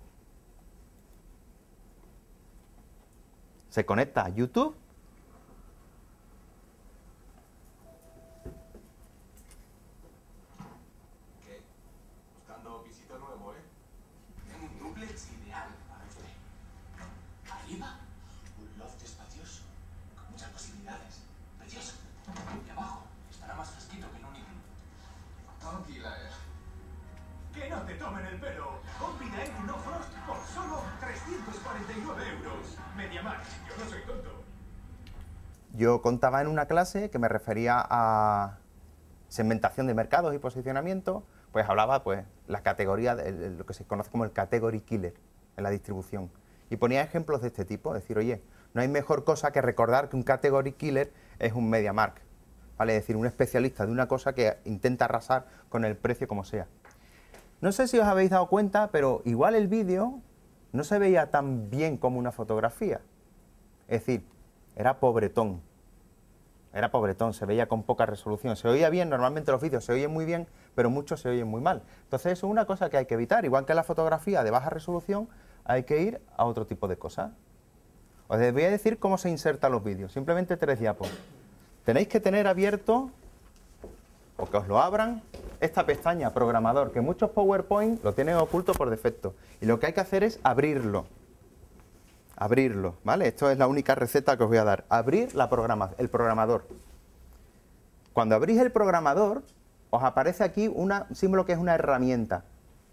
Se conecta a YouTube. ¿Qué? Buscando pisito nuevo, ¿eh? Tengo un dúplex ideal para usted. Arriba, un loft espacioso, con muchas posibilidades. Precioso. Y abajo, estará más fresquito que en un iglú. Tranquila, eh. Que no te tomen el pelo. Combina en No Frost por solo trescientos cuarenta y nueve euros. MediaMarkt, yo no soy tonto. Yo contaba en una clase que me refería a segmentación de mercados y posicionamiento, pues hablaba pues la categoría, de, de lo que se conoce como el category killer en la distribución. Y ponía ejemplos de este tipo, decir, oye, no hay mejor cosa que recordar que un category killer es un MediaMarkt, ¿vale? Es decir, un especialista de una cosa que intenta arrasar con el precio como sea. No sé si os habéis dado cuenta, pero igual el vídeo no se veía tan bien como una fotografía. Es decir, era pobretón. Era pobretón, se veía con poca resolución. Se oía bien, normalmente los vídeos se oyen muy bien, pero muchos se oyen muy mal. Entonces eso es una cosa que hay que evitar. Igual que la fotografía de baja resolución, hay que ir a otro tipo de cosas. Os voy a decir cómo se insertan los vídeos. Simplemente tres diapos. Tenéis que tener abierto, o que os lo abran, esta pestaña, programador, que muchos PowerPoint lo tienen oculto por defecto. Y lo que hay que hacer es abrirlo. Abrirlo, ¿vale? Esto es la única receta que os voy a dar. Abrir la programa, el programador. Cuando abrís el programador, os aparece aquí una, un símbolo que es una herramienta.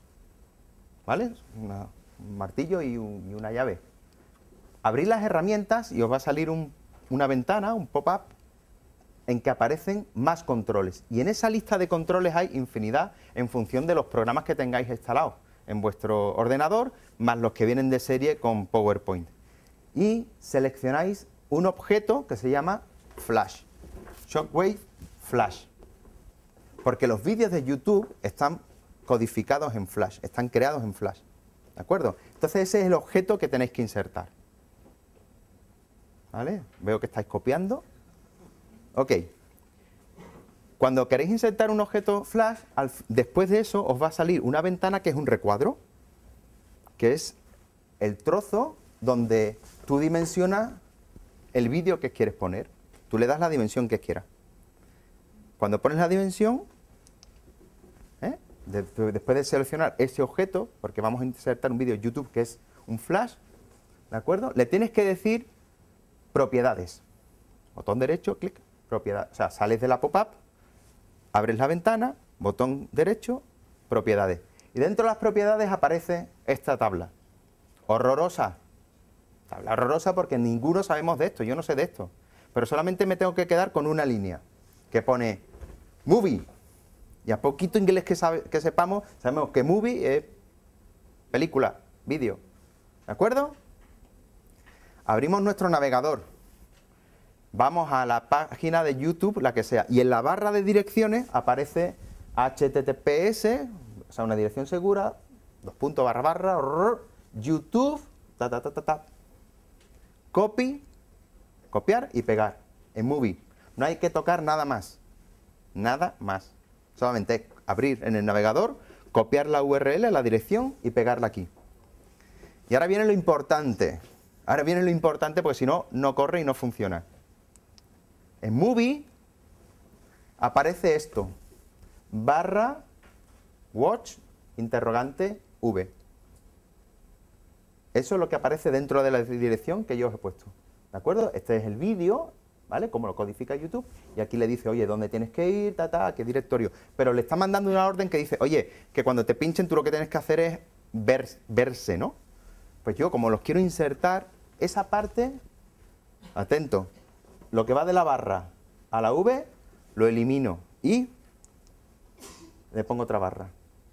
¿Vale? Una, un martillo y, un, y una llave. Abrís las herramientas y os va a salir un, una ventana, un pop-up, en que aparecen más controles. Y en esa lista de controles hay infinidad en función de los programas que tengáis instalados en vuestro ordenador, más los que vienen de serie con PowerPoint. Y seleccionáis un objeto que se llama Flash, Shockwave Flash, porque los vídeos de YouTube están codificados en Flash, están creados en Flash, ¿de acuerdo? Entonces ese es el objeto que tenéis que insertar, ¿vale? Veo que estáis copiando. Ok. Cuando queréis insertar un objeto Flash, al, después de eso os va a salir una ventana que es un recuadro, que es el trozo donde tú dimensionas el vídeo que quieres poner. Tú le das la dimensión que quieras. Cuando pones la dimensión, ¿eh? de, de, después de seleccionar ese objeto, porque vamos a insertar un vídeo en YouTube que es un Flash, ¿de acuerdo? Le tienes que decir propiedades. Botón derecho, clic, propiedad. O sea, sales de la pop-up, abres la ventana, botón derecho, propiedades. Y dentro de las propiedades aparece esta tabla. Horrorosa. Tabla horrorosa porque ninguno sabemos de esto, yo no sé de esto. Pero solamente me tengo que quedar con una línea que pone movie. Y a poquito inglés que, sabe, que sepamos, sabemos que movie es película, vídeo. ¿De acuerdo? Abrimos nuestro navegador. Vamos a la página de YouTube, la que sea, y en la barra de direcciones aparece H T T P S, o sea, una dirección segura, dos puntos barra barra, rrr, YouTube, ta ta ta ta ta, copy, copiar y pegar en Movie. No hay que tocar nada más, nada más. Solamente abrir en el navegador, copiar la U R L, la dirección y pegarla aquí. Y ahora viene lo importante. Ahora viene lo importante porque si no, no corre y no funciona. En Movie aparece esto, barra watch interrogante V. Eso es lo que aparece dentro de la dirección que yo os he puesto. ¿De acuerdo? Este es el vídeo, ¿vale? Como lo codifica YouTube. Y aquí le dice, oye, ¿dónde tienes que ir? Ta, ta, ¿qué directorio? Pero le está mandando una orden que dice, oye, que cuando te pinchen tú lo que tienes que hacer es ver, verse, ¿no? Pues yo, como los quiero insertar, esa parte, atento, lo que va de la barra a la V, lo elimino y le pongo otra barra.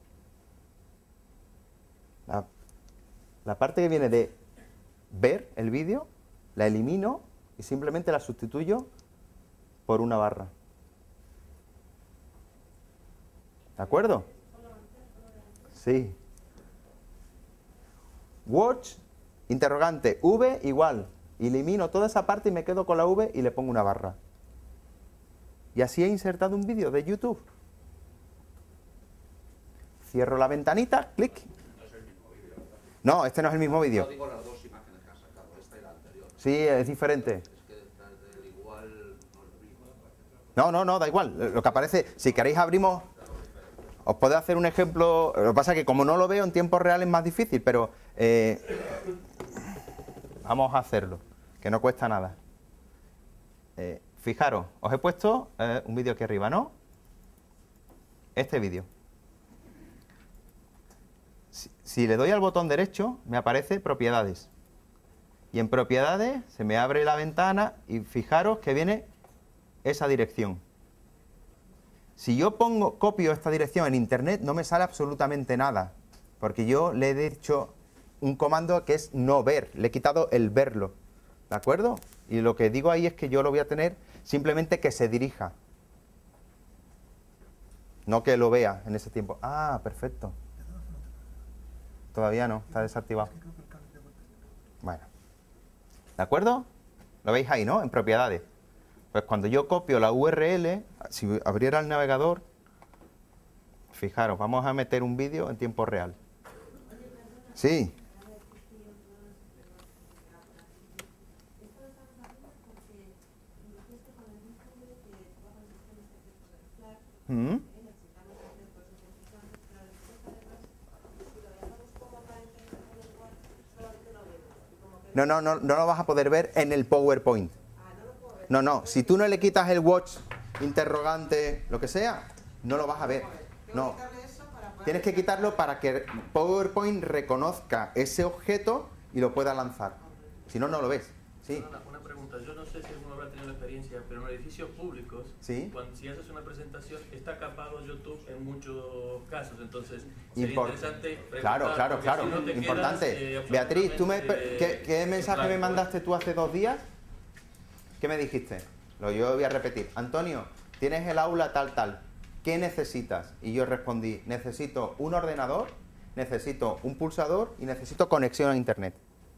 La, la parte que viene de ver el vídeo, la elimino y simplemente la sustituyo por una barra. ¿De acuerdo? Sí. Watch, interrogante, V igual. Elimino toda esa parte y me quedo con la V y le pongo una barra. Y así he insertado un vídeo de YouTube. Cierro la ventanita, clic. No, este no es el mismo vídeo. No digo las dos imágenes que has sacado, esta y la anterior. Sí, es diferente. Es que las del igual no es lo mismo. No, no, no, da igual. Lo que aparece, si queréis abrimos... Os puedo hacer un ejemplo, lo que pasa es que como no lo veo en tiempo real es más difícil, pero eh, vamos a hacerlo, que no cuesta nada. Eh, fijaros, os he puesto eh, un vídeo aquí arriba, ¿no? Este vídeo. Si, si le doy al botón derecho, me aparece propiedades. Y en propiedades se me abre la ventana y fijaros que viene esa dirección. Si yo pongo, copio esta dirección en internet, no me sale absolutamente nada, porque yo le he dicho un comando que es no ver, le he quitado el verlo, ¿de acuerdo? Y lo que digo ahí es que yo lo voy a tener simplemente que se dirija, no que lo vea en ese tiempo. Ah, perfecto. Todavía no, está desactivado. Bueno, ¿de acuerdo? Lo veis ahí, ¿no? En propiedades. Pues cuando yo copio la U R L, si abriera el navegador, fijaros, vamos a meter un vídeo en tiempo real. Sí. ¿Mm? No, no, no, no lo vas a poder ver en el PowerPoint. No, no, si tú no le quitas el watch, interrogante, lo que sea, no lo vas a ver. No. Tienes que quitarlo para que PowerPoint reconozca ese objeto y lo pueda lanzar. Si no, no lo ves. Sí. Una, una pregunta, yo no sé si alguno habrá tenido la experiencia, pero en edificios públicos, ¿sí? Cuando, si haces una presentación, está capado YouTube en muchos casos, entonces sería Import interesante preguntar, claro, claro, claro, si no te importante. Quedas, eh, Beatriz, ¿tú me, eh, ¿qué, qué mensaje blanco, me mandaste tú hace dos días? ¿Qué me dijiste? Lo yo voy a repetir. Antonio, tienes el aula tal, tal. ¿Qué necesitas? Y yo respondí, necesito un ordenador, necesito un pulsador y necesito conexión a internet.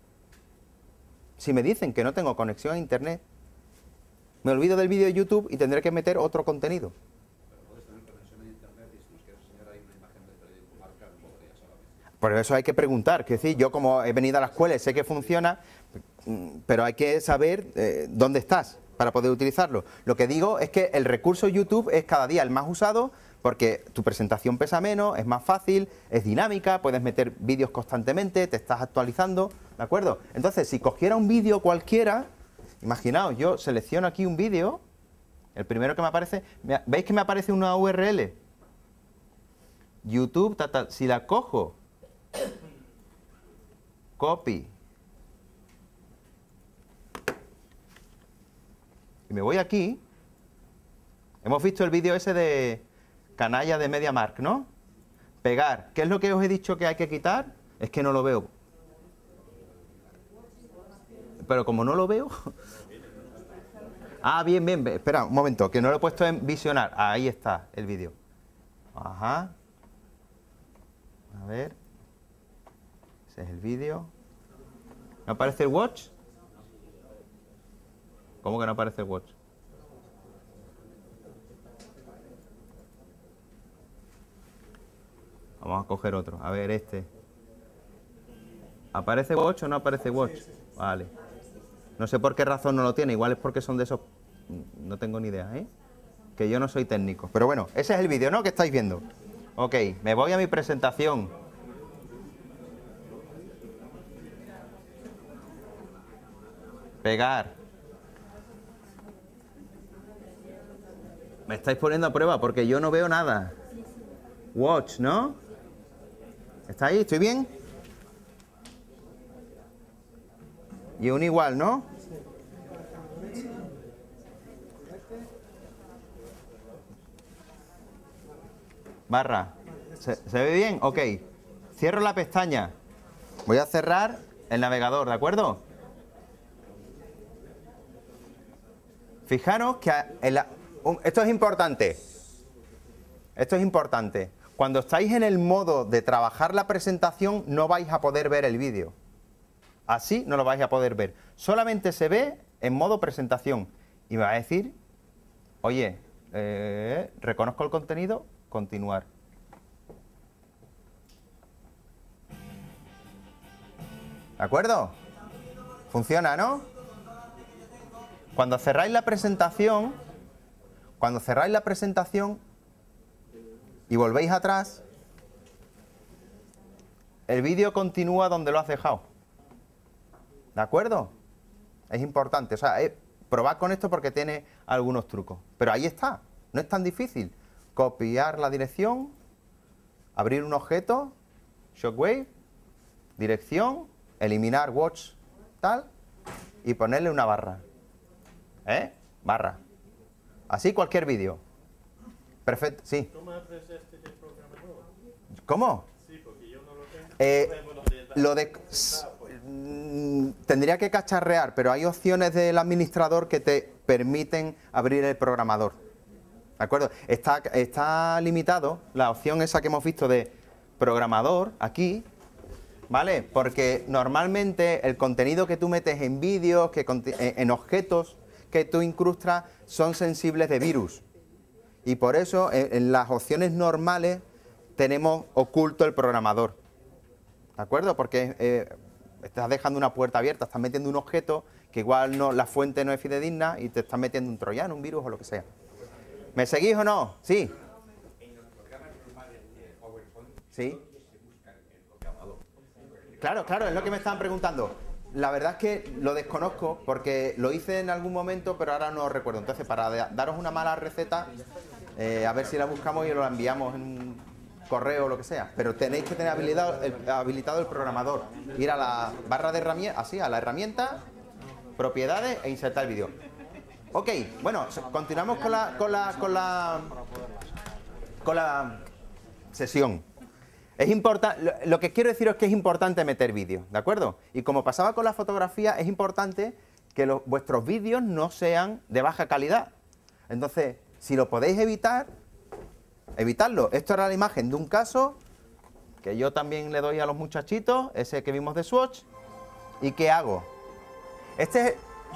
Si me dicen que no tengo conexión a internet, me olvido del vídeo de YouTube y tendré que meter otro contenido. Pero puedes tener conexión a internet y si nos quieres enseñar ahí una imagen del periódico Marca, no podrías solamente. Por eso hay que preguntar. Es decir, yo como he venido a la escuela y sé que funciona, pero hay que saber eh, dónde estás para poder utilizarlo. Lo que digo es que el recurso YouTube es cada día el más usado porque tu presentación pesa menos, es más fácil, es dinámica, puedes meter vídeos constantemente, te estás actualizando, ¿de acuerdo? Entonces, si cogiera un vídeo cualquiera, imaginaos, yo selecciono aquí un vídeo, el primero que me aparece, ¿veis que me aparece una U R L? YouTube, ta, ta, si la cojo, copy, y me voy aquí, hemos visto el vídeo ese de canalla de MediaMarkt, ¿no? Pegar. ¿Qué es lo que os he dicho que hay que quitar? Es que no lo veo. Pero como no lo veo... Ah, bien, bien, espera un momento, que no lo he puesto en visionar. Ahí está el vídeo. Ajá. A ver. Ese es el vídeo. ¿No aparece el watch? ¿Cómo que no aparece el watch? Vamos a coger otro. A ver, este. ¿Aparece watch o no aparece watch? Vale. No sé por qué razón no lo tiene. Igual es porque son de esos... No tengo ni idea, ¿eh? Que yo no soy técnico. Pero bueno, ese es el vídeo, ¿no? Que estáis viendo. Ok, me voy a mi presentación. Pegar. Me estáis poniendo a prueba porque yo no veo nada. Watch, ¿no? ¿Está ahí? ¿Estoy bien? Y un igual, ¿no? Barra. ¿Se, ¿Se ve bien? Ok. Cierro la pestaña. Voy a cerrar el navegador, ¿de acuerdo? Fijaros que el, un, esto es importante. Esto es importante. Cuando estáis en el modo de trabajar la presentación, no vais a poder ver el vídeo. Así no lo vais a poder ver. Solamente se ve en modo presentación. Y me va a decir, oye, eh, reconozco el contenido, continuar. ¿De acuerdo? Funciona, ¿no? Cuando cerráis la presentación, cuando cerráis la presentación y volvéis atrás, el vídeo continúa donde lo has dejado. ¿De acuerdo? Es importante. O sea, eh, probad con esto porque tiene algunos trucos. Pero ahí está. No es tan difícil. Copiar la dirección, abrir un objeto, Shockwave, dirección, eliminar watch, tal, y ponerle una barra. ¿Eh? Barra. Así cualquier vídeo. Perfecto, sí. ¿Cómo abres este de programador? ¿Cómo? Sí, porque yo no lo tengo. Eh, Vemos lo de- lo de... mm, Tendría que cacharrear, pero hay opciones del administrador que te permiten abrir el programador. ¿De acuerdo? Está, está limitado la opción esa que hemos visto de programador aquí, ¿vale? Porque normalmente el contenido que tú metes en vídeos, que conti- en objetos que tú incrustas, son sensibles de virus. Y por eso en, en las opciones normales tenemos oculto el programador. ¿De acuerdo? Porque eh, estás dejando una puerta abierta, estás metiendo un objeto que igual no, la fuente no es fidedigna y te estás metiendo un troyano, un virus o lo que sea. ¿Me seguís o no? Sí. En los programas normales de PowerPoint, Sí. ¿dónde se busca el programador? Claro, claro, es lo que me estaban preguntando. La verdad es que lo desconozco porque lo hice en algún momento, pero ahora no recuerdo. Entonces, para da- daros una mala receta, eh, a ver si la buscamos y lo enviamos en un correo o lo que sea. Pero tenéis que tener habilitado el, habilitado el programador. Ir a la barra de herramientas, así, a la herramienta, propiedades e insertar el vídeo. Ok, bueno, continuamos con la, con la, con la, con la sesión. Es importante, lo, lo que quiero deciros es que es importante meter vídeos, ¿de acuerdo? Y como pasaba con la fotografía, es importante que los, vuestros vídeos no sean de baja calidad. Entonces, si lo podéis evitar, evitadlo. Esto era la imagen de un caso que yo también le doy a los muchachitos, ese que vimos de Swatch. ¿Y qué hago? Este es,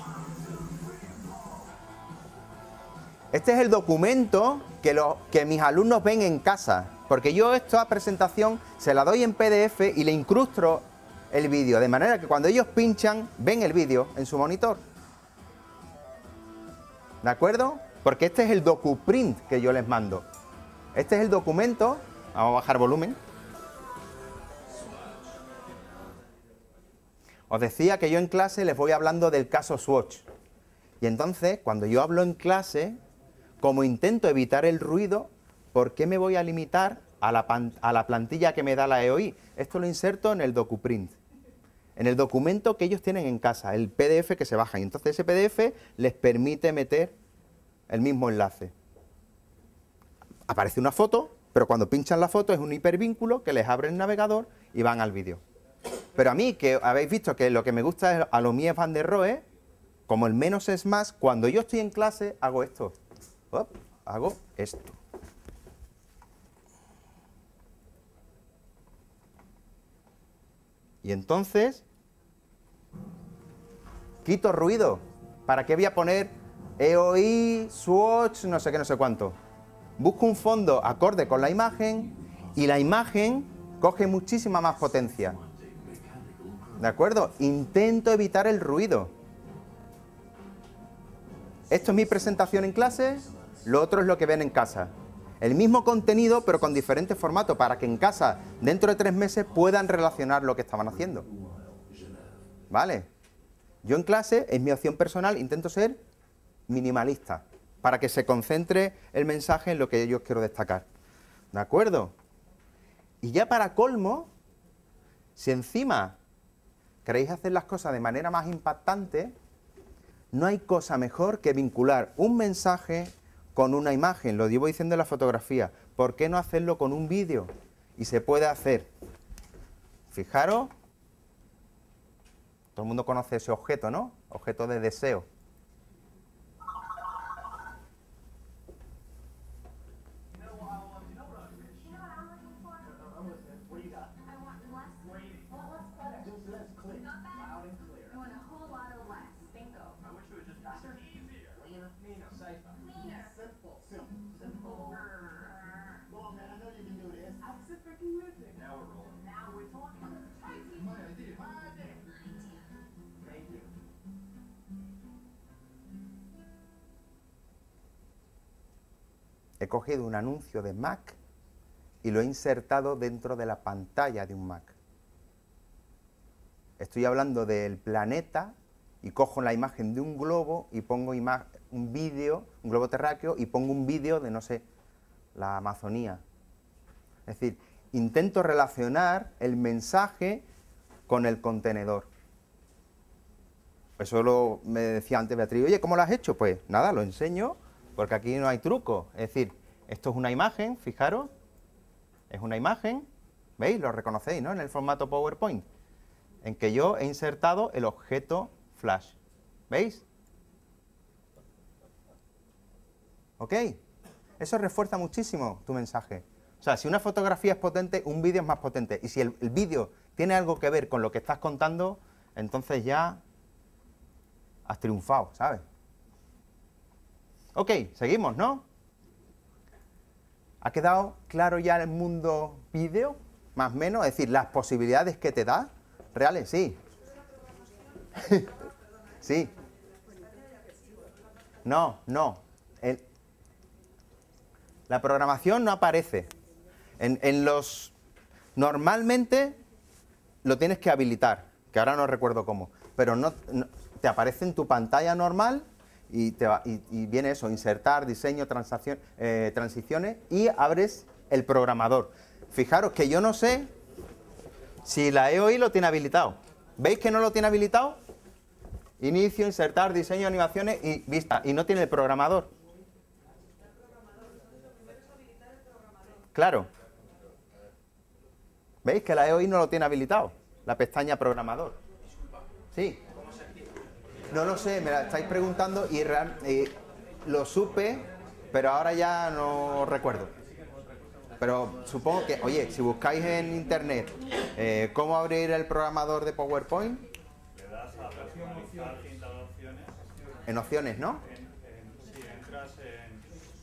este es el documento que, lo, que mis alumnos ven en casa. Porque yo esta presentación se la doy en P D F y le incrusto el vídeo, de manera que cuando ellos pinchan, ven el vídeo en su monitor. ¿De acuerdo? Porque este es el docuprint que yo les mando. Este es el documento. Vamos a bajar volumen. Os decía que yo en clase les voy hablando del caso Swatch. Y entonces, cuando yo hablo en clase, como intento evitar el ruido, ¿por qué me voy a limitar a la, pan, a la plantilla que me da la E O I? Esto lo inserto en el docuprint, en el documento que ellos tienen en casa, el P D F que se baja. Y entonces ese P D F les permite meter el mismo enlace. Aparece una foto, pero cuando pinchan la foto es un hipervínculo que les abre el navegador y van al vídeo. Pero a mí, que habéis visto que lo que me gusta es a lo Mies van der Rohe, como el menos es más, cuando yo estoy en clase hago esto. Op, hago esto. Y entonces, quito ruido. ¿Para qué voy a poner E O I, Swatch, no sé qué, no sé cuánto? Busco un fondo acorde con la imagen y la imagen coge muchísima más potencia. ¿De acuerdo? Intento evitar el ruido. Esto es mi presentación en clase, lo otro es lo que ven en casa. El mismo contenido, pero con diferentes formatos, para que en casa, dentro de tres meses, puedan relacionar lo que estaban haciendo. ¿Vale? Yo en clase, es mi opción personal, intento ser minimalista, para que se concentre el mensaje en lo que yo quiero destacar. ¿De acuerdo? Y ya para colmo, si encima queréis hacer las cosas de manera más impactante, no hay cosa mejor que vincular un mensaje con una imagen, lo llevo diciendo en la fotografía. ¿por qué no hacerlo con un vídeo? Y se puede hacer. Fijaros, todo el mundo conoce ese objeto, ¿no? Objeto de deseo. He cogido un anuncio de Mac y lo he insertado dentro de la pantalla de un Mac. Estoy hablando del planeta y cojo la imagen de un globo y pongo un vídeo, un globo terráqueo, y pongo un vídeo de, no sé, la Amazonía. Es decir, intento relacionar el mensaje con el contenedor. Eso lo, me decía antes Beatriz, oye, ¿cómo lo has hecho? Pues nada, lo enseño, porque aquí no hay truco. Es decir, esto es una imagen, fijaros, es una imagen, ¿veis? Lo reconocéis, ¿no? En el formato PowerPoint, en que yo he insertado el objeto Flash. ¿Veis? ¿Ok? Eso refuerza muchísimo tu mensaje. O sea, si una fotografía es potente, un vídeo es más potente. Y si el, el vídeo tiene algo que ver con lo que estás contando, entonces ya has triunfado, ¿sabes? Ok, seguimos, ¿no? ¿Ha quedado claro ya el mundo vídeo? Más o menos, es decir, las posibilidades que te da, reales, sí. Sí. No, no. El, la programación no aparece. En, en los... Normalmente lo tienes que habilitar, que ahora no recuerdo cómo, pero no, no te aparece en tu pantalla normal y, te va, y, y viene eso, insertar, diseño, transacción, eh, transiciones, y abres el programador. Fijaros que yo no sé si la E O I lo tiene habilitado. ¿Veis que no lo tiene habilitado? Inicio, insertar, diseño, animaciones y vista. Y no tiene el programador. Claro. ¿Veis que la E O I no lo tiene habilitado? La pestaña programador. Sí. No lo sé, me la estáis preguntando y real, eh, lo supe, pero ahora ya no recuerdo. Pero supongo que, oye, si buscáis en internet eh, cómo abrir el programador de PowerPoint, Le das a personalizar cinta de opciones. en opciones, ¿no? En, en, si entras en...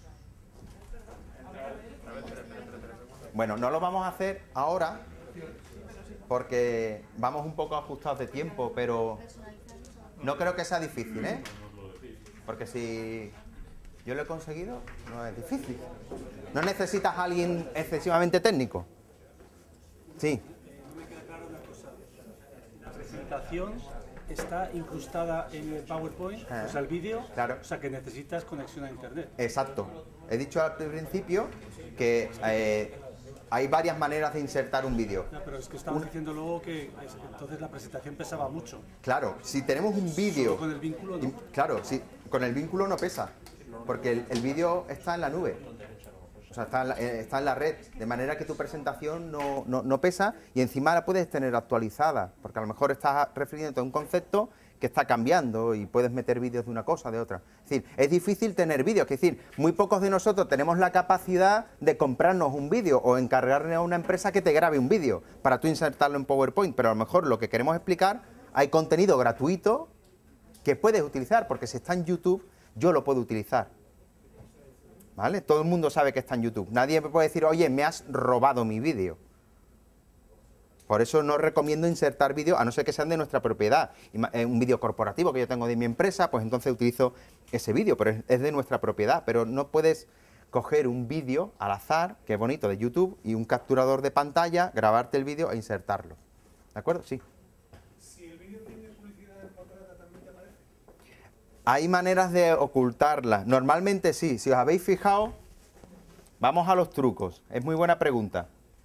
Entras, Bueno, no lo vamos a hacer ahora porque vamos un poco ajustados de tiempo, pero no creo que sea difícil, ¿eh? Porque si yo lo he conseguido, no es difícil. No necesitas a alguien excesivamente técnico. Sí. No me queda claro una cosa. La presentación está incrustada en el PowerPoint, Ah, o sea, el vídeo, claro. o sea, que necesitas conexión a Internet. Exacto. He dicho al principio que eh, hay varias maneras de insertar un vídeo. No, pero es que estabas diciendo luego que es- entonces la presentación pesaba mucho. Claro, si tenemos un vídeo... Solo con el vínculo no. y- Claro, sí, con el vínculo no pesa, porque el, el vídeo está en la nube. O sea, está en, la, eh, está en la red, de manera que tu presentación no, no, no pesa y encima la puedes tener actualizada, porque a lo mejor estás refiriéndote a un concepto que está cambiando y puedes meter vídeos de una cosa, de otra. Es decir, es difícil tener vídeos, es decir, muy pocos de nosotros tenemos la capacidad de comprarnos un vídeo o encargarle a una empresa que te grabe un vídeo para tú insertarlo en PowerPoint, pero a lo mejor lo que queremos explicar, hay contenido gratuito que puedes utilizar, porque si está en YouTube, yo lo puedo utilizar. ¿Vale? Todo el mundo sabe que está en YouTube. Nadie me puede decir, oye, me has robado mi vídeo. Por eso no recomiendo insertar vídeos, a no ser que sean de nuestra propiedad. Ima- eh, Un vídeo corporativo que yo tengo de mi empresa, pues entonces utilizo ese vídeo, pero es, es de nuestra propiedad. Pero no puedes coger un vídeo al azar, que es bonito, de YouTube, y un capturador de pantalla, grabarte el vídeo e insertarlo. ¿De acuerdo? Sí. Si el vídeo tiene publicidad en contrata, ¿también te aparece? Hay maneras de ocultarla. Normalmente sí. Si os habéis fijado, vamos a los trucos. Es muy buena pregunta.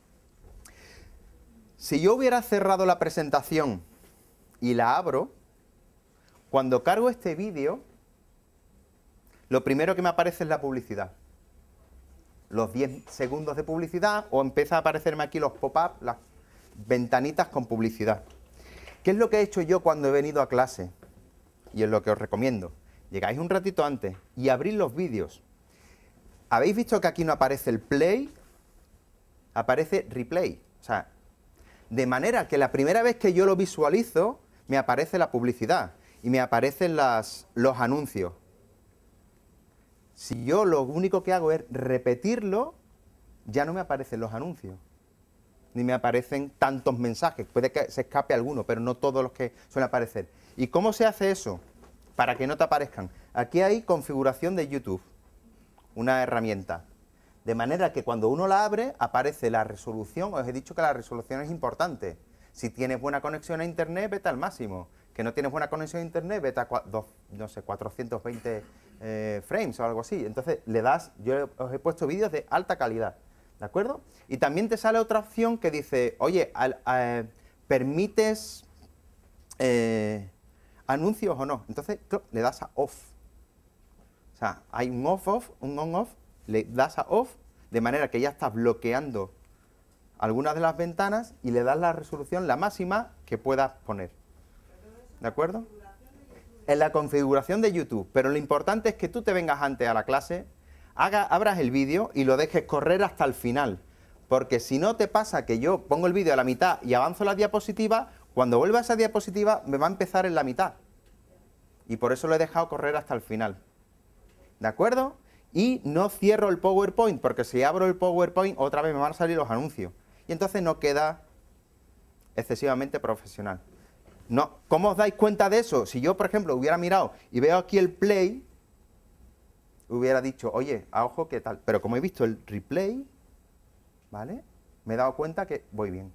Si yo hubiera cerrado la presentación y la abro, cuando cargo este vídeo, lo primero que me aparece es la publicidad. los diez segundos de publicidad o empieza a aparecerme aquí los pop-up, las ventanitas con publicidad. ¿Qué es lo que he hecho yo cuando he venido a clase? Y es lo que os recomiendo. Llegáis un ratito antes y abrís los vídeos. ¿Habéis visto que aquí no aparece el play? Aparece replay. O sea, de manera que la primera vez que yo lo visualizo, me aparece la publicidad y me aparecen las, los anuncios. Si yo lo único que hago es repetirlo, ya no me aparecen los anuncios. Ni me aparecen tantos mensajes. Puede que se escape alguno, pero no todos los que suelen aparecer. ¿Y cómo se hace eso? Para que no te aparezcan. Aquí hay configuración de YouTube, una herramienta. De manera que cuando uno la abre, aparece la resolución. Os he dicho que la resolución es importante. Si tienes buena conexión a internet, vete al máximo. Que no tienes buena conexión a internet, vete a dos, no sé, cuatrocientos veinte eh, frames o algo así. Entonces le das, yo os he puesto vídeos de alta calidad, ¿de acuerdo? Y también te sale otra opción que dice, oye, al, eh, ¿permites eh, anuncios o no? Entonces le das a off. O sea, hay un off-off, un on-off, le das a off, de manera que ya estás bloqueando algunas de las ventanas y le das la resolución, la máxima que puedas poner. ¿De acuerdo? En la configuración de YouTube, pero lo importante es que tú te vengas antes a la clase, haga, abras el vídeo y lo dejes correr hasta el final, porque si no te pasa que yo pongo el vídeo a la mitad y avanzo la diapositiva, cuando vuelva a esa diapositiva me va a empezar en la mitad, y por eso lo he dejado correr hasta el final. ¿De acuerdo? Y no cierro el PowerPoint, porque si abro el PowerPoint otra vez me van a salir los anuncios, y entonces no queda excesivamente profesional. No, ¿cómo os dais cuenta de eso? Si yo, por ejemplo, hubiera mirado y veo aquí el play, hubiera dicho, oye, a ojo, ¿qué tal? Pero como he visto el replay, ¿vale? Me he dado cuenta que voy bien.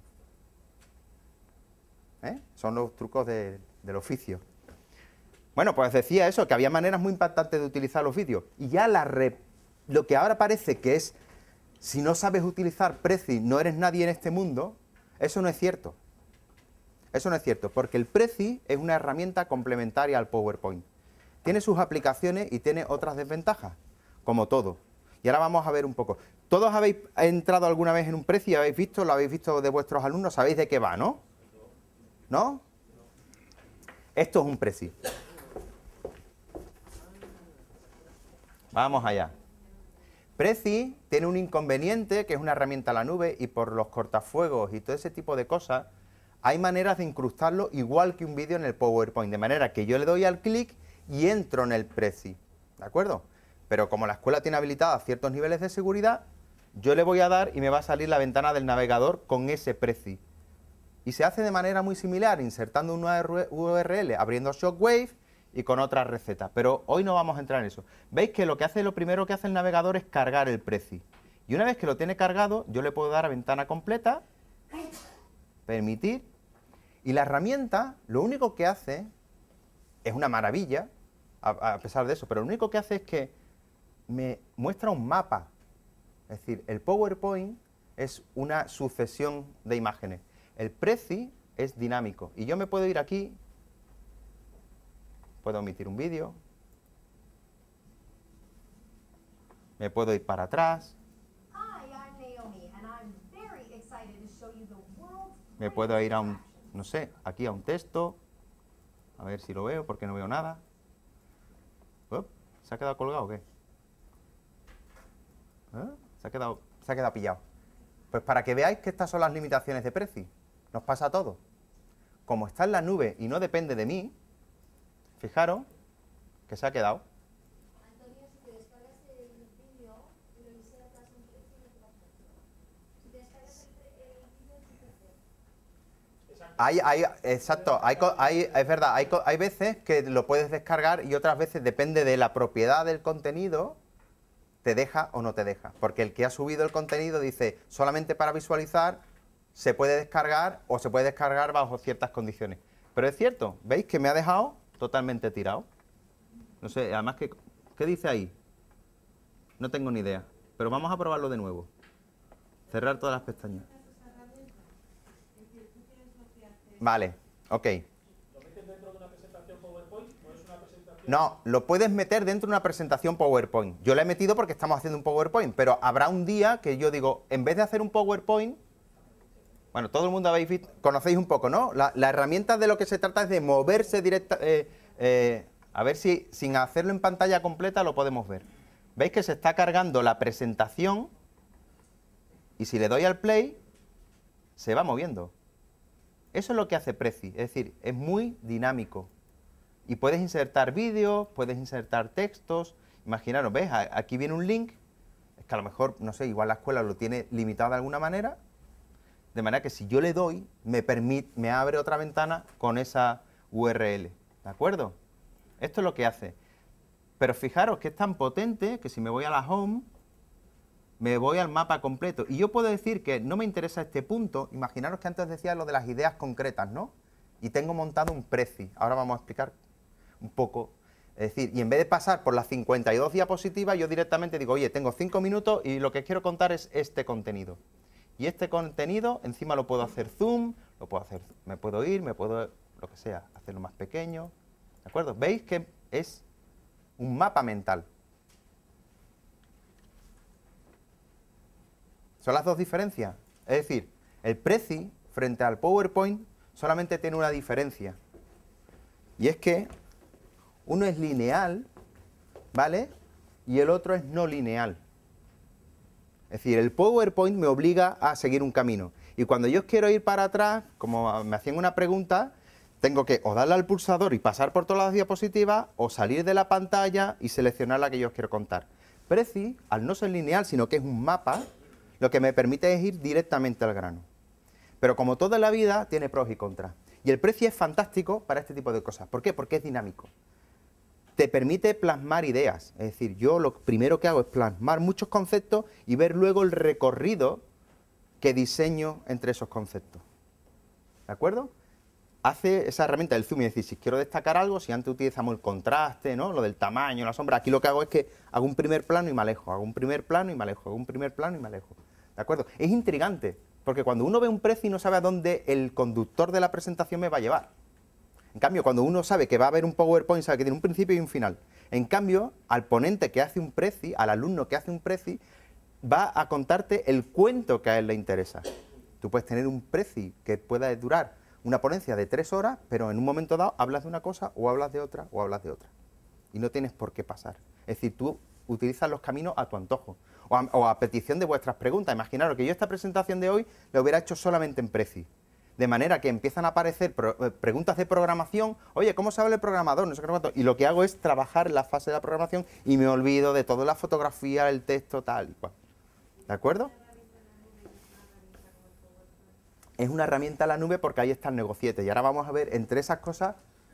¿Eh? Son los trucos de, del oficio. Bueno, pues decía eso, que había maneras muy impactantes de utilizar los vídeos. Y ya la re, lo que ahora parece que es, si no sabes utilizar Prezi, no eres nadie en este mundo, eso no es cierto. Eso no es cierto, porque el Prezi es una herramienta complementaria al PowerPoint. Tiene sus aplicaciones y tiene otras desventajas, como todo. Y ahora vamos a ver un poco. ¿Todos habéis entrado alguna vez en un Prezi? ¿Habéis visto? ¿Lo habéis visto de vuestros alumnos? ¿Sabéis de qué va, no? ¿No? Esto es un Prezi. Vamos allá. Prezi tiene un inconveniente, que es una herramienta a la nube, y por los cortafuegos y todo ese tipo de cosas, hay maneras de incrustarlo igual que un vídeo en el PowerPoint, de manera que yo le doy al clic y entro en el Prezi, ¿de acuerdo? Pero como la escuela tiene habilitadas ciertos niveles de seguridad, yo le voy a dar y me va a salir la ventana del navegador con ese Prezi. Y se hace de manera muy similar, insertando una U R L, abriendo Shockwave y con otras recetas. Pero hoy no vamos a entrar en eso. Veis que lo que hace, lo primero que hace el navegador es cargar el Prezi. Y una vez que lo tiene cargado, yo le puedo dar a ventana completa, permitir, y la herramienta lo único que hace, es una maravilla, a, a pesar de eso, pero lo único que hace es que me muestra un mapa. Es decir, el PowerPoint es una sucesión de imágenes. El Prezi es dinámico. Y yo me puedo ir aquí, puedo omitir un vídeo, me puedo ir para atrás, me puedo ir a un, no sé, aquí a un texto, a ver si lo veo, porque no veo nada. Uop, ¿se ha quedado colgado o qué? ¿Eh? Se ha quedado, se ha quedado pillado. Pues para que veáis que estas son las limitaciones de Prezi, nos pasa a todos. Como está en la nube y no depende de mí, fijaros que se ha quedado. Antonio, si te descargas el vídeo y lo insertas en Prezi, ¿qué pasa? Si te descargas el vídeo en tu P C. Hay, hay, exacto, hay, hay, es verdad, hay, hay veces que lo puedes descargar y otras veces depende de la propiedad del contenido, te deja o no te deja. Porque el que ha subido el contenido dice, solamente para visualizar se puede descargar o se puede descargar bajo ciertas condiciones. Pero es cierto, ¿veis que me ha dejado totalmente tirado? No sé, además, que, ¿qué dice ahí? No tengo ni idea, pero vamos a probarlo de nuevo. Cerrar todas las pestañas. Vale, ok. ¿Lo metes dentro de una presentación PowerPoint o es una presentación No, lo puedes meter dentro de una presentación PowerPoint. Yo la he metido porque estamos haciendo un PowerPoint, pero habrá un día que yo digo, en vez de hacer un PowerPoint, bueno, todo el mundo habéis visto, conocéis un poco, ¿no? La, la herramienta de lo que se trata es de moverse directa, eh, eh, a ver si sin hacerlo en pantalla completa lo podemos ver. ¿Veis que se está cargando la presentación? Y si le doy al play, se va moviendo. Eso es lo que hace Prezi, es decir, es muy dinámico. Y puedes insertar vídeos, puedes insertar textos. Imaginaros, ¿ves? Aquí viene un link, es que a lo mejor, no sé, igual la escuela lo tiene limitado de alguna manera, de manera que si yo le doy, me permite, me abre otra ventana con esa U R L, ¿de acuerdo? Esto es lo que hace. Pero fijaros que es tan potente que si me voy a la home, me voy al mapa completo. Y yo puedo decir que no me interesa este punto. Imaginaros que antes decía lo de las ideas concretas, ¿no? Y tengo montado un Prezi. Ahora vamos a explicar un poco. Es decir, y en vez de pasar por las cincuenta y dos diapositivas, yo directamente digo, oye, tengo cinco minutos y lo que quiero contar es este contenido. Y este contenido, encima lo puedo hacer zoom, lo puedo hacer, me puedo ir, me puedo, lo que sea, hacerlo más pequeño. ¿De acuerdo? ¿Veis que es un mapa mental? Son las dos diferencias. Es decir, el Prezi frente al PowerPoint solamente tiene una diferencia. Y es que uno es lineal, ¿vale? Y el otro es no lineal. Es decir, el PowerPoint me obliga a seguir un camino. Y cuando yo quiero ir para atrás, como me hacían una pregunta, tengo que o darle al pulsador y pasar por todas las diapositivas, o salir de la pantalla y seleccionar la que yo quiero contar. Prezi, al no ser lineal, sino que es un mapa, lo que me permite es ir directamente al grano. Pero como toda la vida, tiene pros y contras. Y el Prezi es fantástico para este tipo de cosas. ¿Por qué? Porque es dinámico. Te permite plasmar ideas. Es decir, yo lo primero que hago es plasmar muchos conceptos y ver luego el recorrido que diseño entre esos conceptos. ¿De acuerdo? Hace esa herramienta del zoom y decir, si quiero destacar algo, si antes utilizamos el contraste, ¿no? Lo del tamaño, la sombra, aquí lo que hago es que hago un primer plano y me alejo, hago un primer plano y me alejo, hago un primer plano y me alejo. ¿De acuerdo? Es intrigante, porque cuando uno ve un Prezi no sabe a dónde el conductor de la presentación me va a llevar. En cambio, cuando uno sabe que va a haber un PowerPoint, sabe que tiene un principio y un final. En cambio, al ponente que hace un Prezi, al alumno que hace un Prezi, va a contarte el cuento que a él le interesa. Tú puedes tener un Prezi que pueda durar una ponencia de tres horas, pero en un momento dado hablas de una cosa, o hablas de otra, o hablas de otra. Y no tienes por qué pasar. Es decir, tú utilizas los caminos a tu antojo, o a, o a petición de vuestras preguntas. Imaginaros que yo esta presentación de hoy la hubiera hecho solamente en Prezi. De manera que empiezan a aparecer pro, eh, preguntas de programación, oye, ¿cómo sabe el programador? No sé qué, cuánto. Y lo que hago es trabajar la fase de la programación y me olvido de toda la fotografía, el texto, tal y cual. ¿De acuerdo? Es una herramienta a la nube porque ahí está el negociete. Y ahora vamos a ver entre esas cosas,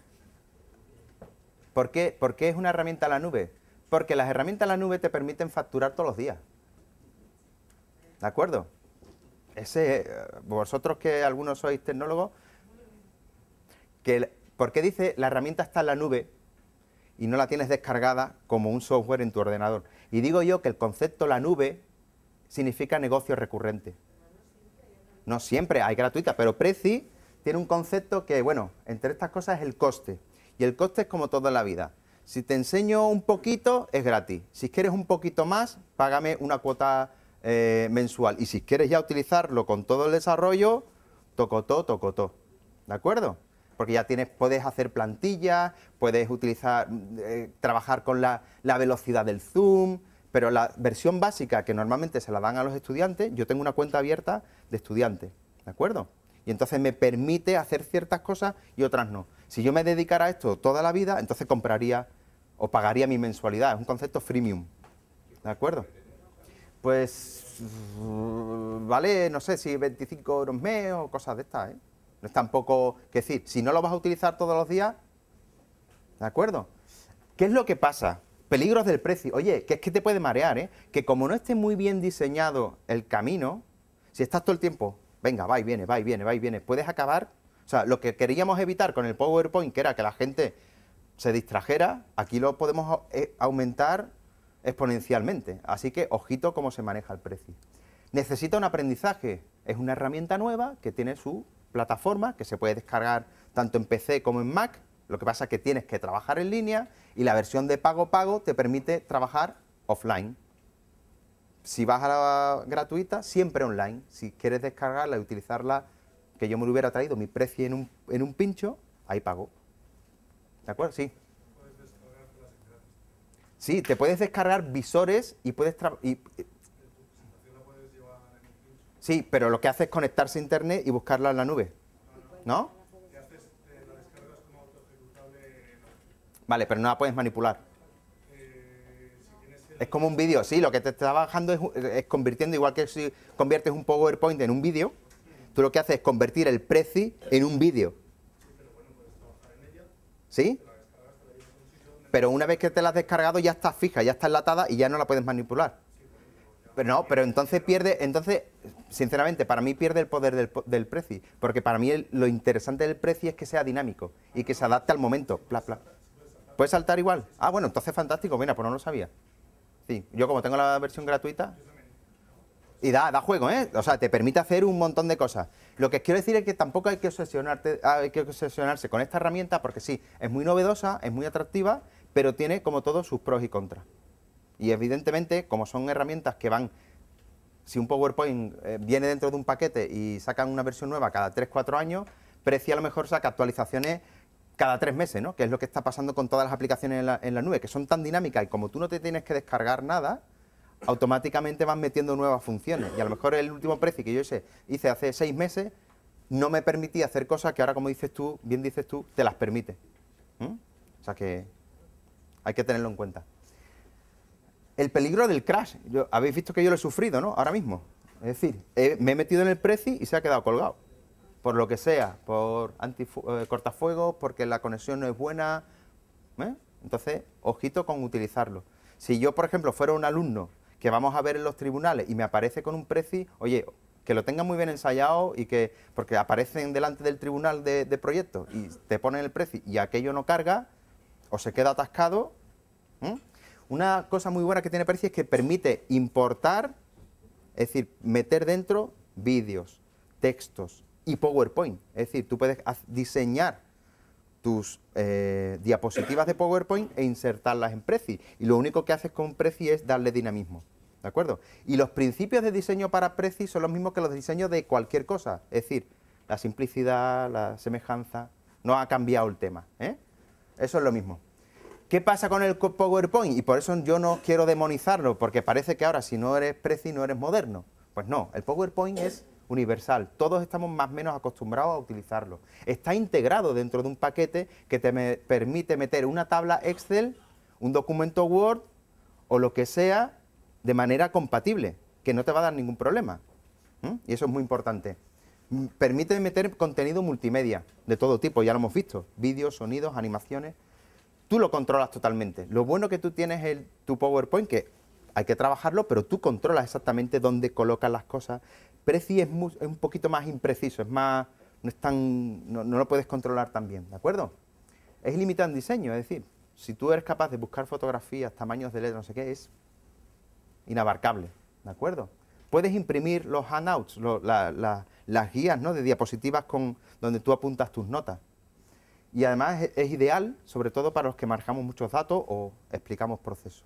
¿por qué, ¿por qué es una herramienta a la nube? Porque las herramientas a la nube te permiten facturar todos los días. ¿De acuerdo? Ese, vosotros que algunos sois tecnólogos, que, ¿por qué dice la herramienta está en la nube y no la tienes descargada como un software en tu ordenador? Y digo yo que el concepto la nube significa negocio recurrente. No siempre, hay gratuita, pero Prezi tiene un concepto que, bueno, entre estas cosas es el coste. Y el coste es como toda la vida. Si te enseño un poquito, es gratis. Si quieres un poquito más, págame una cuota eh, mensual. Y si quieres ya utilizarlo con todo el desarrollo, tocotó, tocotó. ¿De acuerdo? Porque ya tienes, puedes hacer plantillas, puedes utilizar, eh, trabajar con la, la velocidad del zoom. Pero la versión básica que normalmente se la dan a los estudiantes, yo tengo una cuenta abierta de estudiante, ¿de acuerdo? Y entonces me permite hacer ciertas cosas y otras no. Si yo me dedicara a esto toda la vida, entonces compraría o pagaría mi mensualidad. Es un concepto freemium, ¿de acuerdo? Pues vale, no sé si veinticinco euros mes o cosas de estas, ¿eh? No es tampoco, que decir, si no lo vas a utilizar todos los días, ¿de acuerdo? ¿Qué es lo que pasa? Peligros del Prezi. Oye, que es que te puede marear, ¿eh? Que como no esté muy bien diseñado el camino, si estás todo el tiempo, venga, va y viene, va y viene, va y viene, puedes acabar. O sea, lo que queríamos evitar con el PowerPoint, que era que la gente se distrajera, aquí lo podemos aumentar exponencialmente. Así que, ojito cómo se maneja el Prezi. Necesita un aprendizaje. Es una herramienta nueva que tiene su plataforma, que se puede descargar tanto en P C como en Mac, Lo que pasa es que tienes que trabajar en línea y la versión de pago-pago te permite trabajar offline. Si vas a la gratuita, siempre online. Si quieres descargarla y utilizarla, que yo me lo hubiera traído mi precio en un, en un pincho, ahí pago. ¿De acuerdo? Sí. Sí, te puedes descargar visores y puedes... Y, sí, pero lo que hace es conectarse a internet y buscarla en la nube. ¿No? Vale, pero no la puedes manipular. Es como un vídeo, sí, lo que te está bajando es, es convirtiendo, igual que si conviertes un PowerPoint en un vídeo, tú lo que haces es convertir el Prezi en un vídeo. ¿Sí? Pero una vez que te la has descargado ya está fija, ya está enlatada y ya no la puedes manipular. Pero no, pero entonces pierde, entonces, sinceramente, para mí pierde el poder del, del Prezi, porque para mí el, lo interesante del Prezi es que sea dinámico y que se adapte al momento. Pla, pla. ¿Puedes saltar igual? Ah, bueno, entonces fantástico, mira, pues no lo sabía. Sí, yo como tengo la versión gratuita... Y da, da juego, ¿eh? O sea, te permite hacer un montón de cosas. Lo que quiero decir es que tampoco hay que obsesionarte, hay que obsesionarse con esta herramienta porque sí, es muy novedosa, es muy atractiva, pero tiene, como todo, sus pros y contras. Y evidentemente, como son herramientas que van... Si un PowerPoint eh, viene dentro de un paquete y sacan una versión nueva cada tres cuatro años, Prezi a lo mejor saca actualizaciones cada tres meses, ¿no? Que es lo que está pasando con todas las aplicaciones en la, en la nube, que son tan dinámicas y como tú no te tienes que descargar nada, automáticamente van metiendo nuevas funciones. Y a lo mejor el último Prezi que yo hice, hice hace seis meses no me permitía hacer cosas que ahora, como dices tú, bien dices tú, te las permite. ¿Mm? O sea que hay que tenerlo en cuenta. El peligro del crash. Yo, habéis visto que yo lo he sufrido, ¿no? Ahora mismo. Es decir, he, me he metido en el Prezi y se ha quedado colgado. Por lo que sea, por eh, cortafuegos, porque la conexión no es buena. ¿eh? Entonces, ojito con utilizarlo. Si yo, por ejemplo, fuera un alumno que vamos a ver en los tribunales y me aparece con un Prezi, oye, que lo tenga muy bien ensayado y que, porque aparecen delante del tribunal de, de proyectos y te ponen el Prezi y aquello no carga o se queda atascado. ¿eh? Una cosa muy buena que tiene Prezi es que permite importar, es decir, meter dentro vídeos, textos y PowerPoint. Es decir, tú puedes diseñar tus eh, diapositivas de PowerPoint e insertarlas en Prezi. Y lo único que haces con Prezi es darle dinamismo. ¿De acuerdo? Y los principios de diseño para Prezi son los mismos que los diseños de cualquier cosa. Es decir, la simplicidad, la semejanza. No ha cambiado el tema. ¿eh? Eso es lo mismo. ¿Qué pasa con el PowerPoint? Y por eso yo no quiero demonizarlo, porque parece que ahora si no eres Prezi no eres moderno. Pues no, el PowerPoint es universal. Todos estamos más o menos acostumbrados a utilizarlo. Está integrado dentro de un paquete que te me permite meter una tabla Excel, un documento Word o lo que sea de manera compatible, que no te va a dar ningún problema. ¿Mm? Y eso es muy importante. Permite meter contenido multimedia de todo tipo, ya lo hemos visto, vídeos, sonidos, animaciones. Tú lo controlas totalmente. Lo bueno que tú tienes es el, tu PowerPoint, que hay que trabajarlo, pero tú controlas exactamente dónde colocas las cosas. Prezi es, muy, es un poquito más impreciso, es más, no, es tan, no, no lo puedes controlar tan bien, ¿de acuerdo? Es ilimitado en diseño, es decir, si tú eres capaz de buscar fotografías, tamaños de letra, no sé qué, es inabarcable, ¿de acuerdo? Puedes imprimir los handouts, lo, la, la, las guías, ¿no?, de diapositivas con, donde tú apuntas tus notas. Y además es, es ideal, sobre todo para los que manejamos muchos datos o explicamos procesos.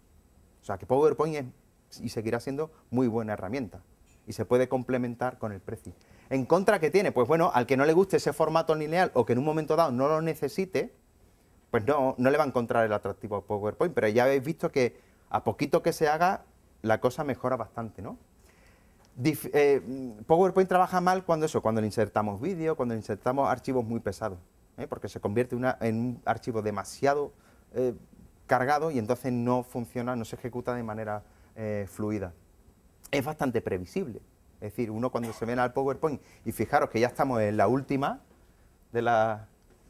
O sea, que PowerPoint es y seguirá siendo muy buena herramienta. Y se puede complementar con el Prezi. ¿En contra qué tiene? Pues bueno, al que no le guste ese formato lineal o que en un momento dado no lo necesite, pues no, no le va a encontrar el atractivo a PowerPoint. Pero ya habéis visto que a poquito que se haga, la cosa mejora bastante, ¿no? Dif eh, PowerPoint trabaja mal cuando eso, cuando le insertamos vídeo, cuando le insertamos archivos muy pesados, ¿eh? Porque se convierte una, en un archivo demasiado eh, cargado y entonces no funciona, no se ejecuta de manera eh, fluida. Es bastante previsible, es decir, uno cuando se ve al PowerPoint, y fijaros que ya estamos en la última de, la,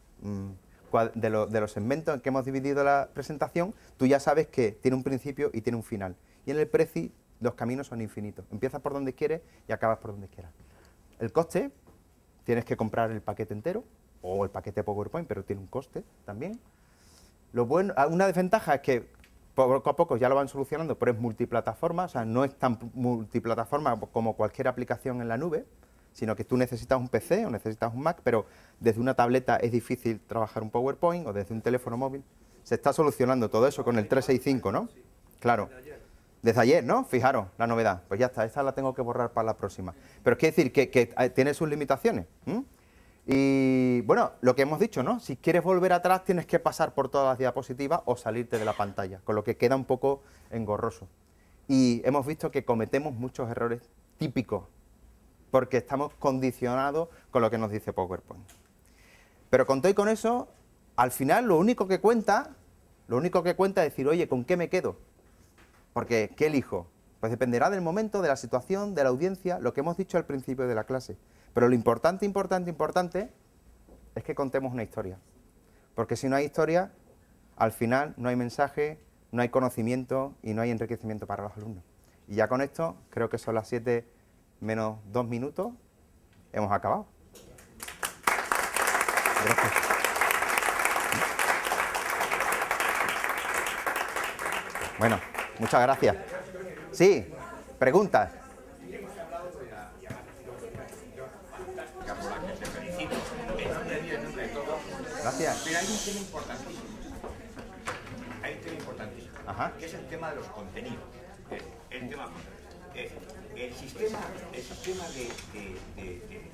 de, lo, de los segmentos en que hemos dividido la presentación, tú ya sabes que tiene un principio y tiene un final. Y en el Prezi los caminos son infinitos, empiezas por donde quieres y acabas por donde quieras. El coste, tienes que comprar el paquete entero, o el paquete PowerPoint, pero tiene un coste también. Lo bueno, una desventaja es que poco a poco ya lo van solucionando, pero es multiplataforma, o sea, no es tan multiplataforma como cualquier aplicación en la nube, sino que tú necesitas un P C o necesitas un Mac, pero desde una tableta es difícil trabajar un PowerPoint o desde un teléfono móvil. Se está solucionando todo eso con el trescientos sesenta y cinco, ¿no? Claro. Desde ayer, ¿no? Fijaros, la novedad. Pues ya está, esta la tengo que borrar para la próxima. Pero es que decir que, que tiene sus limitaciones. ¿m? Y bueno, lo que hemos dicho, ¿no? Si quieres volver atrás tienes que pasar por todas las diapositivas o salirte de la pantalla, con lo que queda un poco engorroso. Y hemos visto que cometemos muchos errores típicos, porque estamos condicionados con lo que nos dice PowerPoint. Pero con todo y con eso, al final lo único que cuenta, lo único que cuenta es decir, oye, ¿con qué me quedo? Porque, ¿qué elijo? Pues dependerá del momento, de la situación, de la audiencia, lo que hemos dicho al principio de la clase. Pero lo importante, importante, importante es que contemos una historia. Porque si no hay historia, al final no hay mensaje, no hay conocimiento y no hay enriquecimiento para los alumnos. Y ya con esto, creo que son las siete menos dos minutos, hemos acabado. Gracias. Bueno, muchas gracias. Sí, preguntas. Gracias. Pero hay un tema importantísimo. Hay un tema importantísimo. Ajá. Que es el tema de los contenidos. El, el tema eh, el sistema, el sistema de, de, de, de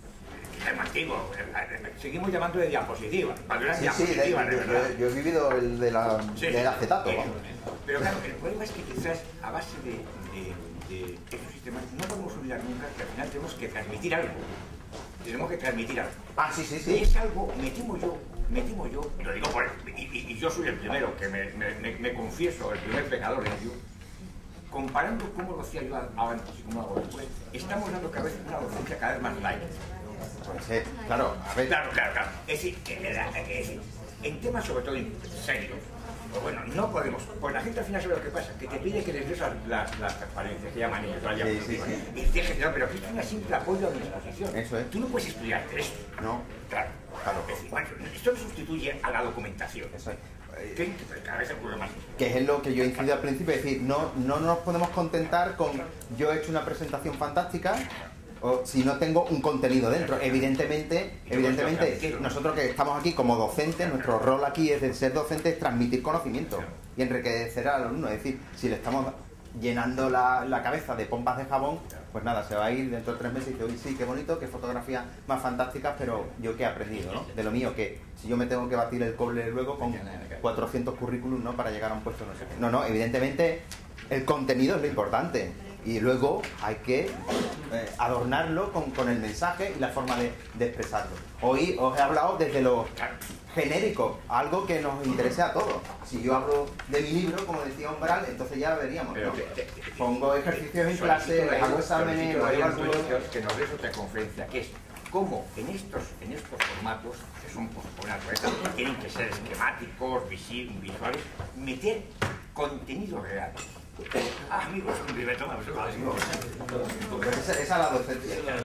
el antiguo, seguimos llamando de diapositiva. Sí, sí, de, yo, yo, yo he vivido el de la, sí, del acetato. Eh, pero claro, el problema es que quizás a base de, de, de esos sistemas no podemos olvidar nunca que al final tenemos que transmitir algo. Tenemos que transmitir algo. Ah, sí, sí, sí. Y es algo, me temo yo, me temo yo, y lo digo por y, y, y yo soy el primero, que me, me, me, me confieso, el primer pecador en ello, comparando cómo lo hacía yo antes y cómo hago después, estamos dando cada vez una docencia cada vez más light. Pues sí, claro, a ver. Claro, claro, claro. Es decir, es decir, en temas sobre todo serios, pues bueno, no podemos, pues la gente al final sabe lo que pasa, que te pide que les des las, las, las transparencias, que llaman ellos, la sí, sí, sí. y dices, no, pero que es una simple apoyo a mi exposición. Eso es. Tú no puedes estudiarte esto. No. Claro, claro. Es decir, bueno, esto no sustituye a la documentación. Eso es. Que, que cada vez ocurre más. Que es lo que yo incidí al principio, es decir, no, no nos podemos contentar con yo he hecho una presentación fantástica o si no tengo un contenido dentro. Evidentemente, evidentemente nosotros que estamos aquí como docentes, nuestro rol aquí es de ser docentes, transmitir conocimiento y enriquecer al alumno. Es decir, si le estamos llenando la, la cabeza de pompas de jabón, pues nada, se va a ir dentro de tres meses y dice, uy, sí, qué bonito, qué fotografías más fantásticas, pero yo qué he aprendido, ¿no? De lo mío, que si yo me tengo que batir el cobre luego con cuatrocientos currículums, ¿no? Para llegar a un puesto, no sé qué. No, no, evidentemente el contenido es lo importante. Y luego hay que eh, adornarlo con, con el mensaje y la forma de, de expresarlo. Hoy os he hablado desde lo genérico, algo que nos interese a todos. Si yo hablo de mi libro, como decía Umbral, entonces ya veríamos, ¿no? Pongo ejercicios en clase, hago exámenes, lo evalúo. Que nos des otra conferencia, que es cómo en estos, en estos formatos, que son por una naturaleza, tienen que ser esquemáticos, visuales, meter contenido real. Ah, amigos, un primer toma, esa es la docencia.